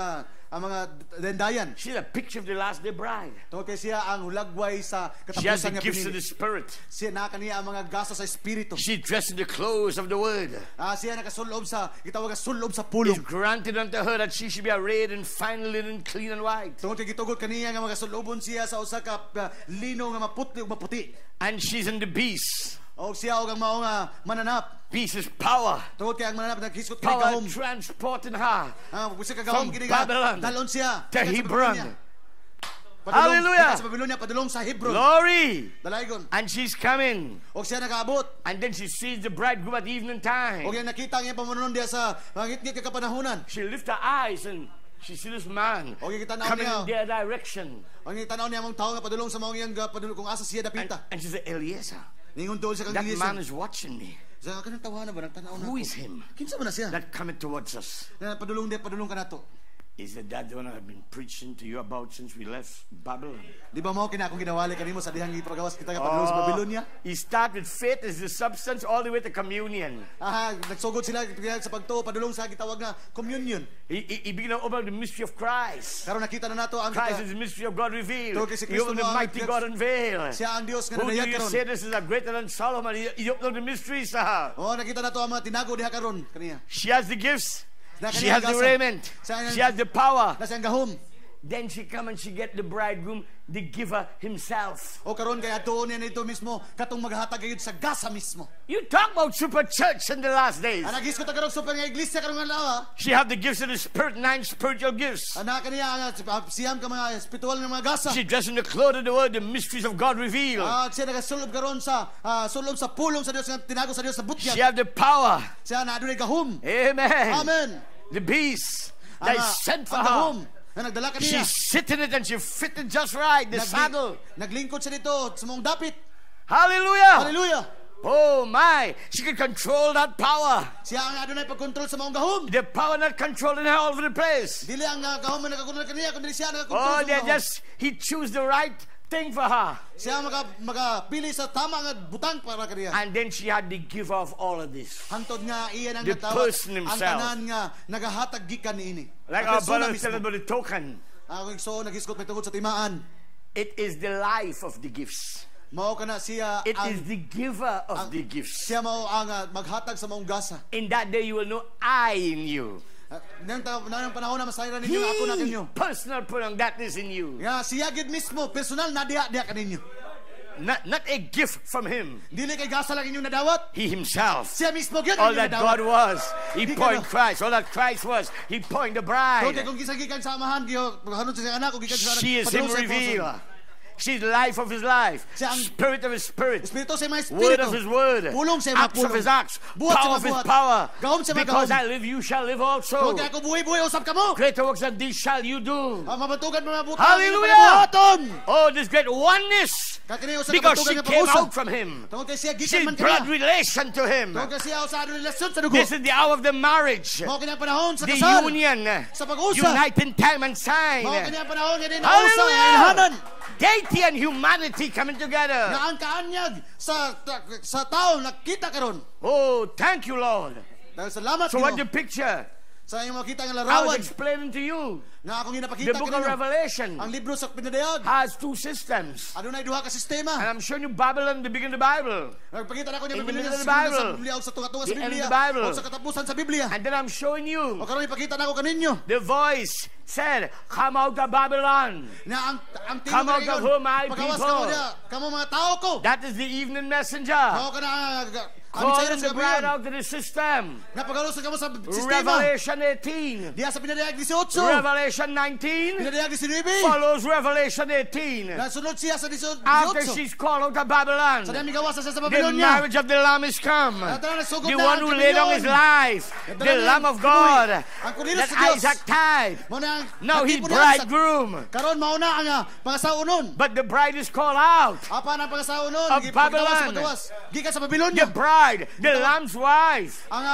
ang mga dendayan. She's a picture of the last day bride. Tungod kay siya ang hulagway sa She has the katapusan nga gifts of pinili. the Spirit. Siya na kaniya ang mga gasto sa espiritu. She's dressed in the clothes of the Word. Ah, siya nakasulob sa gitawag nga sulob sa It's pulong. granted unto her that she should be arrayed in fine linen, clean and white. Tungod kay gitugod kaniya nga mga sulobon siya sa usa ka uh, lino nga maputli ug maputi. And she's in the beast. O siya og ang mao nga mananap. Beast is power. Tungod kay ang mananap naghisgot kini Power gahom. transporting her Ah, busa ka from gahom kini nga Babylon dalon siya to gikan sa Hebron. Babylonia. Padulong- Hallelujah. gikan sa Babylonia padulong sa Hebron. Glory. Dalaygon. And she's coming. Og siya nakaabot. And then she sees the bridegroom at evening time. Og yung nakita niya pamunon diya sa ngit-ngit ka kapanahunan. She lifts her eyes and she sees this man Okay, kita na coming niya. in their direction. Ang tanaw niya mong tao nga padulong sa mga iyang padulong kung asa siya And, dapita. and she said, Eliezer, Ningon doon sa that kang man Eliezer. is watching me. Sa kanang tawanan ba nagtanaw na Who ako. is him Kinsa man na siya? that coming towards us? Na padulong diya padulong ka nato. He said, that's the one I've been preaching to you about since we left Babylon. Di ba mo kina akong ginawali kanimo sa dihang ipagawas kita ka padulong sa Babylonia? He started with faith as the substance all the way to communion. Aha, nagsugod sila sa pagtuo padulong sa gitawag na communion. He, he, he began to open up the mystery of Christ. Karon nakita na nato ang Christ kita, is the mystery of God revealed. Tawag kay si He Kristo opened the mo ang mighty tiyak- God unveiled. siya ang Dios nga Who do nadayag you karon. say this is a greater than Solomon? He, he opened up the mysteries to her. Oh, nakita nato ang mga tinago diha karon kaniya. She has the gifts. Na She kaniya has the gasa. raiment. Sa- She has the power. Na siyang gahom. Then she come and she get the bridegroom, the giver himself. O karon kay atuon niya nito mismo katong maghatag gayud sa gasa mismo. You talk about super church in the last days. Ang nagis ko ta karong super nga iglesia karong adlaw. She have the gifts of the Spirit, nine spiritual gifts. Ana kaniya ang siyam ka mga espiritual nga mga gasa. She dressed in the clothes of the word, the mysteries of God revealed. Ah, siya nagasulob karon sa ah, sulob sa pulong sa Dios nga tinago sa Dios sa She butyag. have the power. Siya na adunay gahom. Amen. Amen. The beast that Ang, is ah, sent for ang her. gahom na nagdala kaniya. She's sitting it and she fitted just right, the Nagli- saddle. Naglingkod siya dito sa mong dapit. Hallelujah. Hallelujah. Oh my, she can control that power. Siya ang adunay pagkontrol sa mong gahom. The power not controlling her all over the place. Dili ang uh, gahom na nagakontrol kaniya kundi siya nagakontrol Oh, sa they mong gahom. just, he choose the right thing for her. Siya maga magapili sa tama nga butang para kaniya. And then she had the giver of all of this. Hantod nga iyan ang The natawag person ang himself. tanan nga nagahatag gikan niini. Like Ang our persona brother mismo. said about the token. Ako igsoon nagisgot may tungod sa timaan. It is the life of the gifts. Mao kana siya It ang is the giver of ang- the gifts. siya mao ang uh, maghatag sa maong gasa. In that day you will know I in you. Uh, nang ta- nang panahon na masayran ninyo ako na He, kinyo. personal pronoun, that is in you. Nga siya gid mismo personal na diha diha kaninyo. Not, not a gift from him. Dili kay gasa lang inyo nadawat. He himself. Siya mismo gyud All ang that nadawat. God was, He Di point ka- Christ. All that Christ was, He point the Okay, bride. kung gisagikan sa amahan giyo hanod sa siyang anak o gikan sa She is Him padulong sa revealed. apostol. She's the life of His life. Siya ang- Spirit of His spirit. Espiritu sa mga espiritu. Word of His word. Pulong sa mga Acts of pulong. His acts. Buhat sa Power mga of His buhat. power. Gahom sa mga Because gahom. I live, you shall live also. Kung ako buhay-buhay usap ka mo. Greater works than these shall you do. Ang mabantugan mo mabuta. Hallelujah! Oh, this great oneness. Kakini usa Because she kabantugan nga came pag-usap. out from Him. Tungod kay siya She's gikan man blood kaniya. relation to Him. Tungod kay siya usa adunay relasyon sa dugo. This is the hour of the marriage. Mao kini ang panahon sa The kasal. union. Sa pag-usa. Unite in time and sign. Mao kini ang panahon nga din na usa Hallelujah! ilhanan. Deity and humanity coming Nga together. ang kaanyag sa sa tao nakita karon. Oh, thank you, Lord. Dahil salamat So what the Ginoo. picture? Sa imong makita nga I was larawan explaining to you. nga akong The ginapakita book of kaninyo. Revelation Ang libro sa pinadayag. has two systems. Adunay duha ka sistema. And I'm showing you Babylon, the beginning of the Bible. Nagpakita na ko niya In the Biblia middle of the sa Bible. sa Biblia o sa tunga-tunga sa The end of Biblia the Bible. o sa katapusan sa Biblia. And then I'm showing O you karon ipakita na ko kaninyo the voice said, come out of Babylon. na ang ang tingog Come out na of ingon, her, my pagawas people. kamo diha, kamo mga tao ko. That is the evening messenger. Mao ka na ang Calling sayang the sa bride gabihan. out to the system. Napagalusan kamo sa sistema. Revelation eighteen. Diha sa pinadayag eighteen. Revelation nineteen Pinadayag nineteen. follows Revelation eighteen. Nasunod siya sa After eighteen. she's called out of Babylon, Sa diyang migawasan siya sa the Babylonia. marriage of the Lamb is come. Natara nagsugod The na one ang who laid down his kaminyon. life, Natara the na Lamb ang of God, kibuhi. Ang kurilos that sa Diyos. Isaac type. Mao na ang Now he nagtipo niya sa- bridegroom. Karon mao na ang ah, pangasaunon. But the bride is called out. Apa na pangasaunon? Of Gipagawas sa Babylon. pagawas. Gikan sa The Babylonia. bride, the Lamb's wife. Ang ah,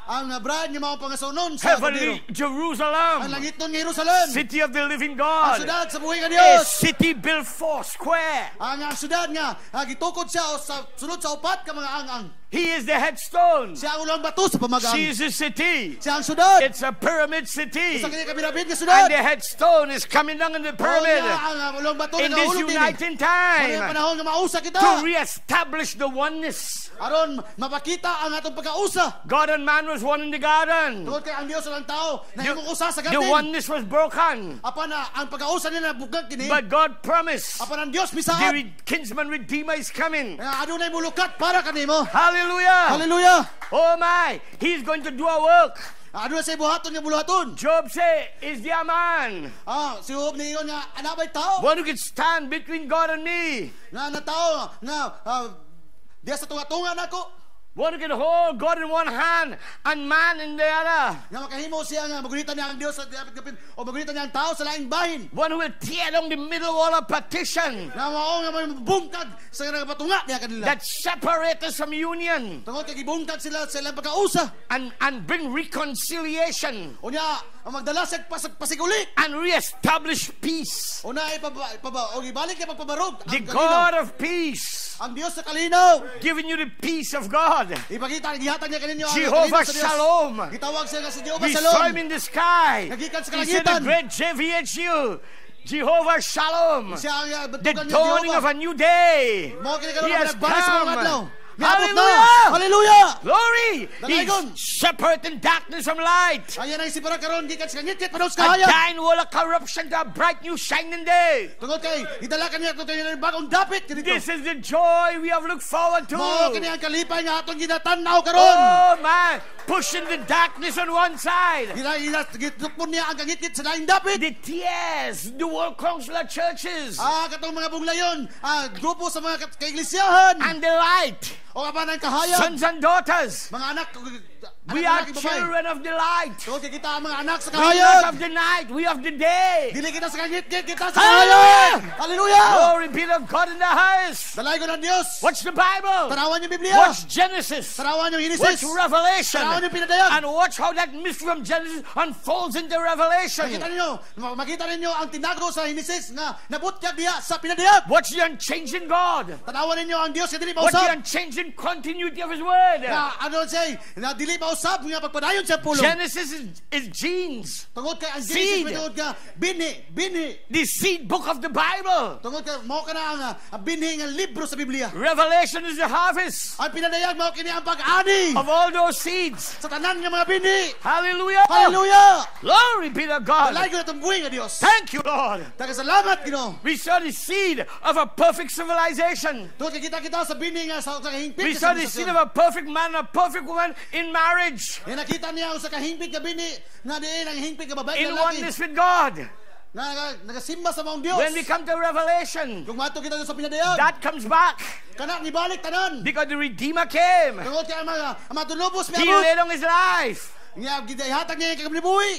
ang uh, bride nga mao pangasunon sa kordero. Heavenly Jerusalem, Ang langiton nga Jerusalem, city of the living ang God, syudad sa buhay nga a Dios. city built four square. Ang ang syudad nga ah, gitukod siya o sa sunod sa upat ka mga angang. He is the headstone. Siya ang ulang bato sa pamagang. She is a city. Siya ang syudad. It's a pyramid city. Isa kini kabirabid nga And syudad. the headstone is coming down in the O pyramid. niya ang ah, ulang bato In nga this ulog din. uniting Mga time, panahon nga mausa kita. to re-establish the oneness. Aron mapakita ang atong pagkausa. God and man was one in the garden. Tungod kay ang Dios ang tao na The, imong usa sa the gatin. oneness was broken. Apan na ang pagkausa nila bugag kini. But God promised Apan ang Dios the misaad. re- kinsman redeemer is coming. Nga adunay mulukat para kanimo. Hallelujah. Hallelujah. Oh my, he's going to do a work. Adunay sa buhaton nga buluhaton. Job say, is there a man? Ah, si Job niyon nga anabay tao. One who can stand between God and me. Nga na tao nga ah, diya sa tunga-tunga nako. One who can hold God in one hand and man in the other. Nga makahimo siya nga magulitan niya ang Dios sa dapat kapin o magulitan niya ang tao sa laing bahin. One who will tear down the middle wall of partition Nga mao nga mabungkag sa nagapatunga niya kanila. that separate us from union Tungod kay gibungkag sila sa ilang pagkausa. and, and bring reconciliation Unya ang magdala sa pas- pasigulit. and re-establish peace. Una ay paba, paba, o ibalik niya pagpabarog. The Ang kalinaw. God of peace, Ang Dios sa kalinaw. giving you the peace of God. Ipakita, gihatag niya kaninyo ang Jehovah kalinaw sa Dios. Shalom. Gitawag siya nga si Jehovah We Shalom. saw him in the sky. Nagikan sa He said the kalangitan. great J V H U, Jehovah Shalom, Siya ang uh, the bentukan ni dawning of Jehovah. a new day. Mo kini He karon has nagbalik sa mga adlaw. come. Miabot na. Hallelujah! Hallelujah! Glory! Dalagon. He's separating darkness from light. Ayan ang isipara karon gikan sa ngit panos A kahaya. dying wall of corruption to a bright new shining day. Tungod kay idala kaniya to tayo bagong dapit kanito. This is the joy we have looked forward to. Mo kini ang kalipay nga atong ginatanaw karon. Oh my! Pushing the darkness on one side. Gina ina gitukpon niya ang kangit sa laing dapit. The tears, the world council of churches, Ah, katong mga bunglayon, ah, grupo sa mga ka- kaiglesiyahan. and the light, O kapan ang kahayag. sons and daughters. Mga anak, We anak, are lalaki, babae. children of the light. Tungod kay kita ang mga anak sa We are not kahayag. of the night, we of the day. Dili kita sa kangit-ngit, kita sa Hallelujah! kahayag. Hallelujah! Glory be to God in the highest. Dalay ko ng Diyos. Watch the Bible. Tanawan yung Biblia. Watch Genesis. Tanawan yung Watch Genesis. Revelation. Tanawan yung pinadayag. And watch how that mystery from Genesis unfolds into Revelation. Makita ninyo, makita ninyo ang tinago sa Genesis nga nabutyag diya sa pinadayag. Watch the unchanging God. Tanawan ninyo ang Diyos nga dili Watch the mausab. unchanging continuity of His Word. Na ano siya, na dili mausab nga pagpadayon sa pulong. Genesis is, is genes. Tungod kay ang Seed. Genesis tungod ka binhi, binhi. The seed book of the Bible. Tungod ka mao ka na ang ah, binhi nga libro sa Biblia. Revelation is the harvest Ang pinadayag mao kini ang pag-ani of all those seeds. sa tanan nga mga binhi. Hallelujah. Hallelujah! Glory be to God. Dalay ko na itong buhay nga Diyos. Thank you, Lord. Tagasalamat, Ginoo. We saw the seed of a perfect civilization. Tungod kay kita-kita sa binhi nga sa, sa kahingpit. We nga saw the seed of sibilisasyon. a perfect man and a perfect woman in marriage, Nga nakita niya sa kahingpit nga binhi nga diin ang hingpit nga babae in nga lalaki. oneness with God. Na naga- nagasimba sa maong Diyos. When we come to Revelation, Kung mato kita sa pinadayag, that comes back kana ni balik tanan. because the Redeemer came. Tungod kay ang mga ang matulubos He miabot. laid on His life. Nga gidahatag niya yung kagamibuhi.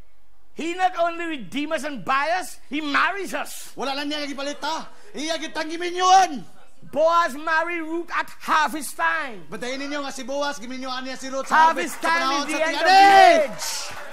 He not only redeems us and buys us, He marries us. Wala lang niya gipalita. Iya gitanggi minyoan. Boaz married Ruth at harvest time. Batayin ninyo nga si Boaz giminyoan niya si Ruth sa Harvest sa time panahon is the sa end of tingani. the age.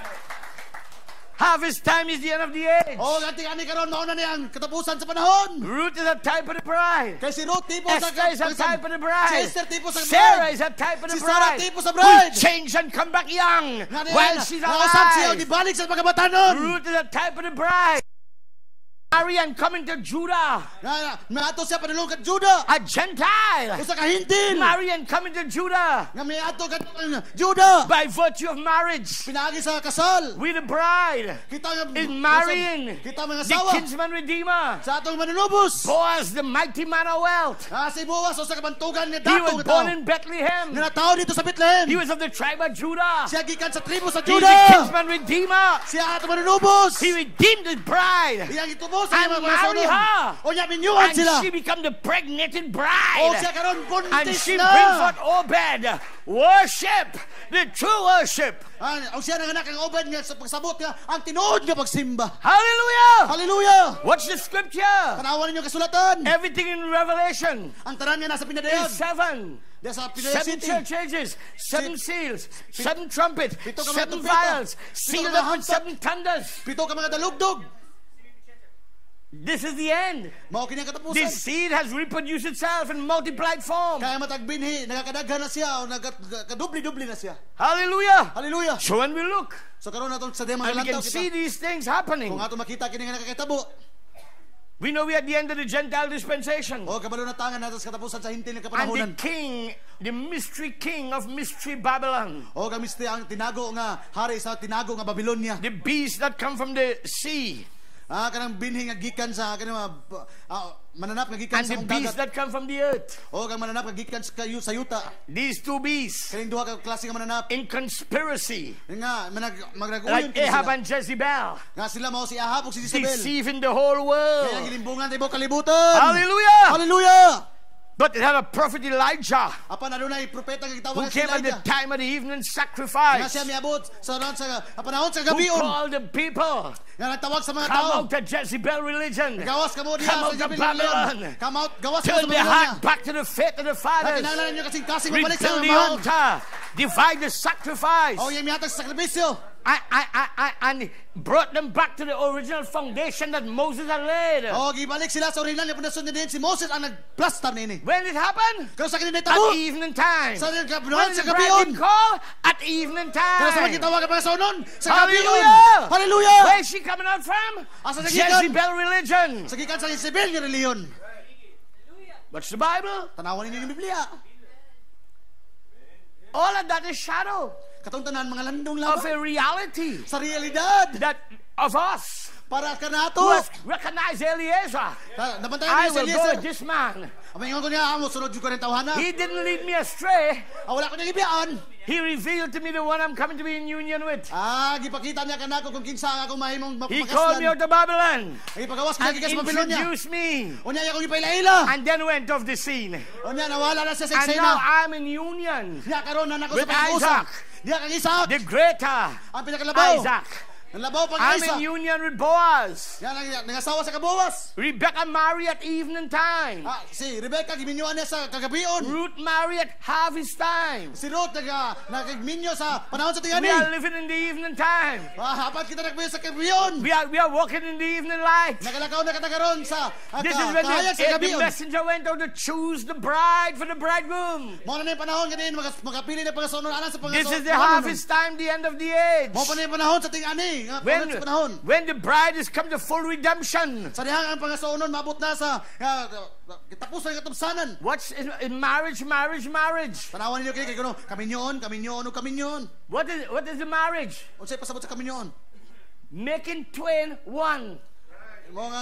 Harvest time is the end of the age. O ganti ani karon mao na niya ang katapusan sa panahon. Ruth is a type of the bride. Kay si Ruth tipo sa Esther is a type of the bride. Si Esther tipo sa Sarah bride. is a type of the Si Sarah bride. tipo sa Who bride. change and come back young Nga while niya, she's nausap siya alive. di balik sa pagkabatanon. Ruth is a type of the bride. Marry and come into Judah. Nga miato siya padulong kay Juda. A Gentile. Usa ka hintil. Marry and come into Judah. Nga miato kay Juda. By virtue of marriage. Pinagi sa kasal. We the bride Kita nga is marrying kita mga the asawa kinsman redeemer. sa atong manunubos. Boaz, the mighty man of wealth. Ah, si Boaz usa ka bantugan nga He dato was nga born tao. in Bethlehem. Nga natao dito sa Bethlehem. He was of the tribe of Judah. Siya gikan sa tribo sa He's the Juda. kinsman redeemer. Siya atong manunubos. He redeemed his bride. Iyang itubos sa And mga marry panasonon. her. O niya minyuhan And sila. she become the pregnated O bride. siya karon And buntis she brings na. forth Obed. Worship. The true worship. Ah, o siya nanganak ang Obed nga sa pagsabot nga ang tinuod nga pagsimba. Hallelujah. Hallelujah. Watch the scripture. Tanawan ninyo kasulatan. Everything in Revelation Ang tanan nga nasa is pinadayag. seven. Diya sa Pinoy Seven City. church ages, seven Si- seals, seven trumpets, Pito ka mga seven trumpeta. vials, Pito sealed ka mga up with hampas. seven thunders. Pito ka mga dalugdog. This is the end. Mao kini ang katapusan. This seed has reproduced itself in multiplied form. Kaya matagbinhi, nagakadaghan na siya o nagkadubli-dubli na siya. Hallelujah. Hallelujah. So when we look, So karon naton sa demo and we lantaw can see kita. these things happening, Kung ato makita kini nga nakakitabo. we know we're at the end of the Gentile dispensation. O kabalo na tangan nato sa katapusan sa hintil nga And the kapanahonan. king, the mystery king of mystery Babylon, O kamisti ang tinago nga hari sa tinago nga Babylonia. the beast that come from the sea, Ah kanang binhi nga gikan sa kanang mga ah, mananap nga gikan and sa the mong beast dagat. that come from the earth. O kang mananap nga gikan sa kayu sa yuta. These two beasts Kaning duha ka klase nga mananap in conspiracy, nga manag magraguyon like kini Ahab sila. and Jezebel, Nga sila mao si Ahab ug si Jezebel. deceiving the whole Kaya world. gilimbungan tibo kalibutan. Hallelujah! Hallelujah. But it had a prophet Elijah Apan adunay propeta nga who gitawag si came at the Elijah. time of the evening Nga sacrifice, siya miabot sa ron sa ah, panahon sa who gabion. called the people, Nga nagtawag sa mga come tao. out of Jezebel religion, Gawas ka mo diha Come sa out of Jezebel Babylon. religion. Come out, gawas ka sa turn their Babylonia. heart back to the faith of the fathers, Kinahanglan ninyo kasing kasing mabalik sa rebuild the amahan. altar, divide the sacrifice, O yung mihatag sa sakripisyo. I, I, I, I, and brought them back to the original foundation that Moses had laid. O gibalik sila sa original nga pundasyon ni si Moses ang nagplastar nini. When did it happen? Kaya sa kanina At tabo. evening time. Sa When gabion did sa the bride gabion. call? At evening Kaya sa time. magitawag ka pa sa unon sa gabion. Hallelujah! Hallelujah. Where is she coming out from? Asa sa gikan? Jezebel religion. Sa gikan sa Jezebel nga reliyon. What's the Bible? Tanawan ninyo yung Biblia. All of that is shadow Katong tanan mga landong of lamang a reality sa realidad that of us para who kanato. has recognized Eliezer. Nabantayan I niyo si will go Eliezer. with this man. Amaingon ko niya amo sunod jud ko rin tawhana. He didn't lead me astray. Ah, wala ko nang ibiyaan. He revealed to me the one I'm coming to be in union with. Ah, gipakita niya kanako kung kinsa ang akong mahimong He called me out mapakaslan. to Babylon Ay pagawas and niya gikas sa Babylonia. introduced me, Unya ya kong ipailaila. and then went off the scene. Unya nawala na siya sa And now eksena. I'm in union Niya karon na nako with sa pag-usap. Isaac. Niya kang Isaac. the greater Ang pinakalabaw. Isaac. Ang labaw pang I'm Isaac. in union with Boaz. Yan ang nangasawa sa kabuwas. Rebecca married at evening time. Ah, si Rebecca giminyuan niya sa kagabion. Ruth married at harvest time. Si Ruth naga nagminyo sa panahon sa We tingani. are living in the evening time. Ah, hapat kita nagbiyo sa kagabion. We are, we are walking in the evening light. Nagalakaw na katagaron sa ah, This ka- is when the, kahayag sa eh, the gabion. messenger went out to choose the bride for the bridegroom. Mo na yung panahon ganun magas- magapili na pagasunod anan sa This pagasunod. is the harvest time, the end of the age. Mo pa na yung panahon sa tingani. Nga When, panahon sa panahon. when the bride is come to full redemption. Sa dihang ang pangasunon mabot na sa ah, kitapos na katapsanan. What's in, in marriage, marriage, marriage? Tanawan ninyo kay kay kuno kaminyoon, kaminyoon o kaminyoon. What is what is the marriage? Unsay pasabot sa kaminyoon? Making twain one. Mo nga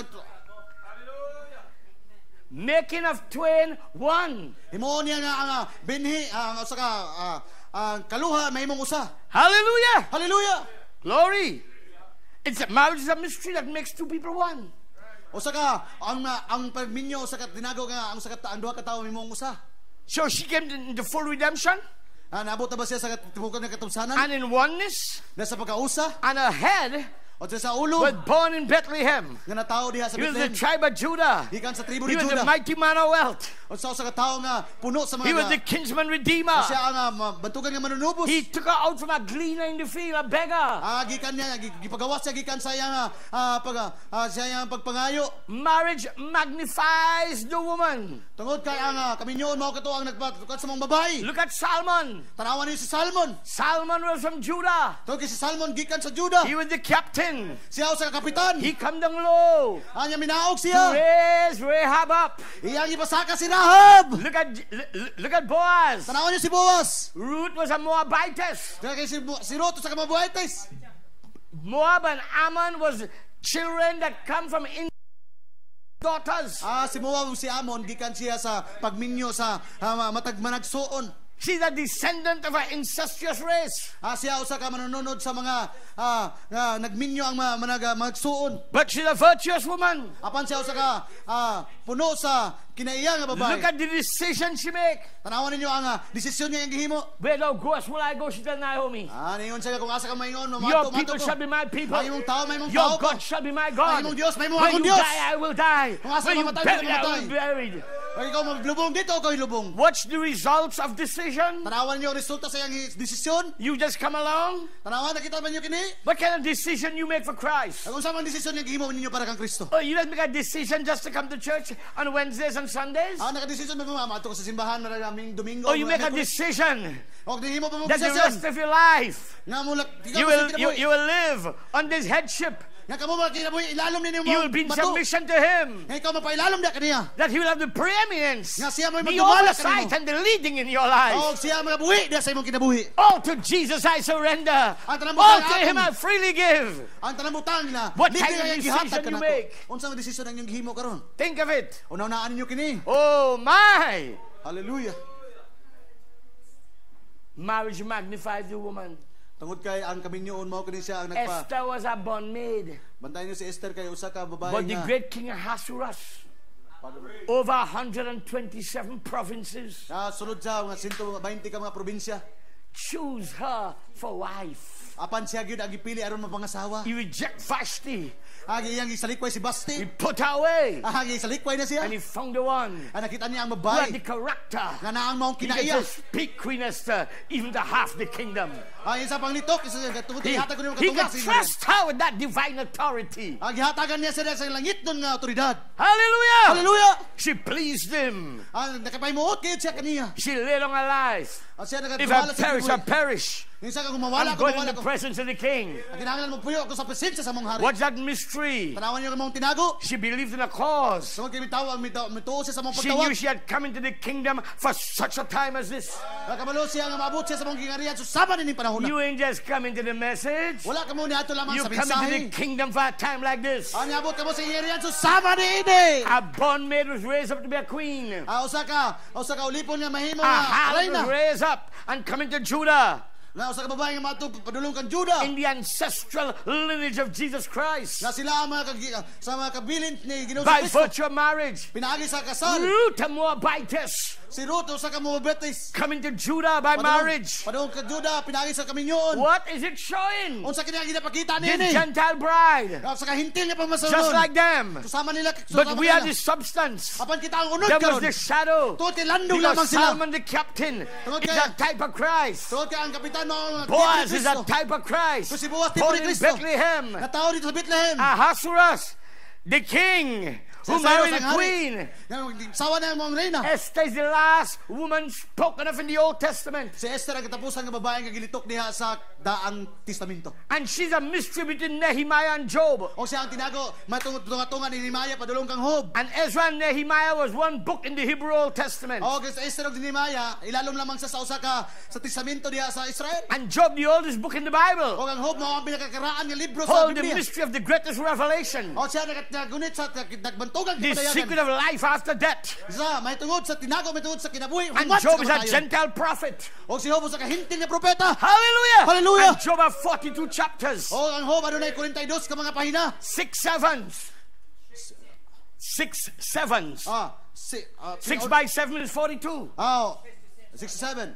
Making of twain one. himuon niya nga ang ah, binhi ang usa ka ah, ang kaluha mahimong usa. Hallelujah! Hallelujah. Glory! It's a marriage is a mystery that makes two people one. Usa ka ang ah, ang pagminyo usa ka tinago nga ang usa ka ta- ang duha ka tawo mahimong usa. So she came into full redemption Ah, naabot na ba siya sa tibukan nga katapsanan? and in oneness, Nasa pagkausa and her head o sa ulo was born in Bethlehem. nga natao diha sa He was the Bethlehem. tribe of Judah. Gikan sa tribo He ni was the Judah. mighty man of wealth. O sa usa ka tawo nga puno sa mga He was the kinsman redeemer. siya ang ah, ma- bantugan nga manunubos. He took her out from a gleaner in the field, a beggar. Ah, gikan niya gi- gipagawas siya gikan sa iyang ah, ah, pag ah, siya iyang pagpangayo. Marriage magnifies the woman. Tungod kay ang ah, kaminyoon mao kato ang nagpatukan sa mga babae. Look at Salmon. Tanawan niyo si Salmon. Salmon was from Judah. Tungod kay si Salmon gikan sa Judah. He was the captain. Siya usa ka kapitan. He come down low Anya minaog to siya. raise Rahab up. Iyang ipasaka si Rahab. Look at look, look at Boaz. Tanawan niyo si Boaz. Ruth was a Moabitess. Kaya kay si, Bo- si Ruth sa kamabuhites. Moab and Ammon was children that come from in daughters. Ah, si Moab si Amon gikan siya sa pagminyo sa ah, matag managsuon. She's a descendant of an incestuous race. Ah, siya usa ka manununod sa mga ah, ah, nagminyo ang mga manag magsuon. But she's a virtuous woman. Apan siya usa ka ah, puno sa kinaiya nga babae. Look at the decision she make. Tanawan ninyo ang ah, desisyon niya ang gihimo. Where thou goest, will I go, she tell Naomi. Ah, ningon siya kung asa ka maingon, Your mato people mato shall ko. be my people. May mong tao, may mong Your tao ko. God shall be my God. May mong Diyos, may mong When akong you Diyos. die, I will die. Kung asa When you mamatay, bury, I mamatay. will be buried. Ay, ikaw maglubong dito o ikaw ilubong? What's the results of decision? Tanawan niyo ang resulta sa iyang desisyon? You just come along? Tanawan, nakita man niyo kini? What kind of decision you make for Christ? Kung saan ang desisyon yung gihimo ninyo para kang Kristo? Oh, you don't make a decision just to come to church on Wednesdays and Sundays? Ah, naka-desisyon mo mga maato ka sa simbahan maraming Domingo. Or you make a decision O gihimo pa mo that the desisyon. rest of your life Nga mo lak- you will, you, you will live on this headship. Nga kamo makinabuhi ilalom ninyo mo. You will be in submission to Him. Nga ikaw mapailalom da kaniya. That He will have the preeminence, Nga siya may the magdumala oversight, kanimo. and the leading in your life. O siya mga buhi da sa imong kinabuhi. All to Jesus I surrender. Ang tanang All butang to Him I akong- freely give. Ang tanang butang na What libre kind of nga yung decision gihatag ka you nako. make? Unsa ang desisyon ang iyong gihimo karon? Think of it. Unaw-unaan ninyo kini. Oh my! Hallelujah. Marriage magnifies the woman. Tungod kay ang kaminyoon mao kini siya ang nagpa. Esther was a bondmaid. Bantayan niyo si Esther kay usa ka babae But the nga. great king Ahasuerus, over one hundred twenty-seven provinces, Na sunod sa mga one hundred twenty ka mga probinsya. choose her for wife. Apan siya gyud ang gipili aron mapangasawa. He reject Vashti. Agi iyang gisalikway si He Basti. put her away. Agi gisalikway na siya. And he found the one Ah, nakita niya ang who had the babae character. nga naang maong He kinaiya. could speak Queen Esther even to half the kingdom. Ang isa pang litok isa tungod He, kay hatag ko nimo he katugas. could trust her with that divine authority. Ang gihatagan niya sila sa langit nun nga otoridad. Hallelujah! Hallelujah! She pleased him. Ang nakapaymuot kayo siya kaniya. She laid on her life. Ang siya If I nagatuwala sa perish, I kibuhi. perish. Isa ka kumawala I'm ko going in mawala the ko. presence of the king. Ang kinahanglan mo puyo ako sa presensya sa mong hari. What's that mystery? Tanawan niyo mong tinago. She believed in a cause. Sa mga mitawag mituo siya sa mong She knew pagtawag. she had come into the kingdom for such a time as this. Nakabalo siya nga maabot siya sa mong gingarihan susama ni panahon na. You ain't just come into the message. Wala ka mo ni ato lamang You sa come into the mensahe. kingdom for a time like this. Ang abot ka mo sa gingarihan susama ni ini. A bondmaid was raised up to be a queen. Ah, usa ka, usa ka ulipon nga mahimo A nga harlot was reyna. raised up and come into Judah Nga usa ka babae nga mato padulong kang Juda. in the ancestral lineage of Jesus Christ Nga sila ang mga kagi, sa mga kabilin ni Ginoo by Kristo. virtue of marriage. Pinaagi sa kasal. Ruth, a Moabitess, Si Ruth usa ka Moabites. coming to Judah by marriage. Padulong ka Juda, pinaagi sa kaminyoon. What is it showing? Unsa kini ang ginapakita This niini? Gentile bride, Nga usa ka hintil nga pamasulon. just like them. Susama nila, But susama we are nila. the substance. Apan kita ang unod There was karon. the shadow. Tuod kay landong lamang Because sila. Salmon the captain Tungod is kay- a type of Christ. Tuod kay ang kapitan mo Boaz is a type of Christ. So si Boaz tipo Born ni in Kristo. Bethlehem. Natao dito sa Bethlehem. Ahasuerus, the king who Si married Cyrus the ang hari. queen. Nga, sawa na ang mga reyna. Esther is the last woman spoken of in the Old Testament. Si Esther ang katapusan nga babae nga gilitok diha sa daang testamento. And she's a mystery between Nehemiah and Job. O siya ang tinago matungtunga-tunga ni Nehemiah padulong kang Hob. And Ezra and Nehemiah was one book in the Hebrew Old Testament. O kay sa Esther ug Nehemiah ilalom lamang sa sa usa ka sa testamento diha sa Israel. And Job, the oldest book in the Bible. O ang Hob mao ang pinakakaraan nga libro sa Hold the Biblia. mystery of the greatest revelation. O siya nagunit sa nagbantugang The secret kapadayagan. of life after death. Sa may tungod sa tinago may tungod sa kinabuhi. And humat sa Job is a kamatayon. Gentile prophet. O si Hob sa kahintil nga propeta. Hallelujah! Hallelujah! And Job have forty-two chapters. O ang Hob adunay forty-two ka mga pahina. Six sevens. Six sevens. Ah, si, ah, Six si- by seven is forty-two. Oh, sixty-seven.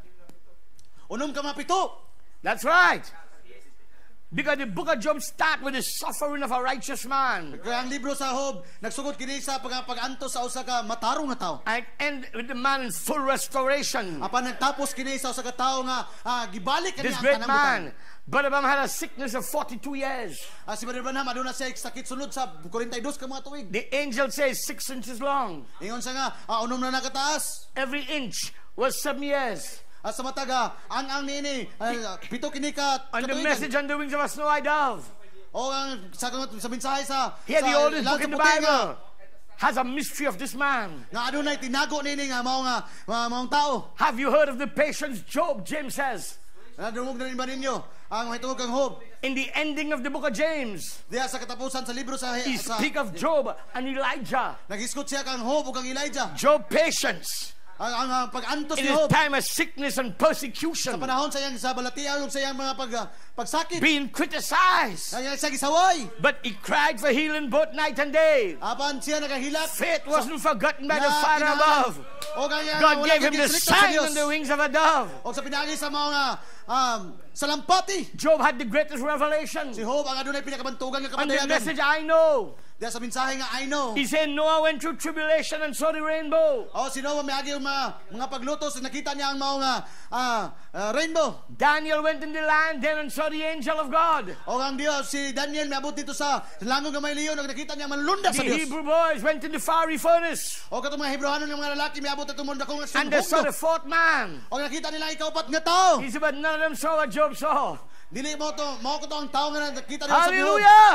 Unom ka mga pito. That's right. Because the book of Job starts with the suffering of a righteous man Kaya ang libro sa Hob nagsugod kini sa pag pag-anto sa usa ka matarong nga tao. and end with the man in full restoration. Apan nagtapos kini sa usa ka tao nga ah, gibalik kani This ang great tanang butang. man, Brother Branham had a sickness of forty-two years. Ah, si Brother Branham aduna siya sakit sunod sa forty-two ka mga tuig. The angel says six inches long. Ingon sa nga ah, unom na nakataas. Every inch was seven years. Ah, sa mataga ang ang nini ah, pito kini ka And the katuigan. message on the wings of a snow-white dove. O ang sa sa mensahe sa Here, sa the oldest ilang book in the sa puti nga, Bible has a mystery of this man. nga adunay tinago nini nga mao nga mga maong tao. Have you heard of the patience Job? James says. Nadungog na rin ba ninyo ang may tungog kang Hob? In the ending of the book of James, Diya sa katapusan sa libro sa, he sa speak of Job and Elijah. nag-iskot siya kang Hob ug kang Elijah. Job patience Ang, ang, ang pag-antos in ni his Hob time of sickness and persecution, sa panahon sa iyang sa balatian ug sa iyang mga pag, pagsakit. being criticized. Kaya siya gisaway. But he cried for healing both night and day. Apan siya nagahilak. Faith wasn't forgotten by the na Father kinahanglan- above. O kaya God wala gave him kang the gistrikta sa sign Dios. on the wings of a dove. O sa pinagi sa mga um, salampati. Job had the greatest revelation. Si Hob ang adunay pinakabantugan nga And the kamatayagan. message I know, Diya sa mensahe nga I know. He said Noah went through tribulation and saw the rainbow. Oh, si Noah may agi yung mga mga paglutos nakita niya ang mga nga ah, ah, rainbow. Daniel went in the land then and saw the angel of God. O ang Dios si Daniel may abot dito sa langong nga may leon nakita niya manlunda The sa Dios. Hebrew boys went in the fiery furnace. O katong mga Hebrehanon nga mga lalaki may abot itong mundo kung And they saw the fourth man. O nakita nila ikaw pat nga tao. He said, but none of them saw what Job saw. Dili mo to, mo ko to ang tao nga nakita nila sa Dios. Hallelujah!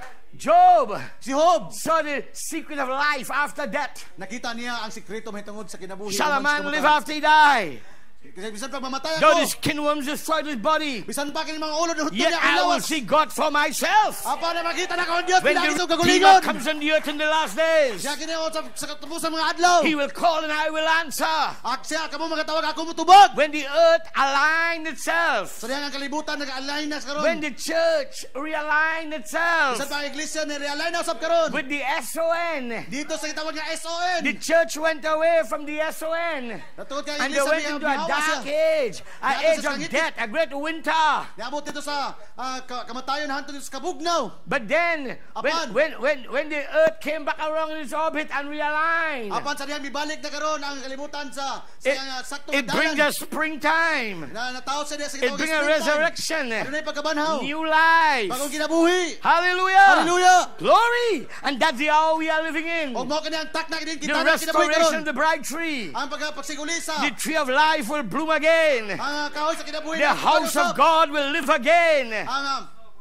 Job Si Job saw the secret of life after death. nakita niya ang sikreto mahitungod sa kinabuhi. Shall a human sa man live kabutan. after he die? Kasi bisan pag mamatay Though ako, the skin worms destroyed his body, bisan pa kini mga ulo ng hutdo yet niya ang I will lawas. see God for myself. Apa na makita na ko ang Dios When pinagi sa the Redeemer kagulingon. comes on the earth in the last days, Siya kini o sa, sa katapusan mga adlaw. he will call and I will answer. Ak siya kamo magatawag ako mutubag. When the earth aligned itself, Sa diyang ang kalibutan nag-align na sa karon. when the church realigned itself Bisan pa ang iglesia ni realign na usab karon. with the S O N, Dito sa gitawag nga S O N. the church went away from the S O N Natungod kay and they iglesia went niya into a bihawa siya. dark age, an Niadto age sa of sangit. death, a great winter. Niabot dito sa ah, ka- kamatayon hantod dito sa kabugnaw. But then, when, Apan. when, when, when the earth came back around in its orbit and realigned, Apan sa diyang mibalik na karon ang kalibutan sa sa it, nga saktong it brings dalan. us springtime. Na nataw sa diya sa It gitawag brings nga a springtime. resurrection, Ano na yung pagkabanhaw? new life. Bagong kinabuhi. Hallelujah! Hallelujah. Glory! And that's the hour we are living in. O mo kani ang tak na kini The kita na kinabuhi restoration karon. of the bright tree. Ang pagpagsiguli sa The tree of life will bloom again. ang kahoy sa kinabuhi. The na house of usab. God will live again. Ang ah,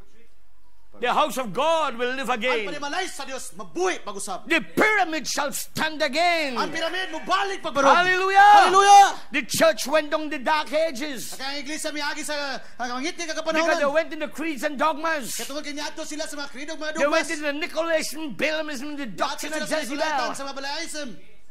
The house of God will live ang again. panimalay sa Dios mabuhi pag-usab. The pyramid shall stand again. Ang piramid mo balik pagbarog. Hallelujah! Hallelujah. The church went on the dark ages Kaya ang iglesia miagi sa ang ngit ni because they kakapanahon. went into creeds and dogmas. Katungod kay niadto sila sa mga kridog mga They went dogmas. into the Nicolaitanism, Balaamism, the Niadto doctrine sila of sa Nicolaitan, Jezebel. sa mga Balaism.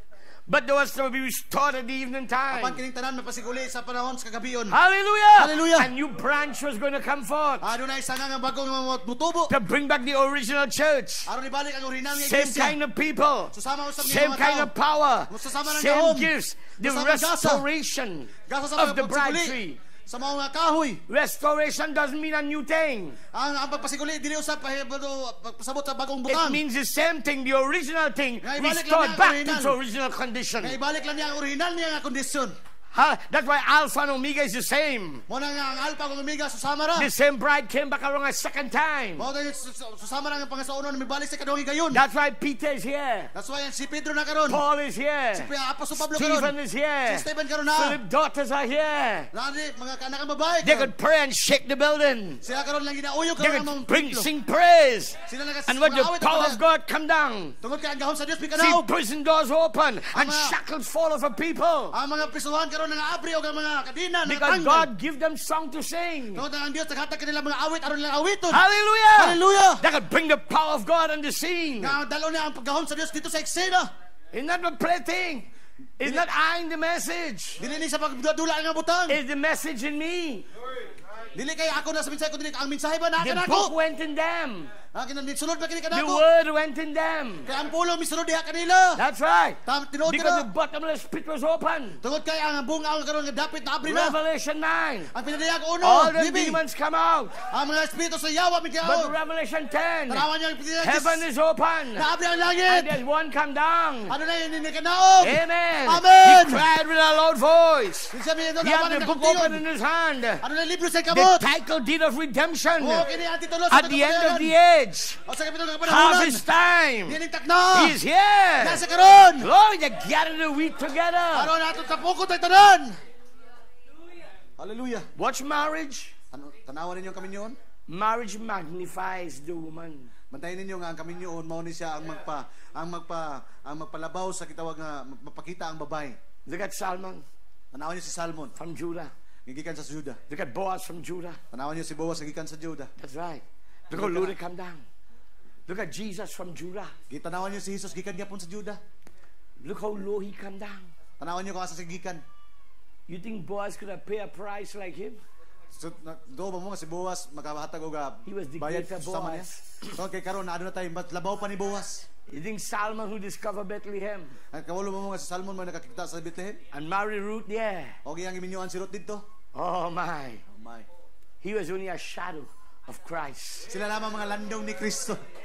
But they was to be restored at the evening Apan time. kining tanan mapasiguli sa panahon sa kagabion. Hallelujah! Hallelujah. A new branch was going to come forth Ano na isa nga nga bagong mga mutubo. to bring back the original church. Aron ibalik ang original nga Same iglesia. kind of people, Susama usab same mga kind tao. of power, Susama ng same gahom. gifts, the Susama ng gasa. restoration Gasa sa of mga the bride pagsiguli. tree. Sa mga nga kahoy. Restoration doesn't mean a new thing. Ang ang pagpasiguli dili usab pahibalo pasabot sa bagong It butang. means the same thing, the original thing, Nga ibalik lang restored niya ang back to original. its original condition. Nga ibalik lang niya ang original niya nga kondisyon. Ha- That's why Alpha and Omega is the same. Mo na nga ang alpha ug omega susama ra. The same bride came back around a second time. Mo na sus- susama ra nga pangasaunon mibalik sa kadong higayon. That's why Peter is here. That's why si Pedro na karon. Paul is here. Si Apostol Pablo Stephen karon. is here. Si Stephen karon na. Philip daughters are here. Nani mga kanak ang babae. They karon. could pray and shake the building. Sila karon lang ginauyog They karon ang could bring, templo. sing praise. Sila nagas And when the mga awit power ang of God come down, tungod kay ang gahom sa Dios see pikanaog. prison doors open and mga- shackles fall off of people. Ang mga prisuhan karon nga abri og ang mga kadina Because natanggal. God give them song to sing. Tungod ang Dios naghatag kanila mga awit aron lang awiton. Hallelujah! Hallelujah. That could bring the power of God on the scene. Nga dalo na ang paggahom sa Dios dito sa eksena. It's not a plaything. It's not eyeing the message. Dili ni sa pagdula nga butang. It's the message in me. Dili kay ako na sa mensahe ko dili ang mensahe ba na The kanako. book went in them. Akin ang sulod ba kini The kanako. word went in them. Kay ang pulo misulod diha kanila. That's right. Tam tinuod Because the ka. bottomless pit was open. Tungod kay ang bunga karon nga dapit na abri na. Revelation nine. Ang pinadayag uno, All the bibi. demons come out. Ang mga espiritu sa yawa But migaw. Revelation ten. Tarawan niya ang pinadayag. Heaven is open. Naabri ang And langit. there's one come down. Ano na yun, kanaog. Amen. Amen. He cried with a loud voice. Yung sabi nito, He had laban the ng book open kakuntingon. in his hand. Ano na libro sa The kabot? title deed of redemption. Oo, kini ang titulo sa At the end of the tagapamayanan. age, O sa kapitong kapanahonan. harvest time, Yan ang takna. He's here. Nasa karon. Glory to gather the wheat together. Ano na itong tapukot ay tanan. Hallelujah. Watch marriage. Ano, tanawan ninyo ang kaminyoon? Marriage magnifies the woman. Bantayin ninyo nga ang kaminyoon, mao ni siya ang magpa ang magpa ang magpalabaw sa kitawag nga mapakita ang babae. Look at Salmon Tanawan niyo si Salmon, from Judah. gigikan sa Juda. Look at Boaz from Judah. Tanawan niyo si Boaz gigikan sa Juda. That's right. Look how Luri come down. Look at Jesus from Judah. Gitanawan niyo si Jesus gikan gyapon sa Juda. Look how low he come down. Tanawan niyo kung asa sa gikan. You think Boaz could have paid a price like him? So, na, do ba mo nga si Boaz makahatag og ah, He was the bayad greater sa niya. Boaz. So kay karon na ano na tayo mat labaw pa ni Boaz. You think Salmon who discovered Bethlehem Ang kawalo mo nga si Salmon man nakakita sa Bethlehem. and marry Ruth? Yeah. Og iyang iminyoan si Ruth didto. Oh my. Oh my. He was only a shadow of Christ. Sila lamang mga landong ni Kristo.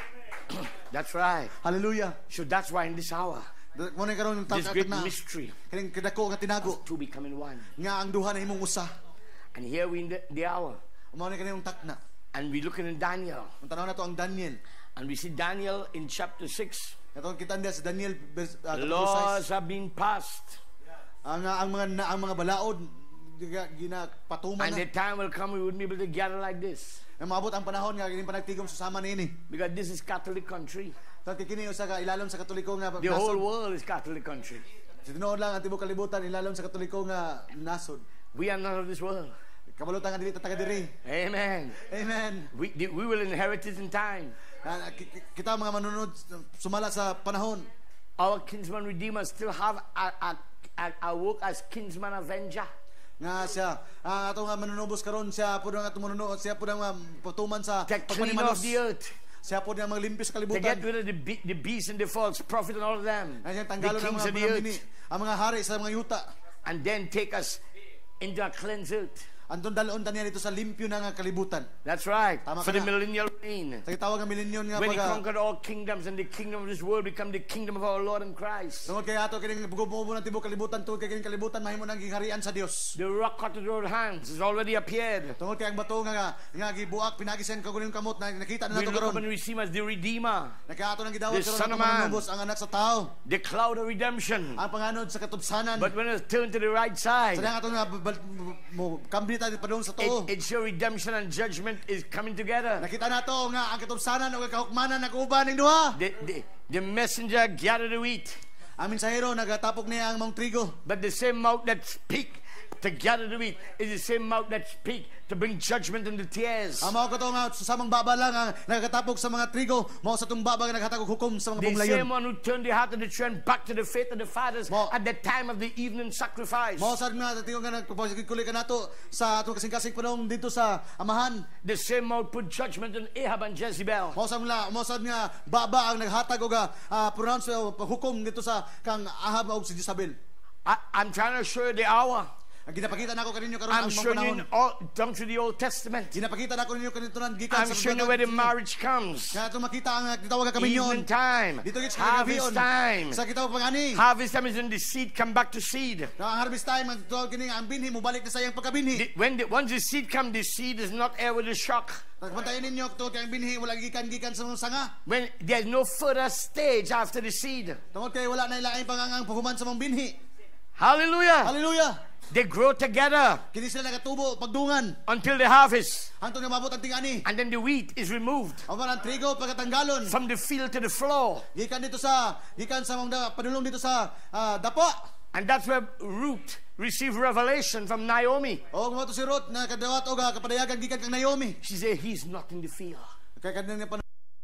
That's right. Hallelujah. So that's why in this hour, Mo na karon this great tag na mystery kining kadako nga tinago two becoming one. nga ang duha na himong usa. And here we in the, the hour. Mao na kaniyong takna. And we looking in Daniel. Ang tanaw na to ang Daniel. And we see Daniel in chapter six. Katong kita ndiya sa Daniel vers- uh, The kapitulo laws six. have been passed. Ang ang mga na, ang mga balaod giga- ginapatuman And na. the time will come we wouldn't be able to gather like this. Na maabot ang panahon nga kini panagtigom susama niini. Because this is Catholic country. Sa kini usa ka ilalom sa Katoliko nga The whole nasod. world is Catholic country. Sa tinuod lang ang tibuok kalibutan ilalom sa Katoliko nga nasod. We are none of this world. Kabalutan nga dili ta taga diri. Amen. Amen. We, we will inherit it in time. Ah, ki- ki- Kita mga manunod sumala sa panahon. Our kinsman redeemer still have a, a, a, a work as kinsman avenger. Nga siya ang ato nga manunubos karon siya pud nga tumununo siya pud nga patuman sa The cleaner pagpanimanos. of the earth. Siya pud nga maglimpyo sa To kalibutan. get rid of the, be- the beasts and the false prophet and all of them. Nga siyang The tanggalon ang kings mga, of the mga bini, earth. ang mga hari sa mga yuta. And then take us into a cleansed earth. Anton dalon taniya dito sa limpyo na nga kalibutan. That's right. Tama For ka the na. millennial reign. Sa gitawag nga milenyon nga When he pag conquered all kingdoms and the kingdom of this world become the kingdom of our Lord and Christ. tungod kay ato kining bugo-bugo ng tibok kalibutan tungod kay kining kalibutan mahimo nang giharian sa Dios. The rock cut to our hands has already appeared. Tungod kay ang bato nga nga, nga gibuak pinagisen kaguling kamot na nakita na We nato look up karon. and we see him as the Redeemer, Nagkaato nang gidawat The karon Son ang of Man. manunubos ang anak sa tao. the cloud of redemption. Ang panganod sa katubsanan. But when it turned to the right Sa side, ato nga bal- mo kambi tayo padung sa tuo. it, it's your redemption and judgment is coming together. Nakita nato nga ang katubsanan o kahukmanan nag-uban ning duha. The, the, the messenger gathered the wheat, Ang mensahero nagatapok niya ang mong trigo. but the same mouth that speak to gather the wheat is the same mouth that speak to bring judgment and the tears. Ang mga kato nga susamang baba lang ang nagatapok sa mga trigo, mao sa tung baba nga naghatag og hukom sa mga The bumlayon. same one who turned the heart of the children back to the faith of the fathers Mo- at the time of the evening sacrifice. Mao sad nga tingog nga nagpapagikuli ka nato sa atong kasing-kasing panahon dito sa amahan. The same mouth put judgment on Ahab and Jezebel. Mao sad nga mao sad nga baba ang naghatag og uh, pronounce o hukom dito sa kang Ahab ug si Jezebel. I, I'm trying to show you the hour. Ang ginapakita nako kaninyo karon I'm ang mga showing you panahon. in all, down to the Old Testament. Ginapakita nako ninyo kanito nan gikan I'm showing you where the marriage comes. Nga ato makita ang gitawag ka kaminyon. Evening time, Dito gid sa harvest gabion. time. Sa gitawag pangani. Harvest time is when the seed come back to seed. Na ang harvest time ang tuwag kini ang binhi mo balik na sa iyang pagkabinhi. The- When the, once the seed come, the seed is not air with a shock. Pagpantayin ninyo tuwag kay ang binhi wala gikan-gikan sa mga sanga. When there's no further stage after the seed. Tungod kay wala na ilaing pangangang pahuman sa mga binhi. Hallelujah. Hallelujah. They grow together Kini sila nagatubo pagdungan until the harvest. hangtod nga mabot ang tingani. And then the wheat is removed Ang mga trigo pagkatanggalon. from the field to the floor. Gikan dito sa gikan sa mga padulong dito sa ah, dapo. And that's where Ruth received revelation from Naomi. O mo to si Ruth na kadawat og ah, kapadayagan gikan kang Naomi. She said, he's not in the field. Kay kadang nga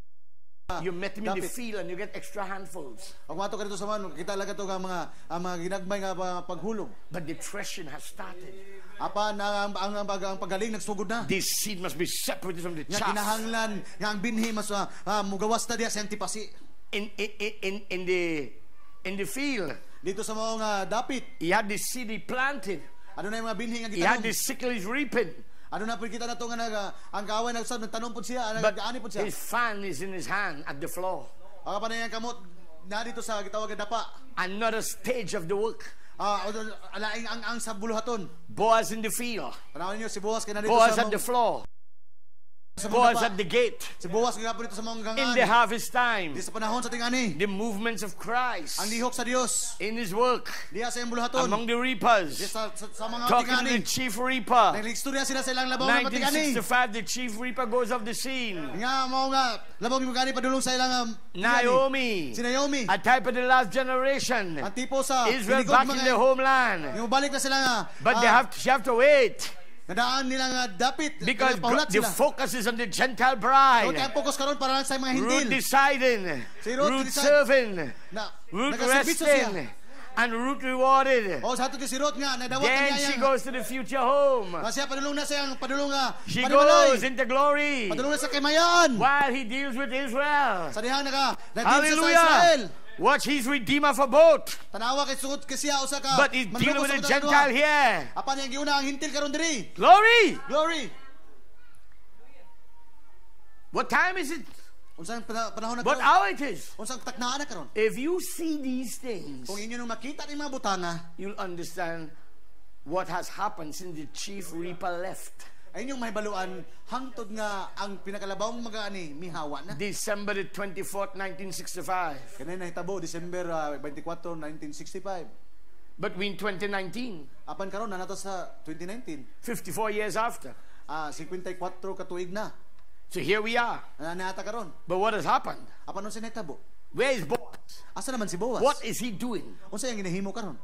You met him in the Dapat. field and you get extra handfuls. og mato kadto sa man kita lang kato nga mga ang mga ginagmay nga pa- paghulog. But the threshing has started. Apan ang ang, ang, pag- ang pagaling nagsugod na. This seed must be separated from the Nga chaff. kinahanglan nga ang binhi mas uh, uh, mugawas na diya sa antipasi. In, in, in, in, the, in the field, Dito sa mga nga dapit, he had the seed he planted. ano na yung mga binhi nga He had the gitanong. sickle he's reaping. Ano na po kita na to nga nag, uh, ang kaaway nagsab nagtanom po siya, But nagaani po siya. his fan is in his hand at the floor. Ang pa na yung kamot na dito sa gitawag nga dapa. Another stage of the work. Ah, uh, alaing ang ang sa buluhaton. Boaz in the field. Panahon niyo si Boaz kay na dito Boaz sa at the mong, floor. sa mong Boaz dapa. at the gate. Si Boaz nga po dito sa mga In gangan. the harvest time. Di sa panahon sa tingani. The movements of Christ. Ang lihok sa Dios. In his work. Diya sa iyang buluhaton. Among the Di reapers. sa, sa, sa mga Talking to tingani. the chief reaper. Nagstorya sila sa ilang labaw ng nineteen tingani. sixty-five, the chief reaper goes off the scene. Nga mao nga labaw gyud gani padulong sa ilang um, Naomi, si Naomi. a type of the last generation. Ang tipo sa Israel tinigog back in mga their homeland. yung balik na sila nga. But they ah, have to, she have to wait. nadaan nila nga dapit. Because kaya paulat the sila. focus is on the Gentile So, kaya bride. ang focus karon para lang sa mga Ruth hintil. deciding, Si Ruth Ruth decide- serving, Na Ruth nagaserbisyo siya. resting, and Ruth rewarded. O sa ato si Ruth nga nadawat Then niya she yang. goes to the future home. Kasi padulong na sa yang padulong nga. She panimalay. goes into glory Padulong na sa kaymayan. while he deals with Israel. Sa dihang naka nagdil sa Hallelujah. Israel. Watch, he's redeemer for both. Tanawa kay sugod kasi siya usa ka. But he's dealing manloko with a sa mga Gentile duha. here. Apan yang giuna ang hintil karon diri. Glory! Glory. What time is it? Unsang pana- panahon na But karon? how it is, Unsang taknaan na karon? if you see these things, Kung inyo nung makita ni mga butanga, you'll understand what has happened since the chief reaper left. ay inyong mahibaluan hangtod nga ang pinakalabawang mga ani mihawa na. December the twenty-fourth, nineteen sixty-five. Kanay nahitabo December uh, twenty-four, nineteen sixty-five. Between twenty nineteen, Apan karon na nato sa twenty nineteen. fifty-four years after. Ah, fifty-four ka tuig na. So here we are. Na naata karon. But what has happened? Apan unsa nahitabo? Where is Boaz? Asa naman si Boaz? What is he doing? Unsa yang ginahimo karon?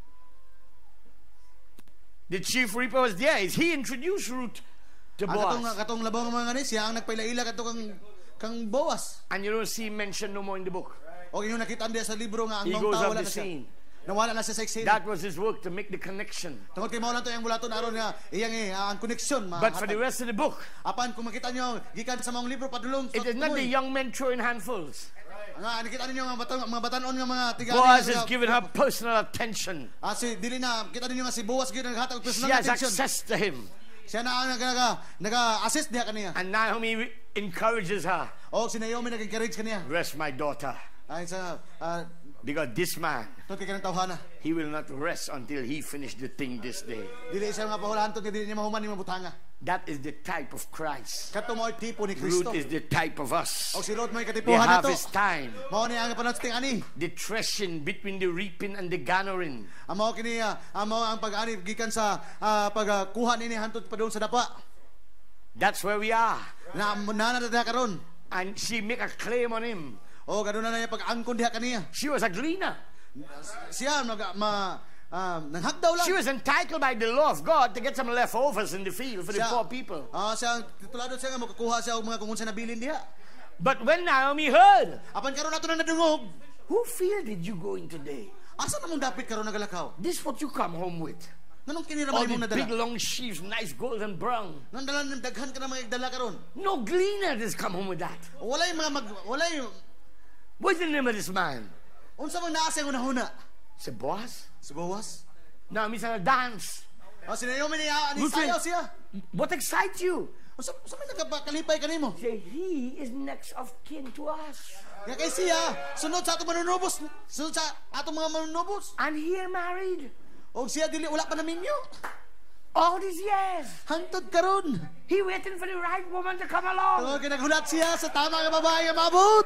The chief reaper was there. Is he introduced Ruth to Ang katong Boaz? katong labaw nga mga ni siya ang nagpailaila kadto kang kang Boaz. And you don't see him mentioned no more in the book. O inyo nakita diya sa libro nga ang He mga goes tao off wala the na siya. scene. Nawala na siya sa eksena. That was his work, to make the connection. Tungod kay mao lang to yang bulaton aron nga iyang eh, ang connection ma. But for the rest of the book, Apan kung makita nyo gikan sa mga libro padulong it is not the young men throwing handfuls. nga nakita ninyo nga batan mga batanon nga mga tiga Boaz has given her personal attention. Ah, si dili na kita ninyo nga si Boaz gyud naghatag og She personal has attention. access to him. Siya na ang naga naga-assist diha kaniya. And Naomi re- encourages her. O si Naomi nag-encourage kaniya. Rest, my daughter. Ay sa ah, Because this man, tungod kay kanang tawhana. he will not rest until he finish the thing this day. Dili siya nga pahulaan tungod dili niya mahuman ni mga butanga. That is the type of Christ. Kato mo tipo ni Ruth Kristo. is the type of us. O si Ruth mo The katipuhan nato. harvest time, Mao ni ang panahon sa ting ani. the threshing between the reaping and the gathering. Ang mao kini ah, ang mao ang pag-ani gikan sa ah, pagkuha nini hantod padung sa dapa. That's where we are. Na na na diha karon. And she make a claim on him. O kaduna na niya pag-angkon diha kaniya. She was a gleaner. Siya mag ma ah, nanghagdaw lang. She was entitled by the law of God to get some leftovers in the field for the Siya- poor people. Ah, siya titulado siya nga makakuha siya og mga kung unsa nabilin diha. But when Naomi heard, Apan karon nato na nadungog. who field did you go in today? Asa namong dapit karon nagalakaw? This what you come home with. Nganong kini ra All may the mong big nadala? long sheaves, nice golden brown. Nang dala ng daghan ka na mga igdala karon. No gleaner has come home with that. Walay mga mag walay What's the name of this man? unsa man naa sa una-una? It's a boss. Si Boaz. Naomi's gonna dance. O si Naomi niya ani Listen. sayaw siya. What excites you? Unsa unsa man nagakalipay kanimo? Say he is next of kin to us. Nga kay siya sunod sa atong manunubos, sunod sa atong mga manunubos. And he married Og siya dili wala pa naminyo. all these years. Hangtod karon. He waiting for the right woman to come along. Tungod kay naghulat siya sa tama nga babae nga maabot.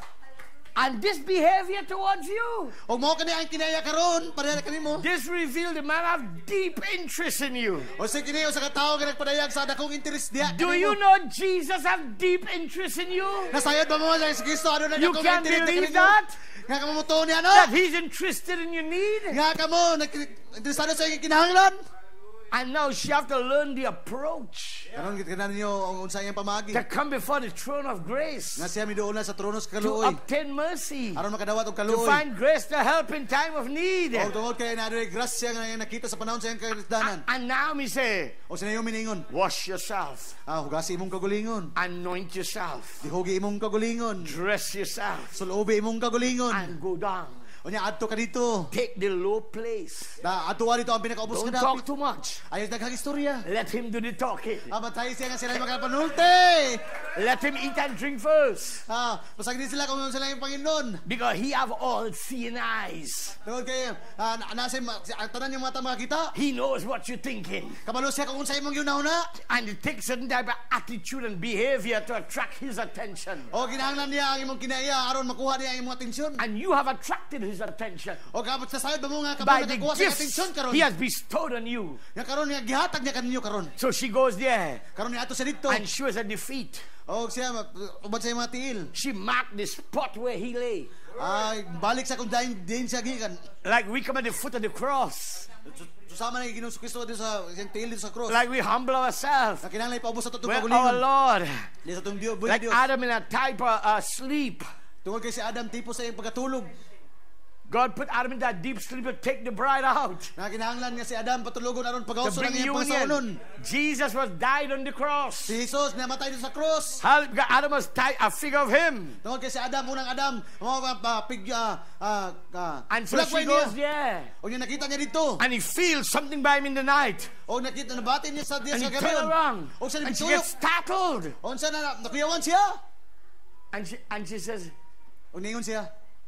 And this behavior towards you, Og mao kani ang kinaya karon pareha kanimo. this revealed the man have deep interest in you. O si kini usa ka tawo nga nagpadayag sa dakong interes diha. Do you know Jesus have deep interest in you? Nasayod ba mo sa si Kristo ano na You dakong can't interes believe kanimo? that? Nga kamo mo to niya no? That he's interested in your need. Nga kamo nag-interesado sa iyong kinahanglan. And now she have to learn the approach Karon gid kanan niyo ang unsa iyang pamagi. to come before the throne of grace, Nga siya miduol na sa trono sa to kaluoy. obtain mercy, Aron makadawat og to kaluoy. find grace to help in time of need. O tungod kay naadtoy grasya nga iyang nakita sa panahon sa iyang karisdanan. And Naomi say, O sa Naomi ningon, wash yourself, ah hugasi imong kagulingon. anoint yourself, Dihugi imong kagulingon. dress yourself, Sulobe imong kagulingon. and go down. Unya adto ka dito. Take the low place. Da adtuwa dito ang pinakaubos Don't nga talk dapit. too much. Ayos daghang istorya. Let him do the talking. Ah, batay siya nga sila makapanulti. Let him eat and drink first. Ah, pasag din sila kung sila yung Panginoon. Because he have all seeing eyes. Tungod kay ah, na- nasa ma- si- ang tanan yung mata makita. He knows what you're thinking. Kabalo siya kung unsa imong yunahuna. And it takes certain type of attitude and behavior to attract his attention. O kinahanglan niya ang imong kinaiya aron makuha niya ang imong atensyon. And you have attracted his attention O kapag sa sayod ba mo nga by kabalo the nakakuha sa gifts atensyon karon. he has bestowed on you. Nga karon nga gihatag niya kaninyo karon. So she goes there Karon niya ato sa dito. and she was at the feet. O siya ubad sa imong tiil. She marked the spot where he lay. Ay balik sa kung dahin din siya gikan. Like we come at the foot of the cross. Susama na Ginoong Kristo dito sa siyang tiil dito sa cross. Like we humble ourselves. Na kinahanglan ipaubos sa tutong Where our kagulingon. Lord, Di sa tong Dios, buhay like Dios. Adam in a type of uh, sleep. Tungod kay si Adam tipo sa iyang pagkatulog. God put Adam in that deep sleep to take the bride out. Na kinahanglan nga si Adam patulogon aron To pagawso bring ng iyang pangasaunon. union. Jesus was died on the cross. Si Jesus namatay dito sa cross. How Adam was tied, a figure of him. Tungod kay si Adam, unang Adam, mga uh, pig, uh, uh, uh, And so she goes there. O niya nakita niya dito. And he feels something by him in the night. O nakita, nabati niya sa diya And he sa turns gabi. around. O siya And she nabitulog. gets startled. O siya na nakuyawan siya. And she, and she says, Ug ningon siya,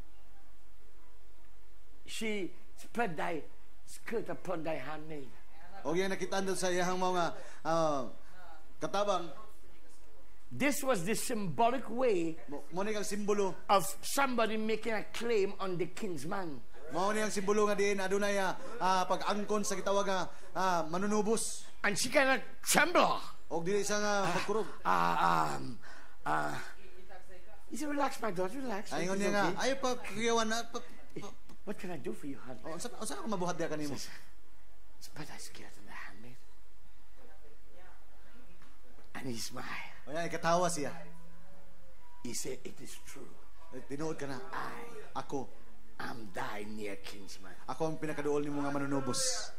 she spread thy skirt upon thy handmaid. og yang nakitaan doon sa iyang mga ah, katabang, This was the symbolic way mo mo ni kang simbolo, of somebody making a claim on the kinsman. mao ni ang simbolo nga diin adunay ah, ah, pag-angkon sa gitawag nga ah, manunubos. And she kind of trembled. Og dili siya nga magkurog. Uh, um, uh, he said, relax, my daughter, relax. Ay It's ingon niya nga, okay. ayo pa kiyawan na pa, pa, What can I do for you, honey? oh, unsa unsa ako mabuhat diha kanimo? But I scared in the handmaid. And he smiled. O yan, ikatawa siya. He said, it is true. Eh, Tinuod ka na. I Ako, am thy near kinsman. ako ang pinakaduol ni mga manunubos.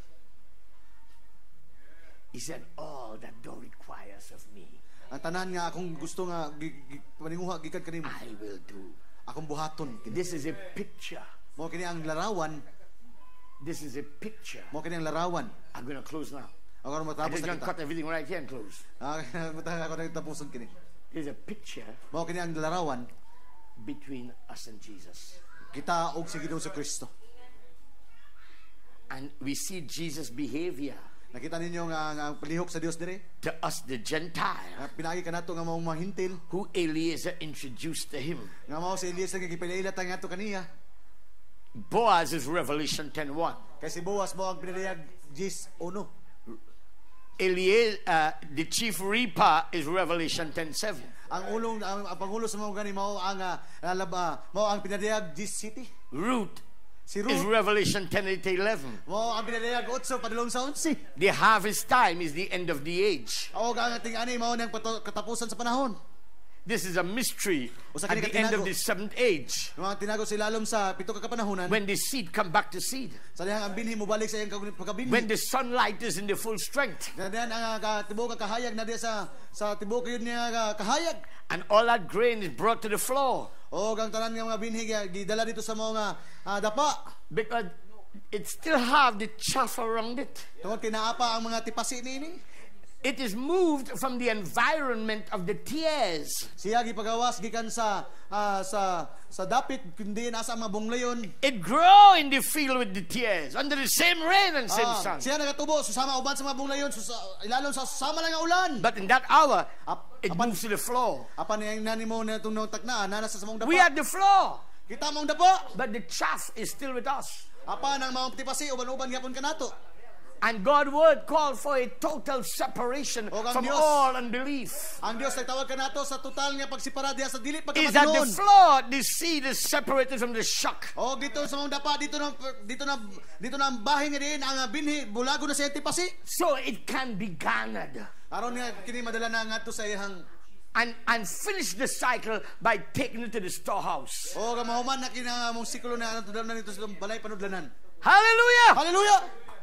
He said, all that thou requires of me, Ang tanan nga akong gusto nga gi- gi- paninguha gikan kanimo. I will do. Akong buhaton. This is a picture. Mo kini ang larawan, This is a picture. mo kini ang larawan. I'm going to close now. Ako ron I'm matapos just na going to kita. cut everything right here and close. Ah, mutang ako na tapuson kini. There's a picture Mo kini ang larawan between us and Jesus. kita og si Ginoong sa Kristo. And we see Jesus' behavior Nakita ninyo nga nga ang palihok sa Dios dire. to us, the Gentile, Nga pinagi kanato nga mao mahintil, who Eliezer introduced to him. nga mao si Elias nga gipilaila ta ngadto kaniya. Boaz is Revelation ten one. Kay si Boaz mo ang pinadayag Jis uno. Eliezer, uh, the chief reaper, is Revelation ten seven. Ang ulong ang, ang pangulo sa mga gani mao ang uh, lalaba, mao ang pinadayag Jis City. Ruth Si is Ruth Revelation ten eight eleven. mao ang pinadayag otso padulong sa onse. The harvest time is the end of the age. O ang ating ani mao nang pato- katapusan sa panahon. This is a mystery Usa at kini the ka end of tinago. the seventh age, Mga tinago si lalom sa pito ka kapanahonan. when the seed come back to seed, Sa dihang ang binhi mo balik sa iyang kag- pagkabinhi. when the sunlight is in the full strength, Na diyan ang uh, tibuok ka kahayag na diya sa sa tibuok yun niya uh, kahayag. and all that grain is brought to the floor, O ang tanan nga mga binhi nga gidala dito sa mga uh, dapa. because it still have the chaff around it. Tungod kay naapa ang mga tipasi niini. It is moved from the environment of the tears. Siya gipagawas gikan sa ah, sa sa dapit kundi nasa mga bunglayon. It grow in the field with the tears under the same rain and same Ah, sun. siya nagatubo susama uban sa mga bunglayon susa, ilalom sa susama lang nga ulan. But in that hour, Ap- it apan moves to the floor. apan yang nani mo na itong taknaan nana sa samong dapa. We are the floor, Kita mong dapa. but the chaff is still with us. Apan ang mga tipasi uban-uban gyapon kanato. And God's word called for a total separation O, ang from Diyos. all unbelief. Ang Dios nagtawag kanato sa total nga pagsipara diha sa dili Is that the pagkabadlon. floor, the seed is separated from the shock. O dito sa mga dapa dito na dito na dito na ang bahin nga diin ang binhi bulago na sa iyang tipasi. So it can be garnered. Aron nga kini madala na ngadto sa iyang And, and finish the cycle by taking it to the storehouse. o gamahuman na kini ang among siklo na ano tudlan na dito sa balay panudlanan. Hallelujah! Hallelujah.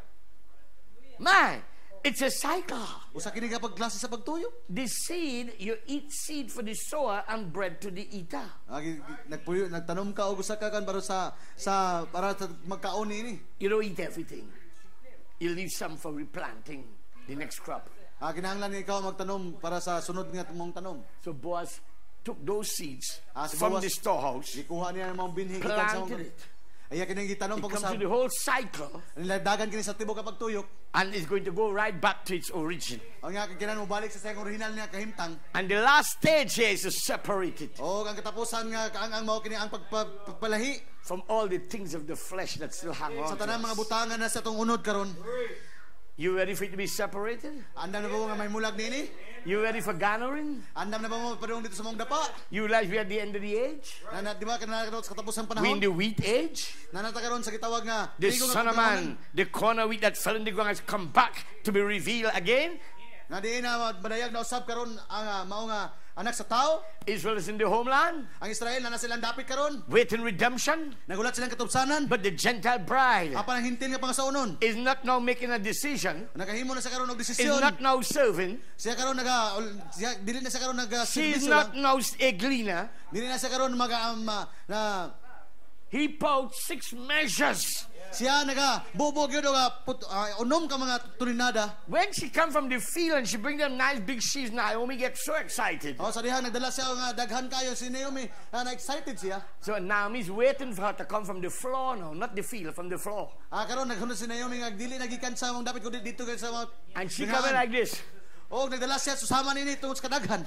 Man, it's a cycle. Usa kini nga pagklase sa pagtuyo. The seed, you eat seed for the sower and bread to the eater. Agi nagpuyo nagtanom ka og usa ka kan para sa sa para sa magkaon ini. You don't eat everything. You leave some for replanting the next crop. Ah kinahanglan nga ikaw magtanom para sa sunod nga mong tanom. So Boaz took those seeds Ah, si from Boaz- the storehouse, Gikuha niya ang mga binhi gikan sa planted mga it. Aya kini gitanong It pag comes usab. to the whole cycle, Niladagan kini sa tibuok ka pagtuyok. and it's going to go right back to its origin. Ang nga kinan mo balik sa sayang original niya kahimtang. And the last stage here is to separate it O ang katapusan nga ang ang mao kini ang pagpa- pagpalahi from all the things of the flesh that still hang on sa to tanang mga us. butangan na sa tong unod karon. You ready for it to be separated? Andam na ba mo nga may mulag nini? You ready for garnering? Andam na ba mo padung dito sa mong dapa? You realize we're at the end of the age? Na di ba kana karon sa katapusang We're in panahon? the wheat age. Nanata karon sa gitawag nga The trigo nga son of pagkakunan. man, the corner wheat that fell in the ground has come back to be revealed again. Nga diin na madayag na usab karon ang ah, mao nga anak sa tao. Israel is in the homeland, Ang Israel na na silang dapit karon. waiting redemption. Nagulat silang katubsanan. But the Gentile bride Apan ang hintil nga pangasaunon. is not now making a decision, Nakahimo na sa karon og is desisyon. not now serving. Siya karon naga siya dili na sa karon naga She is serbisyo not lang. now a gleaner. Dili na sa karon mag um, ah, na He poured six measures. Siya naga bubog yun nga put, uh, unom ka mga tulinada. When she come from the field and she bring them nice big sheaves, Naomi gets so excited. O sa diha nagdala siya nga daghan kayo si Naomi, uh, na excited siya. So Naomi's waiting for her to come from the floor now, not the field, from the floor. Ah karon naghunod si Naomi nga dili nagikan sa mong dapat ko dito kay sa mga. And she coming like this. O nagdala siya susama nini tungod sa kadaghan.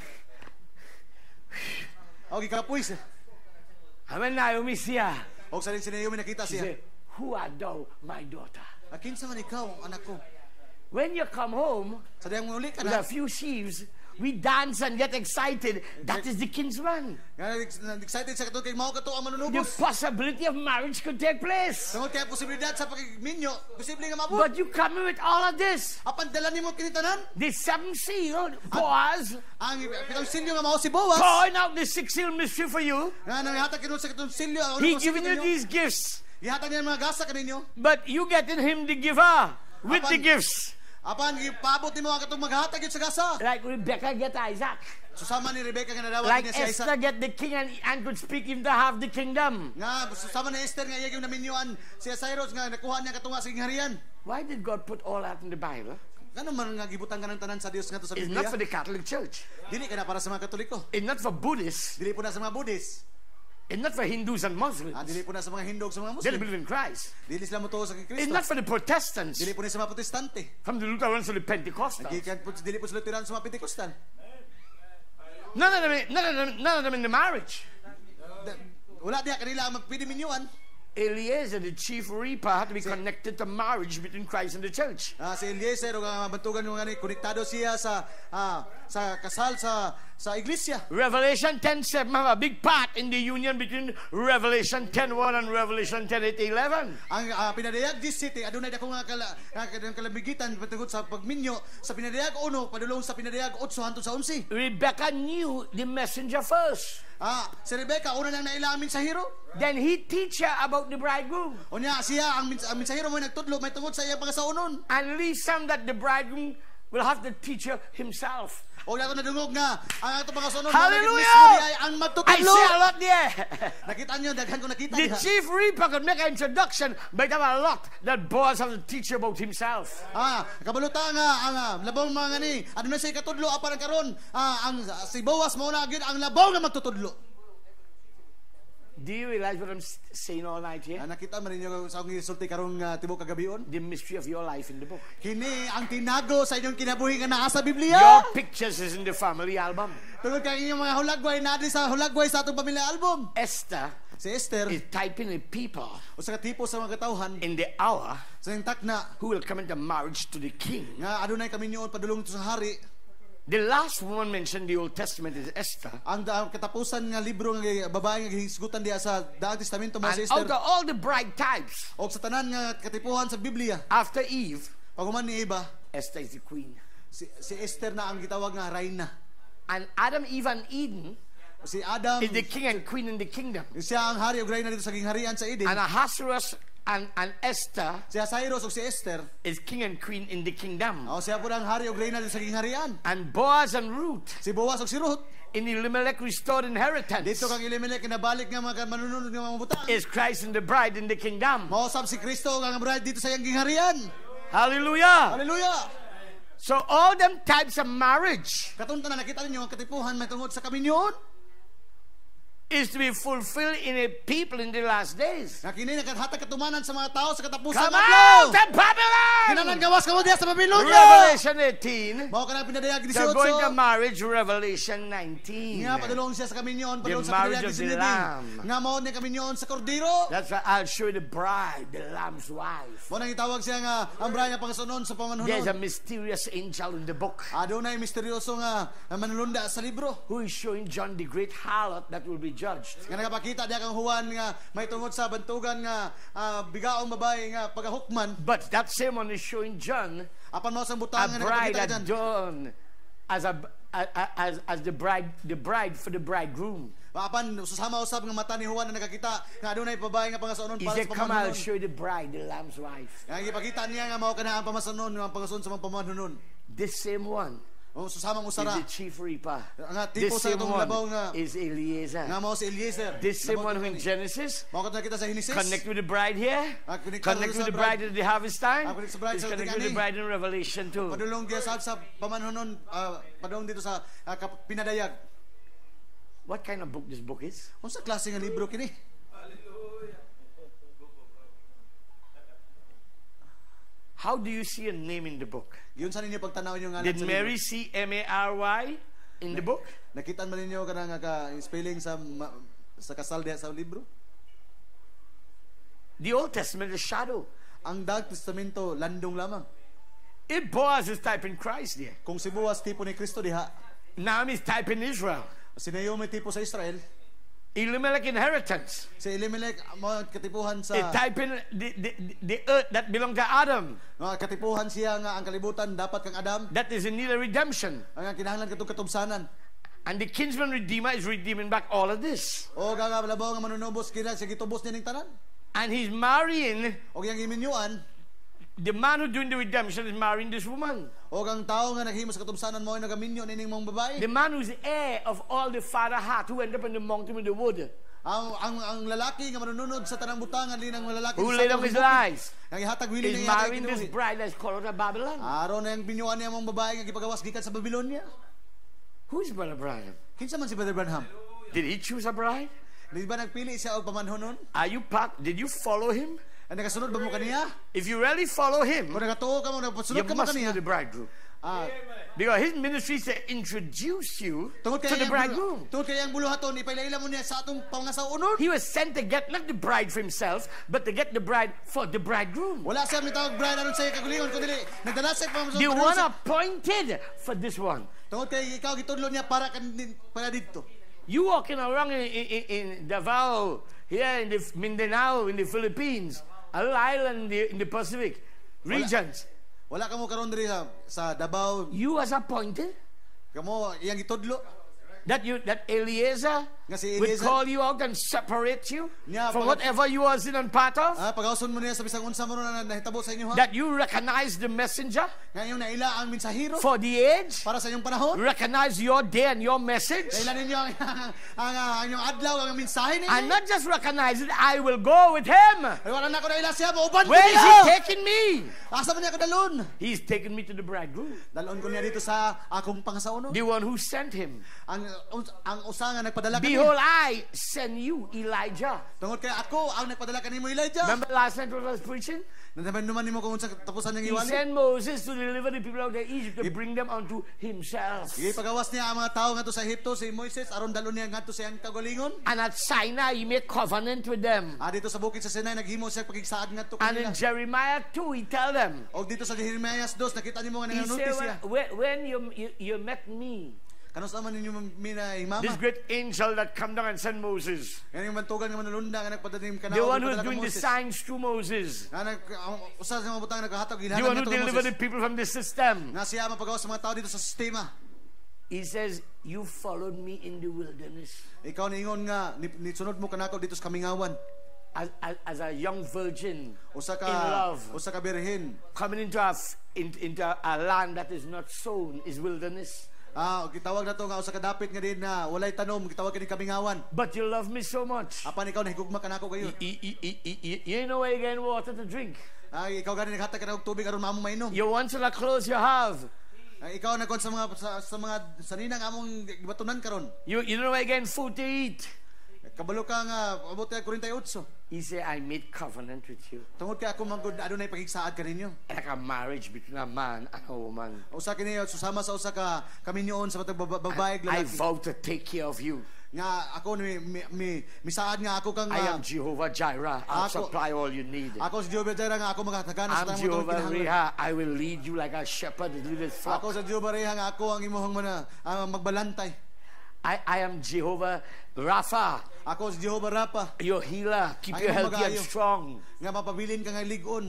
O gikapoy siya. And when Naomi see her, O sa rin si Naomi nakita she siya. say, "Who art thou, my daughter?" Akin sa man ikaw, anak ko. When you come home Sa diyang muli ka with na. a few sheaves, we dance and get excited. That is the kinsman. Nga excited sa katong kay mao kato ang The manunubos. possibility of marriage could take place. Tungod kay posibilidad sa pagminyo, posible nga mabot. But you come with all of this. Apan dala nimo kini tanan. The seventh seal, Boaz, Ang pitong silyo nga mao si Boaz. pouring out the sixth seal mystery for you. Nga nanghatag kinuha sa katong silyo. He giving you these gifts. Ihatag niya mga gasa kaninyo. But you getting him the giver with the Apan- gifts. Apan gipabot nimo ang katong maghatag gyud sa gasa. Like Rebecca get Isaac. Susama ni Rebecca nga nadawat Like niya si Isaac. Esther get the king and, and could speak him to have the kingdom. Nga susama ni Esther nga iya gyud naminyuan si Cyrus nga nakuha niya katunga sa gingharian. Why did God put all that in the Bible? Ngano man nga gibutan ka ng tanan sa Dios ngadto sa It's Biblia? not for the Catholic Church. Dili ka na para sa mga Katoliko. It's not for Buddhists. Dili po na sa mga Buddhist. It's not for Hindus and Muslims. Ah, dili po na sa mga Hindú ug sa mga They Muslim. believe in Christ. Dili sila motuo sa It's Kristo. not for the Protestants. Dili po na sa mga Protestante. From the Lutherans to the Pentecostals. Gikan po dili po sa Lutheran sa mga Pentecostal. None of them, none of them, none of them in the marriage. Da- Wala diha kanila ang magpili minyuan. Eliezer, the chief reaper, had to be connected to marriage between Christ and the church. Ah, si Eliezer ug ang bantugan mo ngani konektado siya sa ah, sa kasal sa sa iglesia. Revelation ten seven have a big part in the union between Revelation ten one and Revelation ten eight eleven. Ang ah, pinadayag this city adunay dako nga kala nga kadang kalamigitan patungod sa pagminyo sa pinadayag uno padulong sa pinadayag eight hangtod sa eleven. Rebecca knew the messenger first. Ah, si Rebecca una nang nailamin sa hiro. Then he teach her about the bridegroom. Unya siya ang, mins- ang mensahero mo nagtudlo may tungod sa iyang pangasaunon. And leave some that the bridegroom will have to teach her himself. O nato nadungog nga ang ato pangasaunon Hallelujah! ay ang I magtutudlo. see a lot there. Nakita niyo daghan ko nakita The diha. chief reaper could make an introduction, but there were a lot that Boaz has to teach about himself. Ah, kabaluta nga ang ah, labong mga ni ano na siya katudlo apan karon ah, ang ah, si Boaz mao na gyud ang labong nga magtutudlo. Do you realize what I'm s- saying all night here? Ah, nakita man ninyo sa akong gisulti karong uh, tibok kagabion. The mystery of your life in the book. Kini ang tinago sa inyong kinabuhi nga naa sa Biblia. Your pictures is in the family album. Tungod kay inyong mga hulagway na sa hulagway sa atong pamilya album. Esther Si Esther is typing a people usa ka tipo sa mga katawhan in the hour sa yung takna who will come into marriage to the king. nga adunay kami niyon padulong ito sa hari. The last woman mentioned in the Old Testament is Esther. Ang da- katapusan nga libro nga babae nga gihisgutan diha sa Daang Testamento mo And si out Esther. of all the bride types, Og sa tanan nga katipuhan sa Biblia, after Eve, paghuman ni Eva, Esther is the queen. si, si Esther na ang gitawag nga reyna. And Adam, Eve, and Eden Si Adam, is the king and queen in the kingdom. siya ang hari ug reyna dito sa gingharian sa Eden. And Ahasuerus and, and Esther Si Cyrus ug si Esther, is king and queen in the kingdom. o siya po ang hari ug reyna dito sa gingharian. And Boaz and Ruth Si Boaz ug si Ruth, in Elimelech restored inheritance dito kang Elimelech kinabalik nga mga manununod nga mga butang. is Christ and the bride in the kingdom. Mausap si Kristo nga bride dito sa iyang gingharian. Hallelujah. Hallelujah. So all them types of marriage Katunta na nakita ninyo ang katipuhan may tungod sa kaminyon. is to be fulfilled in a people in the last days. Nga kini naghatag katumanan sa mga tao sa katapusan Come adlaw. out of Babylon! Kinahanglan gawas ka mo diha sa Babylonia. Revelation eighteen. Mao kana pinadayag They're going to eighteen. marriage, Revelation nineteen. Nga padulong siya sa kaminyon, padulong The sa marriage pinadayag of the ni Lamb. Nga mao ni kaminyon sa kordero. That's why I'll show you the bride, the Lamb's wife. Mo nang itawag siya nga ang bride nga pangasunon sa There's a pamanhunon. mysterious angel in the book Adunay misteryoso nga nga manulunda sa libro. who is showing John the great harlot that will be judged. Nga nagapakita diha kang Juan nga may tungod sa bantugan nga ah, bigaong babae nga pagahukman. But that same one is showing John Apan mao sang a butang nga bride nagapakita dyan. adorned as a as as the bride the bride for the bridegroom. Apan susama usab nga mata ni Juan na nakakita nga adunay babae nga pangasunon He para said, sa "Come, I'll pamanhunon. show you the bride, the Lamb's wife." Nga ipakita niya nga mao kana ang pamasunon nga pangasunon sa mga pamanhunon. This same one O susamang is usara. the chief reaper. Nga This tipo sa same itong labaw one nga is Eliezer. nga mao si Eliezer. This same Labaw one who ni- in Genesis Mao kadto kita sa Genesis. connect with the bride here, Ah, connect connect sa with the bride. bride at the harvest time, Ah, connect sa bride is sa connect with the tingani. bride in Revelation too. Padulong dia sa sa pamanhonon ah, padulong dito sa ah, kap- pinadayag. What kind of book this book is? Unsa klase nga libro kini? How do you see a name in the book? Giyon sa ninyo pagtanaw niyo ngalan Did sa Mary libro. see M A R Y in the book? Nakitaan man ninyo kana nga ka spelling sa ma- sa kasal diha sa libro? The Old Testament is shadow. Ang Dagang Testamento landong lamang. If Boaz is typing Christ there, Kung si Boaz tipo ni Kristo diha, Naomi is typing Israel. si Naomi tipo sa Israel, Elimelech inheritance. si Elimelech mo katipuhan sa It typing the, the, the earth that belonged to Adam. nga katipuhan siya nga ang kalibutan dapat kang Adam, That is in need of redemption. ang kinahanglan katong katubsanan. And the kinsman redeemer is redeeming back all of this. O gaga labaw nga manunubos kina siya gitubos niya ning tanan. And he's marrying, O yang iminyuan, the man who doing the redemption is marrying this woman. o ang tao nga naghimo sa katubsanan mo ay nagaminyo nining mong babae. The man who's heir of all the father had who ended up in the mountain with the wood. Ang ang ang lalaki nga manununod sa tanang butangan linang lalaki Who sa laid down atong his bukid. lives. Ang ihatag willing Is nga ihatag marrying this kinuhi. bride that's called out of Babylon. Aron na yung binyuan niya mong babae nga gipagawas gikan sa Babylonia. Who is Brother Branham? Kinsa man si Brother Branham? Did he choose a bride? Di ba nagpili siya og pamanhonon? Are you part? Did you follow him? Ang nagasunod ba mo kaniya? If you really follow him, Kung nagatuo ka mo, you nagpasunod ka mo must kaniya. know the bridegroom. Ah, Because his ministry is to introduce you tungod to kay the ang bridegroom. tungod kay ang buluhaton ipailaila mo niya sa atong pangasaunon. He was sent to get not the bride for himself, but to get the bride for the bridegroom. Wala siya mitawag bride aron sa kagulingon kundi nagdala siya pa The one appointed for this one. Tungod kay ikaw gitudlo niya para kan para didto. You walking around in, in, in Davao, here in the Mindanao, in the Philippines, a little island in the, in the Pacific regions. Wala ka mo karon diri sa sa Davao, You was appointed kamo iyang gitudlo. that you that Eliezer Nga si would Eliezer. call you out and separate you Niya, from pag- whatever you was in and part of. Ah, pagauson mo niya sa bisang unsa mo na nahitabo sa inyo ha. That you recognize the messenger Ngayon na ila ang mensahero for the age, para sa inyong panahon. recognize your day and your message, Kailan ninyo ang ang, ang, ang inyong adlaw ang mensahe ninyo. and not just recognize it. I will go with him. Ay wala na ko na ila siya mauban ko Where is he niya. taking me? Asa man niya ko dalon? He's taking me to the bridegroom, Dalon ko niya dito sa akong pangasaunon. the one who sent him. Ang ang usa nga nagpadala kaniya. Behold, I send you Elijah. Tungod kay ako ang nagpadala kanimo Elijah. Remember last night what I was preaching? Nandaman naman nimo kung unsa tapusan He niyang iwali. sent Moses to deliver the people out of Egypt to bring them unto himself. Sige pagawas niya ang mga tao ngadto sa Ehipto si Moises aron dalon niya ngadto sa iyang kagalingon. And at Sinai, he made covenant with them. Ah dito sa bukid sa Sinai naghimo siya pagigsaad ngadto And in kanila. Jeremiah two, he tell them, Og dito sa Jeremias two nakita nimo nga he said, nananotis siya. when, when you, you, you met me, Kanos naman ninyo mina imama. this great angel that come down and send Moses, Yan yung mantugan nga manulunda nga nagpadalim ka na. the one who's doing the signs through Moses, Nga nag ang usa sa mga butang naghahatag the ginhanan one who ngadto kay delivered Moses. the people from the system, Nga siya mapagawas sa mga tao dito sa sistema. he says, you followed me in the wilderness Ikaw niingon nga ni, ni sunod mo kanako dito sa kamingawan. as, as, as a young virgin Usa ka in love, usa ka birhen. coming into a, in, into a land that is not sown, is wilderness. Ah, gitawag na to nga usa ka dapit nga din na walay tanom gitawag kini kamingawan. But you love me so much. Apan ikaw nahigugma kanako kayo. You, you, you, you, you know where you get water to drink. Ah, ikaw gani naghatag ka na og tubig aron maamo mainom. You want to the clothes you have. Ah, ikaw nagkon sa mga sa, sa mga saninang among gibatunan karon. You, you know where you get food to eat. Kabalo ka nga abot kay forty-eight. He said, I made covenant with you. Tungod kay ako manggod adunay pagigsaad kaninyo. Like a marriage between a man and a woman. Usa kini susama sa usa ka kaminyoon sa matag baba- babae ug I lalaki. vow to take care of you. Nga ako ni mi, mi, misaad nga ako kang I ah, am Jehovah Jireh. I'll Ako- supply all you need. ako si Jehovah Jireh nga ako maghatagana sa I'm tanang Jehovah kinahanglan. Reha. I will lead you like a shepherd that leadeth flock. Ako sa Jehovah Reha nga ako ang imong mana ang magbalantay. I, I am Jehovah Rapha, Ako si Jehovah Rapa your healer. Keep Ang you imong healthy and magayo. strong. nga mapabilin ka nga ligon.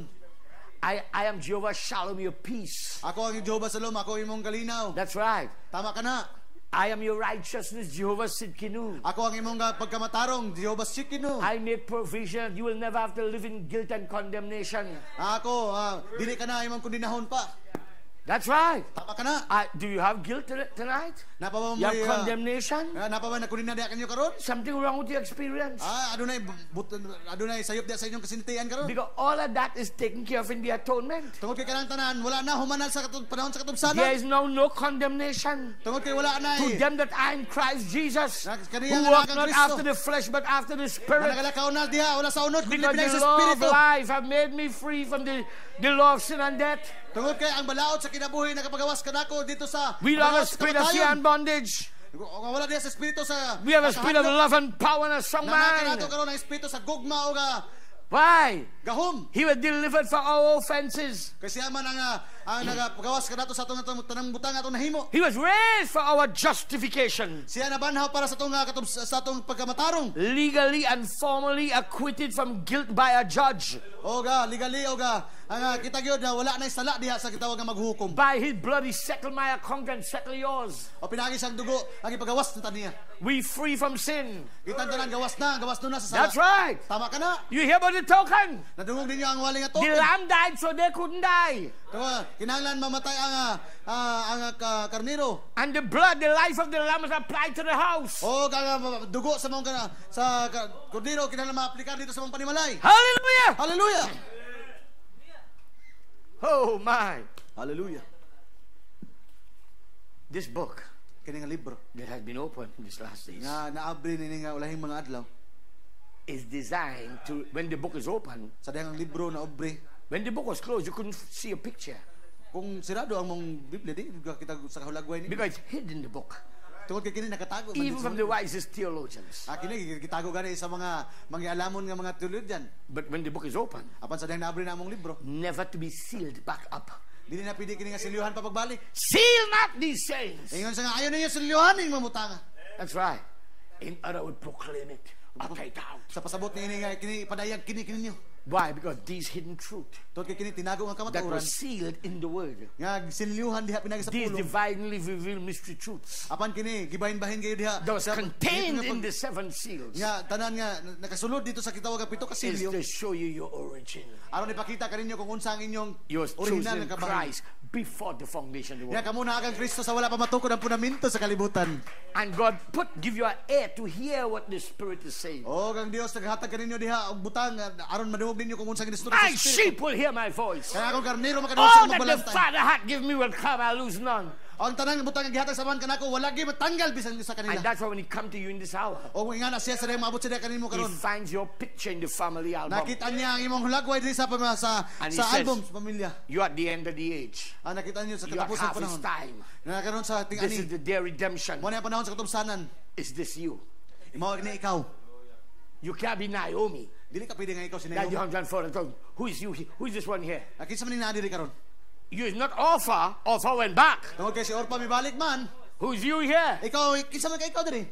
I, I am Jehovah Shalom, your peace. Ako ang Jehovah Salom, ako imong kalinaw. That's right. Tama ka na. I am your righteousness, Jehovah Sidkinu. Ako ang imong nga pagkamatarong, Jehovah Shikinu. I make provision. You will never have to live in guilt and condemnation. Ako, ah, dili ka na imong kundinahon pa. That's right. Tama ka na. Uh, do you have guilt to- tonight? Napa ba mo You have uh, condemnation? uh, napa ba nakunina diha kanyo karon? Something wrong with your experience? Ah, adunay but, adunay sayop diha sa inyong kasintian karon. Because all of that is taken care of in the atonement. Tungod kay kanang tanan wala na humanal sa katong panahon sa katubsanan. There is now no condemnation Tungod kay wala na to eh. them that are in Christ Jesus, Na- who kaniya nga walk nakang not Kristo. after the flesh but after the Spirit. Nagalakaw na diha wala sa unod kundi Because pinay the sa law of espiritu. life have made me free from the, the law of sin and death. Tungod kay ang balaod sa kinabuhi nakapagawas kanako dito sa We don't have a pagawas sa spirit of fear kamatayon. and bondage. Kung wala diha sa espiritu sa We have a spirit of nakahadlok, love and power and a strong nanaka nato mind. karon ang espiritu sa gugma o ga Why? gahom. He was delivered for our offenses. Kasi man ang ah, ang nagapagawas ka nato sa atong atong tanang butang atong nahimo. He was raised for our justification. Siya nabanhaw para sa atong ah, katub- sa atong pagkamatarong. Legally and formally acquitted from guilt by a judge. O ga legally o ga ang ah, kita gyud na wala na sala diha sa kitawag nga maghukom. By his blood he settled my account and settled yours. O pinagi sang dugo ang ipagawas ng taniya. We free from sin. Kita tanan gawas na, gawas na sa sala. That's right. Tama ka na. You hear about the token? Nadungog ninyo ang waling ato. The lamb died so they couldn't die. Tama, kinahanglan mamatay ang ah, ah, ang ah, ka- karnero. And the blood, the life of the lamb was applied to the house. O kang ah, dugo sa mga ka- sa ka- kordero kinahanglan ma-aplikar dito sa mga panimalay. Hallelujah! Hallelujah. Oh my. Hallelujah. This book Kini nga libro that has been opened in these last days nga naabri nini nga ulahing mga adlaw. is designed to, when the book is open, Sa dihang libro na obri. when the book was closed, you couldn't see a picture Kung sirado ang mong Biblia di ka kita sa kahulagway ni. because it's hidden in the book. Tungod kay kini nakatago man Even dito sa from libro. the wisest theologians. Ah, kini gitago gani sa mga mangialamon nga mga teologian. But when the book is open, Apan sa dihang naabri na among libro, never to be sealed back up. dili na pwede kini nga silyuhan pa pagbalik. Seal not these sayings. Ingon sa nga ayon ninyo silyuhan ning mamutanga. That's right. In other words, proclaim it. Utter it out. Sa pasabot ni nga kini padayag kini kini niyo. Why? Because these hidden truth Tungod kay kini tinago nga that kamatuoran was sealed in the word, nga silyuhan diha pinagi sa these pulong. divinely revealed mystery truths Apan kini gibahin-bahin kayo diha. that was sa- contained dito nga in pag- the seven seals nga tanan nga nakasulod dito sa kitawag nga pito ka is silyo. to show you your origin. Aron ipakita kaninyo kung unsa ang inyong You was chosen original in nga kabahin. Christ before the foundation of the Ya world. kamo na agang Kristo sa wala pa matukod ang punamento sa kalibutan. And God put give you an ear to hear what the Spirit is saying. O kang Dios naghatag kaninyo diha og butang nga aron madungog ninyo kung unsa ginistorya My sa Espiritu. sheep will hear my voice. Kaya akong karnero makadungog All sa that the magbalantay. Father hath given me will come, I lose none. Ang tanang butang nga gihatag sa man kanako wala gyud matanggal bisan sa And kanila. that's why when he come to you in this hour, O nga na siya sa dayang maabot sa diha kanimo he karon. finds your picture in the family album. Nakita niya ang imong hulagway diri sa pama- sa And he sa says, album sa pamilya. You're at the end of the age. Ah, nakita niyo sa You are katapusan half his panahon. time. Na karon sa ting This is ani. the day of redemption. Mo na ang panahon sa katubsanan. Is this you? Imo ni ikaw. You can't be Naomi. Dili ka pwede nga ikaw si That you Naomi. have done for and told. Who is you? Who is this one here? Nakita man ni naa diri karon. You is not Orpha. Orpha went back. Tungod kay si Orpa mibalik man. Who's you here? Ikaw kinsa man kay ikaw diri?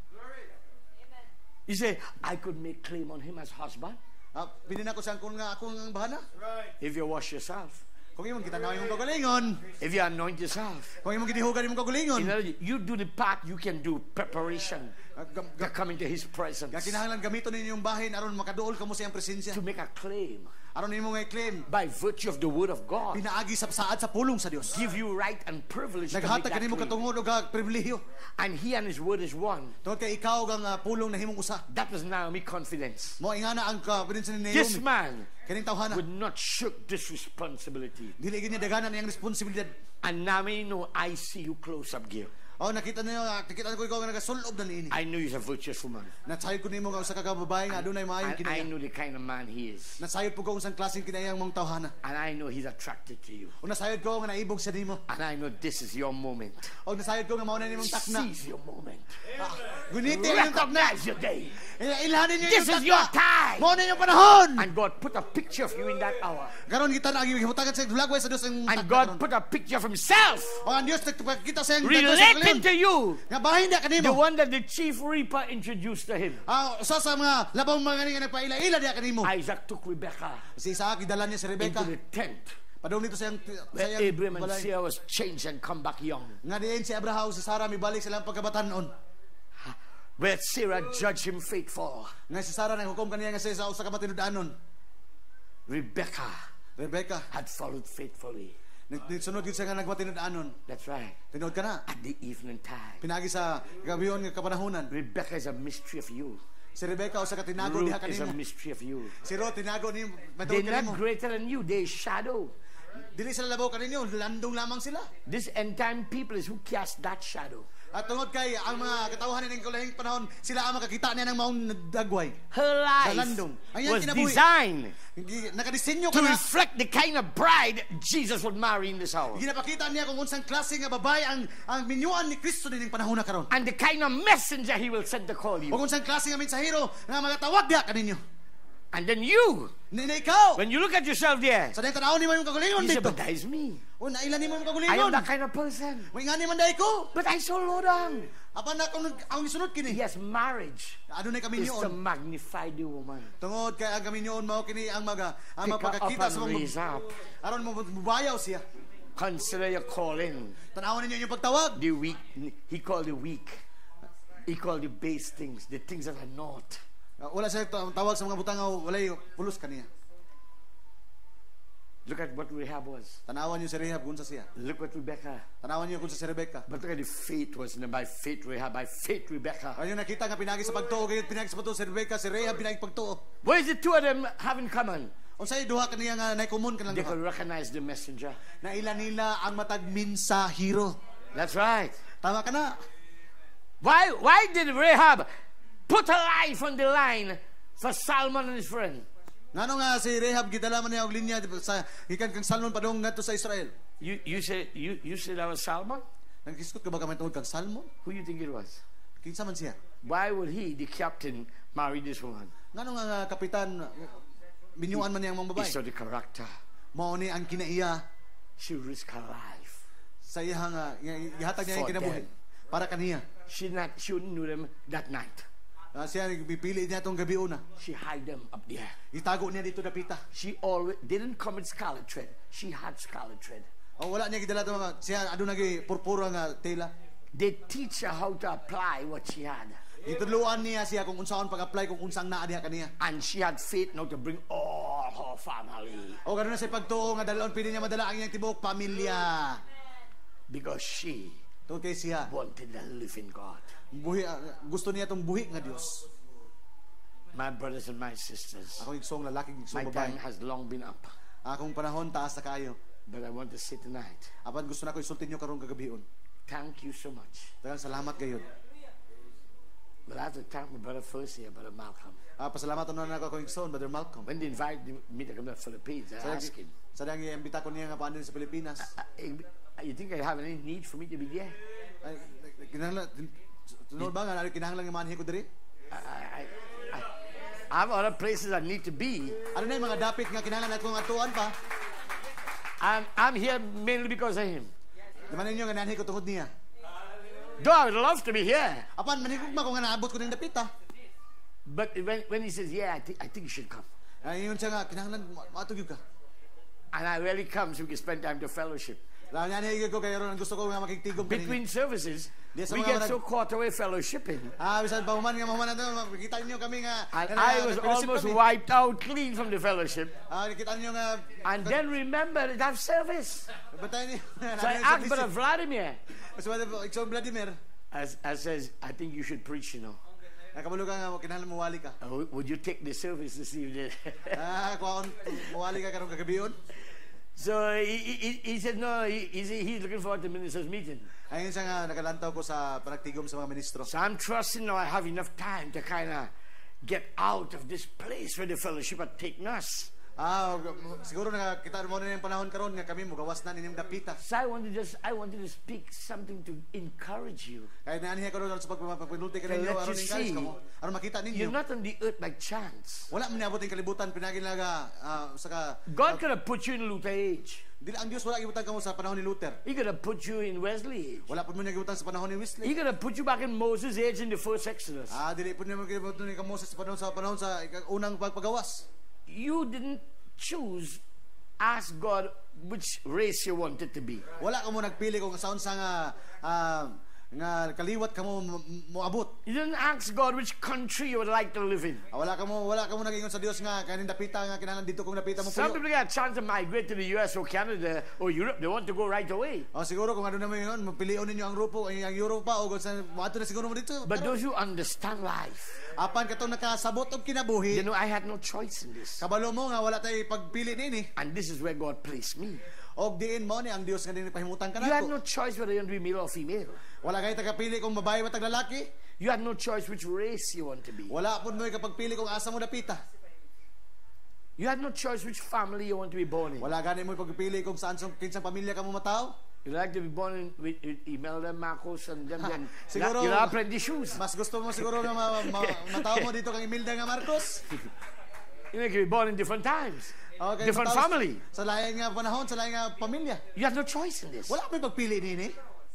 You say, I could make claim on him as husband Ah, pili na ko siyang kung nga akong ang bahana. if you wash yourself. Kung imong kita na imong kagalingon, If you anoint yourself. kung imong gidihugan imong kagalingon, In other words, you do the part you can do, preparation ah, gam- to gam- come into his presence. nga kinahanglan gamiton ninyo yung bahin aron makaduol kamo sa iyang presensya. To make a claim Aron nimo nga i-claim by virtue of the word of God. pinaagi sa saad sa pulong sa Dios. Give you right and privilege to make Naghatag that kanimo claim. katungod og ah, pribilehiyo. And he and his word is one. Tungod kay ikaw ang ah, pulong na himong usa. That was Naomi confidence. Mo ingana ang confidence ni This Naomi. man Kaning tawhana. would not shirk this responsibility. Dili gid niya daganan ang responsibilidad. And Naomi, no, I see you close up, Gil. Oh, nakita niyo, ah, nakita ko ikaw nga nagasulob na niini. I know you're a virtuous woman. Natsayod ko nimo nga usa ka babae nga adunay maayong And I kinaya. know the kind of man he is. Nasayod po ko unsang klaseng kinayang mong tawhana. And I know he's attracted to you. O nasayod ko nga naibog sa nimo. And I know this is your moment. O nasayod ko nga mao na nimong takna. Seize your moment. Ah, guniti ang takna. Recognize your day. Eh, Ilhanin niyo This yung is your takna. time. Mao na yung panahon. And God put a picture of you in that hour. Karon kita na ang himutagan sa dulagway sa Dios ang And takna God karon. put a picture of himself O ang Dios nagpakita sa iyang dagko sa related kaliyon. to you. Nga bahin niya The kanimo. one that the chief reaper introduced to him. Ah, usa sa mga labang mga nga nagpaila-ila diya kanimo. Isaac took Rebekah Si Isaac idala niya si Rebecca. into the tent Padung dito sa iyang sa where iyang Abraham and balay. Sarah was changed and come back young. Nga diin si Abraham si Sarah mibalik silang pagkabatanon. Where Sarah judged him faithful. Nga si Sarah nang hukom kaniya nga siya sa usa ka matinud-anon. Rebekah Rebecca had followed faithfully. Nagsunod gid siya nga nagmatinod-anon. That's right. Tinod ka na. At the evening time. Pinagi sa gabiyon nga kapanahunan. Rebecca is a mystery of you. Si Rebecca usa ka tinago Ruth diha is a kanimo. mystery of you. Si Ruth tinago ni They're matuod not kanimo. greater than you. They're shadow. Dili sila labaw kaninyo, landong lamang sila. This end time people is who cast that shadow. At tungod kay ang mga katawhan ning kulahing panahon, sila ang makakita niya ng maong nagdagway. Her life Dalandong. Ang iyang was kinabuhi. designed Hindi nakadisenyo to ka na. reflect the kind of bride Jesus would marry in this hour. Ginapakita niya kung unsang klase nga babae ang ang minyuan ni Kristo ning panahon na karon. And the kind of messenger he will send to call you. Kung unsang klase nga mensahero nga magatawag diha kaninyo. And then you, Nina ikaw. when you look at yourself there, Sa dayong tanaw ni mo yung kagulingon you say, dito. but that is me. O nailan ni mo yung I am kagulingon. that kind of person. May nga ni man dahi ko. But I saw Lord on. Apa na kung ang isunod kini. Yes, marriage Ano na kami is to niyon. magnify the woman. Tungod kay ang kami niyon mao kini ang maga ang Pick her up mapakakita and sa mga raise up. aron mo mubayaw siya. Consider your calling. Tanawan ninyo yung pagtawag. The weak, he called the weak. He called the base things, the things that are not. Uh, Wala siya ta- tawag sa mga butangaw, walay pulos kaniya. Look at what Rahab was. Tanawan niyo si Rehab kung sa siya. Look what Rebecca. Tanawan niyo kung sa si Rebecca. But look at the faith was in by faith Rahab, by faith Rebecca. Ayun nakita nga pinagi sa pagtuo, kaya pinagi sa pagtuo si Rebecca, si Rehab pinagi pagtuo. What is the two of them have in common? Unsay duha kaniya nga naikomun kanang They duha. could recognize the messenger. Na ila nila ang matag mensahero. That's right. Tama ka na. Why, why did Rahab put her life on the line for Salmon and his friend? Ngano nga si Rehab gidala man niya og linya di ba, sa gikan kang Salmon padung ngadto sa Israel. You, you say you, you say that was Salmon? Nagkiskot ka ba kamay tungod kang Salmon? Who you think it was? Kinsa man siya? Why would he, the captain, marry this woman? Ngano nga nga kapitan binyuan man niyang mga He babae. saw the character. Mao ni ang kinaiya She risked her life. sa iya nga gihatag niya ang For kinabuhi them. para kaniya. She not she wouldn't know them that night. Uh, siya bipili niya tong gabi una. She hide them up there. Itago niya dito dapita. She always didn't come with scarlet thread. She had scarlet thread. O wala niya gidala to mga siya adu nagi purpura nga tela. They teach her how to apply what she had. Itudluan niya siya kung unsaon pag-apply kung unsang naa diha kaniya. And she had faith now to bring all her family. O ganoon na sa pagtuo nga dalon pili niya madala ang iyang tibuok pamilya. Because she Tungod kay siya wanted the living God. buhi uh, gusto niya tong buhi nga Dios. My brothers and my sisters, Ako igsong lalaki my igsong time babae. has long been up. Akong panahon taas na kayo. But I want to say tonight, Apan gusto na ko isulti niyo karong kagabion. thank you so much. Daghang salamat gayud. But I have to thank my brother first here, Brother Malcolm. Ah, pasalamat na na ako igsoon Brother Malcolm. When they invited me to come to the Philippines, I asked him, Sa dang iimbita ko niya nga paano sa Pilipinas. "I- I- you think I have any need for me to be there? Ay, kinahanglan tunod ba nga kinahanglan nga manhi ko diri? I, I, I, I have other places I need to be. Ano na yung mga dapit nga kinahanglan nato nga atuan pa? I'm, I'm here mainly because of him. Di man ninyo nga nanhi ko tungod niya. Though I would love to be here. Apan manhigugma ko nga naabot ko ning dapita. But when, when he says, yeah, I, thi- I think you should come. Ay yun siya nga kinahanglan maatog ka. And I really come so we can spend time to fellowship. Lah nya ni ko kay ron gusto ko nga makigtigom kanina. Between services, Di sa we mga get manag- so caught away fellowshipping. Ah, bisan pa human nga mahuman nato makita niyo kami nga. And nga- I was nag-fellowship almost kami. wiped out clean from the fellowship. Ah, kita niyo nga And then remember that I have service. batay niyo. So I asked Brother Vladimir. So Ikson Vladimir, As, as says, I think you should preach, you know. nakabalo ka nga kinahanglan mawali ka. Uh, would you take the service this evening? Ah, kuwaon mawali ka karong kagabion. So he, he, he said, no, he, he's, he's looking forward to the minister's meeting. Ayun siya nga nakalantaw ko sa panagtigom sa mga ministro. So I'm trusting now I have enough time to kind of get out of this place where the fellowship had taken us. Ah, siguro nakakita mo na yung panahon karon nga kami mugawas na ninyong dapita. So I wanted just I wanted to speak something to encourage you. Kaya naanihe ko ron sa pagpapapinulti ka ninyo To let aron you encourage see, ka mo. Aron makita You're ninyo. not on the earth by chance. Wala man niabot yung kalibutan pinagi naga ah, saka God could have put you in Luther age. dili ang Dios wala gibutan kamo sa panahon ni Luther. He could have put you in Wesley age. Wala pud mo niya gibutan sa panahon ni He Wesley. could have put you back in Moses age in the first Exodus. Ah, dili pud niya gibutan ni Moses sa panahon sa panahon sa ika- unang pagpagawas. You didn't choose. Ask God which race you wanted to be. Wala ka mo nagpili kung saon sa nga ah, nga kaliwat kamo mo- moabot. You didn't ask God which country you would like to live in. Ah, Wala kamo wala kamo nagingon sa Dios nga kaning dapita nga kinahanglan dito kung dapita mo Some puyo. people get a chance to migrate to the U S or Canada or Europe. They want to go right away. Oh, siguro kung ano naman yun, mapilion ninyo ang grupo, ang Europa o kung saan maadto na siguro mo dito. But Pero, those who understand life, apan katong nakasabot og you kinabuhi, know, I had no choice in this. kabalo mo nga wala tay pagpili nini. And this is where God placed me. Og diin mo ni ang Dios nga dinhi pahimutan You had kanako. no choice whether you want to be male or female. Wala kay tagapili kung babae o tag lalaki. You had no choice which race you want to be. Wala pud mo kapagpili kung asa mo dapita. You had no choice which family you want to be born in. Wala gani mo pagpili kung saan sa kinsang pamilya ka mo matao. You like to be born in, with, with Imelda Marcos and them. Then Siguro- you have plenty shoes. Mas gusto mo siguro nga ma, ma, matao mo dito kang Imelda nga Marcos. You know, you can be born in different times, Okay, different matao family. Sa lain nga panahon, sa lain nga pamilya. You have no choice in this. Wala may pagpili nini.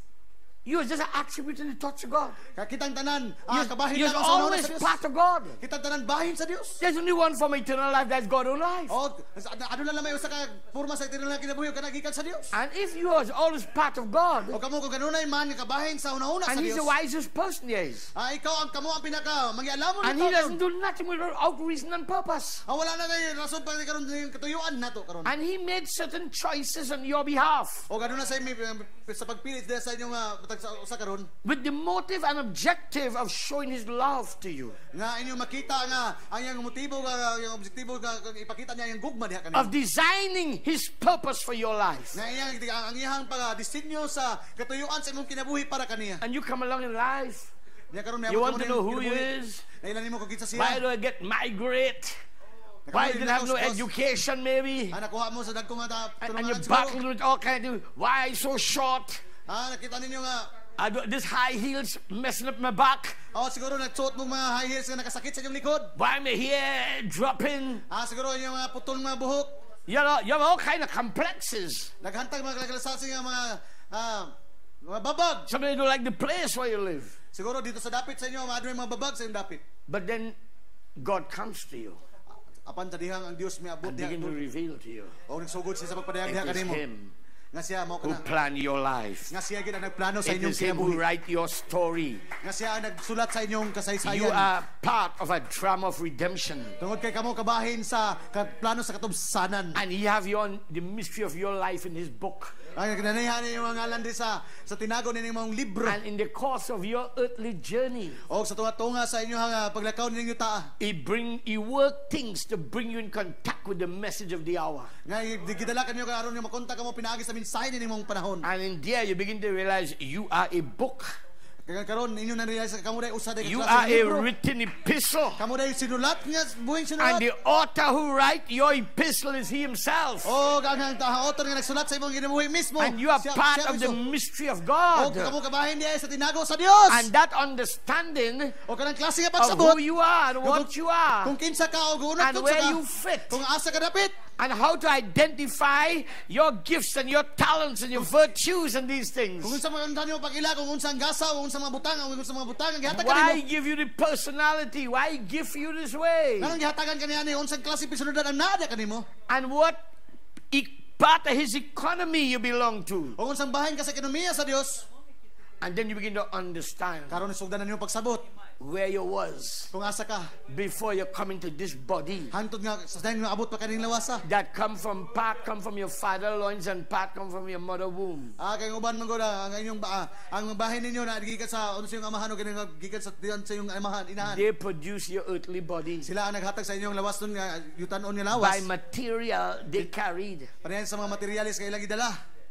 You are just an attribute in the thoughts of God. Kaya kitang tanan, ah, kabahin You're lang ang sa unahon always sa Dios. part of God. Kitang tanan bahin sa Dios. There's only one form of eternal life, that's God's own life. O, ano lang lang may usa ka purma sa itinala kinabuhi o kanagikan sa Dios. And if you are always part of God, O kamo kung kanunay man nga kabahin sa unahuna sa and He's Dios. the wisest person there is, Ah, ikaw ang kamo ang pinaka mangialamon and nito. He doesn't do nothing without reason and purpose. Ah, wala na kay rason pa ni karon yung katuyuan nato karon. And He made certain choices on your behalf O gano na sa imi sa pagpili sa inyong uh, sa usa karon with the motive and objective of showing His love to you, nga inyo makita nga ang iyang motibo nga yung objektibo nga nga ipakita niya yung gugma diha kanina. of designing His purpose for your life. Nga iyang ang, ang iyang pag disenyo sa katuyuan sa imong kinabuhi para kaniya. And you come along in life, Diya karon you want to know who He is, Nailan nimo kagitsa why siya. do I get migrate? Why you didn't have no education maybe? Ah, nakuha mo sa dagkong nga And, and tulungan you're siguro. battling with all kinds of, why so short? Ah, nakita ninyo nga I do, this high heels messing up my back. oh, siguro nagsuot mong mga high heels nga nakasakit sa inyong likod. Why my hair dropping? Ah, siguro yung mga putol mga buhok. You know, you have all kind of complexes. Naghantag mga kalalasasi nga mga ah, mga babag. Some of you don't like the place where you live. Siguro dito sa dapit sa inyo, maadto mga babag sa inyong dapit. But then God comes to you Apan sa dihang ang Dios may abot and diha. begin to reveal to you. O nagsugod siya sa pagpadayag It diha is kanimo. Him Nga siya mo who kana. planned your life. Nga siya gid ang nagplano sa It inyong is Him who kinabuhi. write your story. Nga siya ang nagsulat sa inyong You kasaysayan. are part of a drama of redemption. Tungod kay kamo kabahin sa ka- plano sa katubsanan. And He have you on the mystery of your life in His book. Ang kinanihan niyo mga ngalan di sa sa tinago nining mga libro. And in the course of your earthly journey, O sa tunga-tunga sa inyo nga paglakaw ninyo taa. He bring He work things to bring you in contact with the message of the hour. Nga gidala kanyo karon nga makontak kamo pinaagi sa mensahe nimong panahon. And in there you begin to realize you are a book. Kaya karon inyo na realize kamo day usa day You klase are ng a libro. written epistle. Kamo day sinulat nga buhing And sinulat. the author who write your epistle is He Himself. O ganang taha-author nga nagsulat sa imong ginabuhi mismo. And you are Siya- part siya of the mismo. mystery of O God. kamo kabahin diya sa tinago sa Dios. And that understanding O kanang klase nga of pagsabot. who you are and what you are Kung kinsa ka o gunot and kung where sa you fit kung asa ka dapit. and how to identify your gifts and your talents and your virtues and these things. Kung unsa man kanyo pag-ila kung unsa ang gasa o unsa mga butang o unsa mga butang ang gihatag Why kanimo. give you the personality? Why give you this way? Nang gihatagan kaniya ni unsang klase pisunod ang nada kanimo. And what e- part of His economy you belong to. O unsang bahin ka sa ekonomiya sa Dios. And then you begin to understand Karon isugdan na nimo pagsabot where you was kung asa ka. before you come into this body. Hantod nga sa dayon nga abot pa kaning lawasa. That come from part come from your father loins and part come from your mother womb. Ah kay uban man gud ang inyong ba ang bahin ninyo na gikan sa unsa yung amahan o kini gikan sa diyan sa yung amahan inahan. They produce your earthly body. Sila ang naghatag sa inyong lawas nun nga yutan-on nga By lawas. material they carried. Parehan sa mga materialis kay ilang gidala.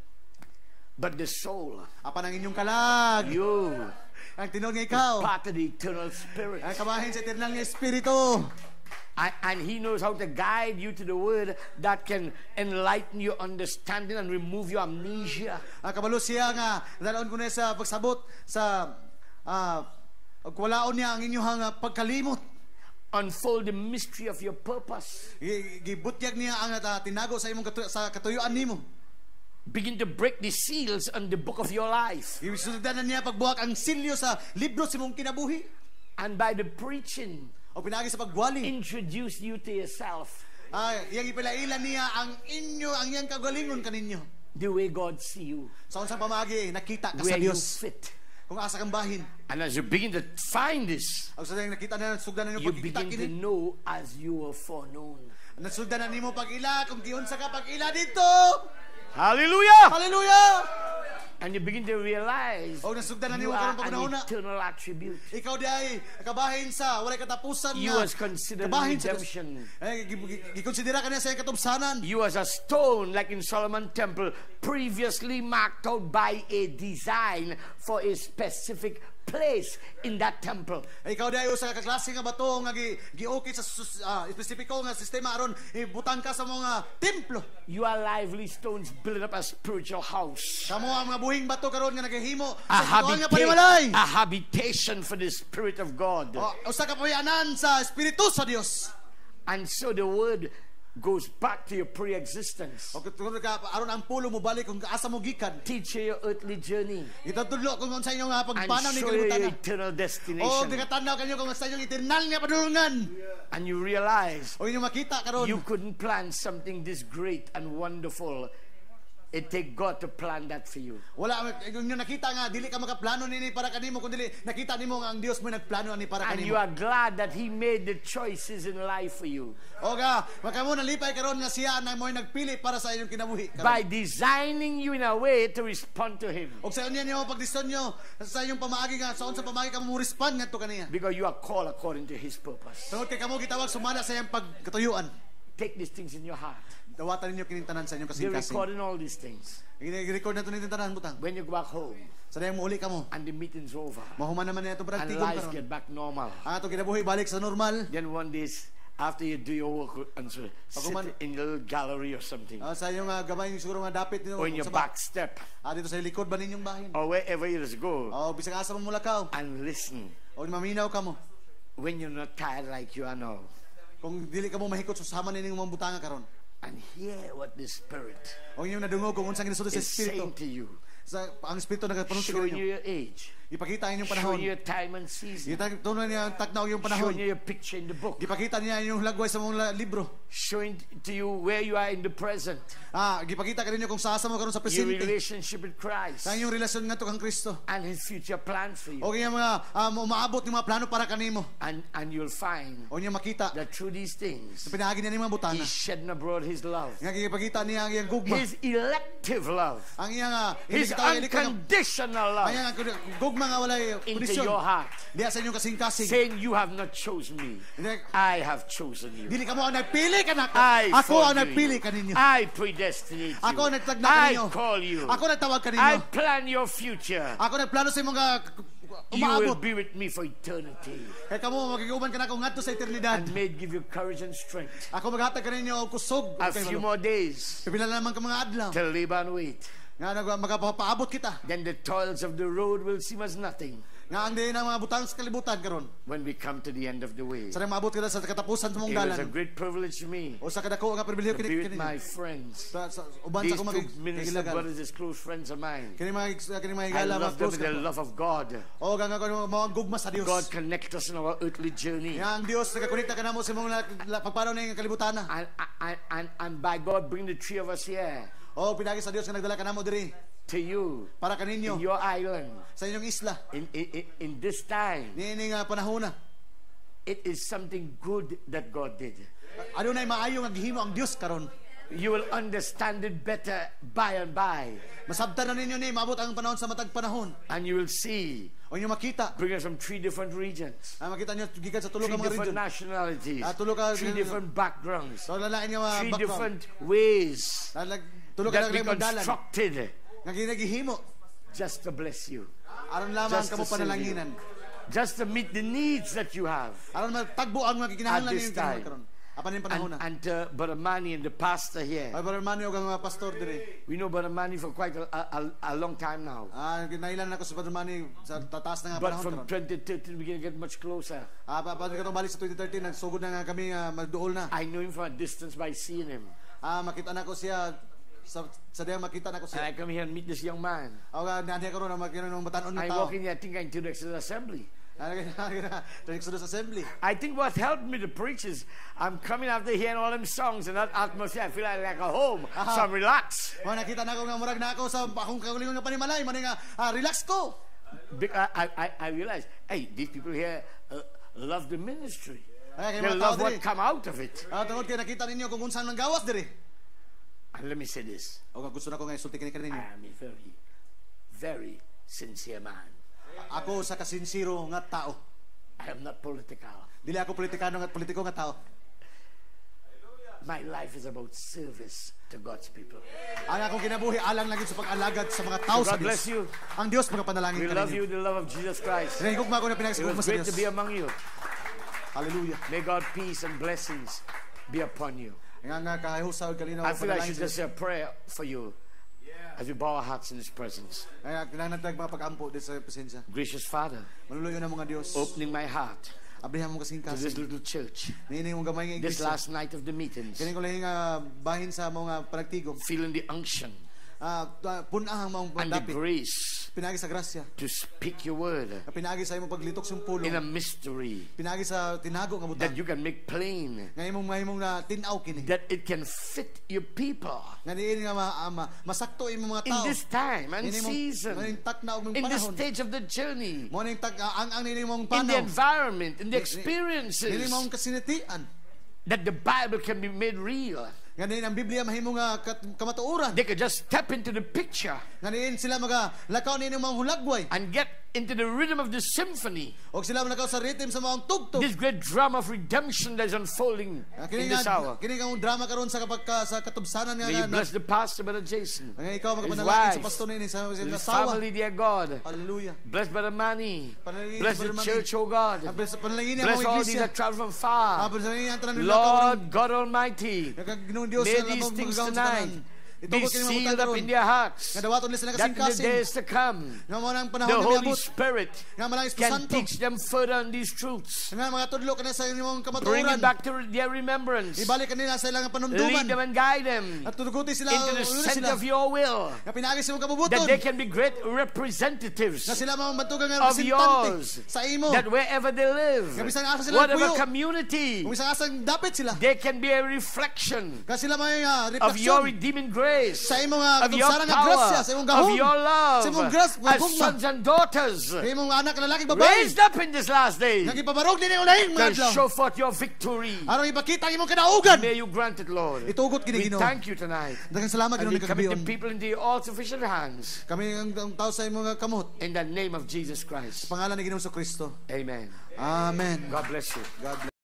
But the soul, Apan ang inyong kalag. you, Ang tinud nga ikaw. part of the eternal spirit. Ang kabahin sa eternal nga espiritu. And, and He knows how to guide you to the word that can enlighten your understanding and remove your amnesia. Ang kabalo siya nga dalaon ko na sa pagsabot sa ah walaon niya ang inyong ah, pagkalimot. Unfold the mystery of your purpose. Gi- Gibutyag niya ang ah, tinago sa imong katu- sa katuyuan nimo. Begin to break the seals on the book of your life. Gisundan na niya pagbuhak ang silyo sa libro sa imong kinabuhi. And by the preaching, O pinagi sa pagwali. introduce you to yourself. Ay, iyang ipilailan niya ang inyo, ang iyang kagalingon kaninyo. The way God see you. Sa unsang pamagi, nakita ka sa Where you Dios. fit. Kung asa kang bahin. And as you begin to find this, Ang sa nakita na sugdan ninyo you pagkita begin to kini. know as you were foreknown. Nasugdan na nimo pag-ila kung giunsa ka pag-ila dito. Hallelujah! Hallelujah! And you begin to realize O nasugdan na you nimo are karon an pagnauna. eternal attribute. Ikaw di ay kabahin sa walay katapusan You nga. was considered kabahin sa- redemption. Eh gi- gi- gikonsidera kaniya sa iyang katubsanan. You as a stone, like in Solomon Temple, previously marked out by a design for a specific place in that temple. Ikaw di ay usa ka klase nga bato nga gi giukit sa sus- ah, espesipiko nga sistema aron ibutang ka sa mga templo. You are lively stones building up a spiritual house. Kamo ang mga buhing bato karon nga naghihimo A, sa espiritual nga habita- panimalay. a habitation for the Spirit of God. O, usa ka pawianan sa espiritu sa Dios. And so the word goes back to your pre-existence. O kung ka aron ang pulo mo balik kung asa mo gikan. Teach you your earthly journey Itatudlo kung unsa inyong nga and pagpanaw ni show you kalibutan. your eternal O destination. ginatanaw kanyo kung unsa inyong eternal nga padulungan. And you realize O inyong makita karon. you couldn't plan something this great and wonderful. It take God to plan that for you. Wala kung inyo nakita nga dili ka makaplano nini para kanimo kun dili nakita nimo nga ang Dios mo nagplano ani para And you kanimo. are glad that He made the choices in life for you. O ga makamo nalipay karon nga siya na mo'y nagpili para sa inyong kinabuhi. By designing you in a way to respond to Him. Og sa unya niyo pagdesisyon nyo sa inyong pamaagi nga sa unsa pamaagi ka mo respond ngadto kaniya. Because you are called according to His purpose. Tungod kay kamo gitawag sumala sa iyang pagkatuyuan. Take these things in your heart. Dawatan ninyo kining tanan sa inyong They're kasing-kasing. recording all these things. I-record na ito nilang tanan butang. When you go back home Sa dayang muuli ka mo. and the meeting's over Mahuman naman na itong and praktikon life karon. get back normal, Ang atong kinabuhi balik sa normal. then one day after you do your work and so Pagkuman- sit in a little gallery or something, Ah, sa inyong uh, gabay siguro nga dapit ninyo or in your sa ba- back step, Ah, dito sa likod ba ninyong bahin? or wherever you just go, Oh, bisag asa mo mulakaw. and listen O maminaw ka mo. when you're not tired like you are now, Kung dili ka mo mahikot susama ninyong mga butanga karon. and hear what the Spirit O inyong nadungog kung unsang ginasulti sa is saying espiritu. to you, Sa ang espiritu nagapanunti showing you ninyo. your age, Ipakita inyong panahon. showing you your time and season, Ipakita tunan niya ang tagnaw yung panahon. showing you your picture in the book, Gipakita niya yung lagway sa mga libro. showing to you where you are in the present, Ah, gipakita ka ninyo kung sa asa mo karon sa your presente. relationship with Christ, Sa inyong relasyon nga to kang Kristo. and His future plans for you. O kaya mga um, umaabot ng mga plano para kanimo. And, and you'll find O niya makita that through these things, sa pinahagi niya ng mga butana. He's shedding abroad His love, Nga gipakita niya ang iyang gugma. His elective love, Ang iyang uh, His unconditional ang love iyang gugma nga walay into kondisyon. your heart, Diya sa inyong kasing-kasing. saying, you have not chosen me, Hindi, I have chosen you. dili ka mo ang nagpili ka na. I Ako ang formed nagpili you. ka ninyo. I predestinate you. Ako ang nagtagna I kaninyo. call you. Ako nagtawag ka I ninyo. plan your future. Ako nagplano sa imong uh, You will umaabot. be with me for eternity, Kaya kamo magiguban ka na ako ngadto sa eternidad. and may give you courage and strength. Ako maghatag ka ninyo og kusog. A few more days Pipila na naman ka mga adlaw. to live and wait. Nga nag- magapapaabot kita. Then the toils of the road will seem as nothing Nga ang din ang mga butang sa kalibutan karon. when we come to the end of the way. Sa nang maabot ka na sa katapusan sa mong It was a dalan. great privilege to me O sa kadako nga pribilehiyo to kini be with kini. my friends. Sa, sa uban These sa two kumag minister kagilagan. brothers is close friends of mine. Kini mga kini mga I igala mga love them close with the ka. love of God. O ganga ko mga gugma sa Dios. God connect us in our earthly journey. Nga ang Dios nagakonekta ka namo sa imong la- la- pagpanaw na iyong kalibutan. And, and, and, and by God bring the three of us here O pinagi sa Dios nga nagdala ka namo diri to you para kaninyo in your island sa inyong isla. in, in, in- in this time. Niini nga panahon na. It is something good that God did. Adunay maayo nga gihimo ang Dios karon. You will understand it better by and by. Masabtan na ninyo ni maabot ang panahon sa matag panahon. And you will see, O inyo makita, bring us from three different regions, ah, makita niyo gikan sa tulo three ka mga different region. nationalities, Ah, tulo ka- three different backgrounds, So lalain nga mga three background. different ways Lalag- Tulo ka that lang we mga dalan. constructed Nga ginagihimo. just to bless you, Aron lamang Just kamo to save panalanginan. just to meet the needs that you have. Aron matagbo ang mga kinahanglan At this ninyo time. karon. Apan yung panahon And, na. and uh, Brother Manny and the pastor here, Ay Brother Manny og ang mga pastor diri. we know Brother Manny for quite a, a, a long time now. Ah, ginailan na ko sa Brother Manny sa tataas na nga But panahon from karon. twenty thirteen, we can get much closer. Ah, pa pa katong balik sa twenty thirteen nagsugod na nga kami nga magduol na. I know him from a distance by seeing him. Ah, makita na ko siya sa sa diya makita na ko And siya. I come here and meet this young man. Aw ga nandiya ko na makita ng batanon I nga tao. walk in here, I think I into the Exodus Assembly. Ah, the Exodus Assembly. I think what helped me to preach is I'm coming after hearing all them songs and that atmosphere. I feel like, like a home. Aha. So I'm relaxed. Mo nakita na ko nga murag na ako sa akong kaulingon nga panimalay, man nga ah, relax ko. Because I, I, I realized, hey, these people here uh, love the ministry. Ay, kay They mga love tao what diri. come out of it. Ah, tungod kay nakita ninyo kung unsan man gawas diri. And let me say this. O gusto na ko nga isulti kini I kaninyo. am a very, very sincere man. Ako sa kasinsiro nga tao. I am not political. Dili ako politikano nga politiko nga tao. My life is about service to God's people. Ang akong kinabuhi alang lang sa pag-alagad sa mga tao sa God Dios. bless you. Ang Dios mga panalangin We kaninyo. love you, the love of Jesus Christ. Nahigugma ko na It pinagsigugma was sa great Dios. to be among you. Hallelujah. May God peace and blessings be upon you. Nga nga kahihusa og kalinaw I ang feel I panalangin should sa just say a prayer for you as we bow our hearts in His presence. Kaya kailangan natin mga pag-ampo din sa presensya. Gracious Father, Manuluyo na mga Dios. opening my heart Abrihan mo kasing to this kasing. little church, Nini mong gamay nga this iglesia. last night of the meetings, Kini ko lang nga bahin sa mga panagtigom. feeling the unction Ah, uh, punahang mga and the pandapit. grace Pinagi sa grasya. to speak your word Pinagi sa imong paglitok sa pulo. in a mystery Pinagi sa tinago nga that butang. you can make plain, Nga imong mahimong na tinaw kini. that it can fit your people Nga diin nga ma, ma, masakto imong mga in tao. this time and Ini mong- season, Maning tak na og mong in this panahon. stage of the journey, Mo ning tag ah, ang ang nini mong in the panahon. environment, in the Nini experiences, mong kasinitian. that the Bible can be made real. Nga diin ang Biblia mahimong nga kat- kamatuoran. They could just step into the picture Nga diin sila maga lakaw nini mga hulagway. and get into the rhythm of the symphony, Og sila lakaw sa rhythm sa mga tugtog. this great drama of redemption that is unfolding Ah, in Kini this nga hour. kini nga ang drama karon sa kapag ka- sa katubsanan nga May you nga. bless the pastor, Brother Jason, Nga ikaw his magapanalangin sa wife, pastor nini sa sa his asawa. family, dear God. Hallelujah. Bless Brother Manny. Panalangin Bless sa the Brother Manny. church, oh God. Panalangin niya Bless mga all these iglesia. that travel from Ah, far. panalangin ang tanan nila Lord God Almighty, Ginong Dios may sa these lamang things magagawon sa tonight tanan. be Itugod kini mga sealed butang up karon. in their hearts, Nga dawaton nila sila that in the kasing-kasing. days to come, Nga mo nang the panahon na Holy miabot. Spirit Nga malang Espiritu can Santo. teach them further on these truths. Nga mga tudlo kana sa inyong Bring it kamatuoran. back to their remembrance. Ibalik kanila sa ilang Lead panumduman. them and guide them At tuguti sila into the ulo center sila. of your will, Nga pinagi sa mga that kabubuton. they can be great representatives Nga sila mga bantugan nga of representante yours, sa imo. that wherever they live, Nga bisang asa sila whatever puyo. community, Kung isang asang dapit sila. they can be a reflection Nga sila may uh, of your refleksyon redeeming grace, sa imong uh, of your katungsanan nga power, grasya, sa imong of gahom, your love, sa imong grace, as gugma. sons and daughters, Sa imong anak na lalaki babae. raised up in this last day Nga gipabarog din yung lahing mga to adlaw. show forth your victory. Aron ipakita ang imong kadaugan. May you grant it, Lord. Itugot We kini Ginoo. thank you tonight. Daghang salamat And Ginoo we ni commit the kagabion. people into your all-sufficient hands. Kami ang, ang tao sa imong kamot. In the name of Jesus Christ. Pangalan ni Ginoong Kristo. Amen. Amen. God bless you. God bless.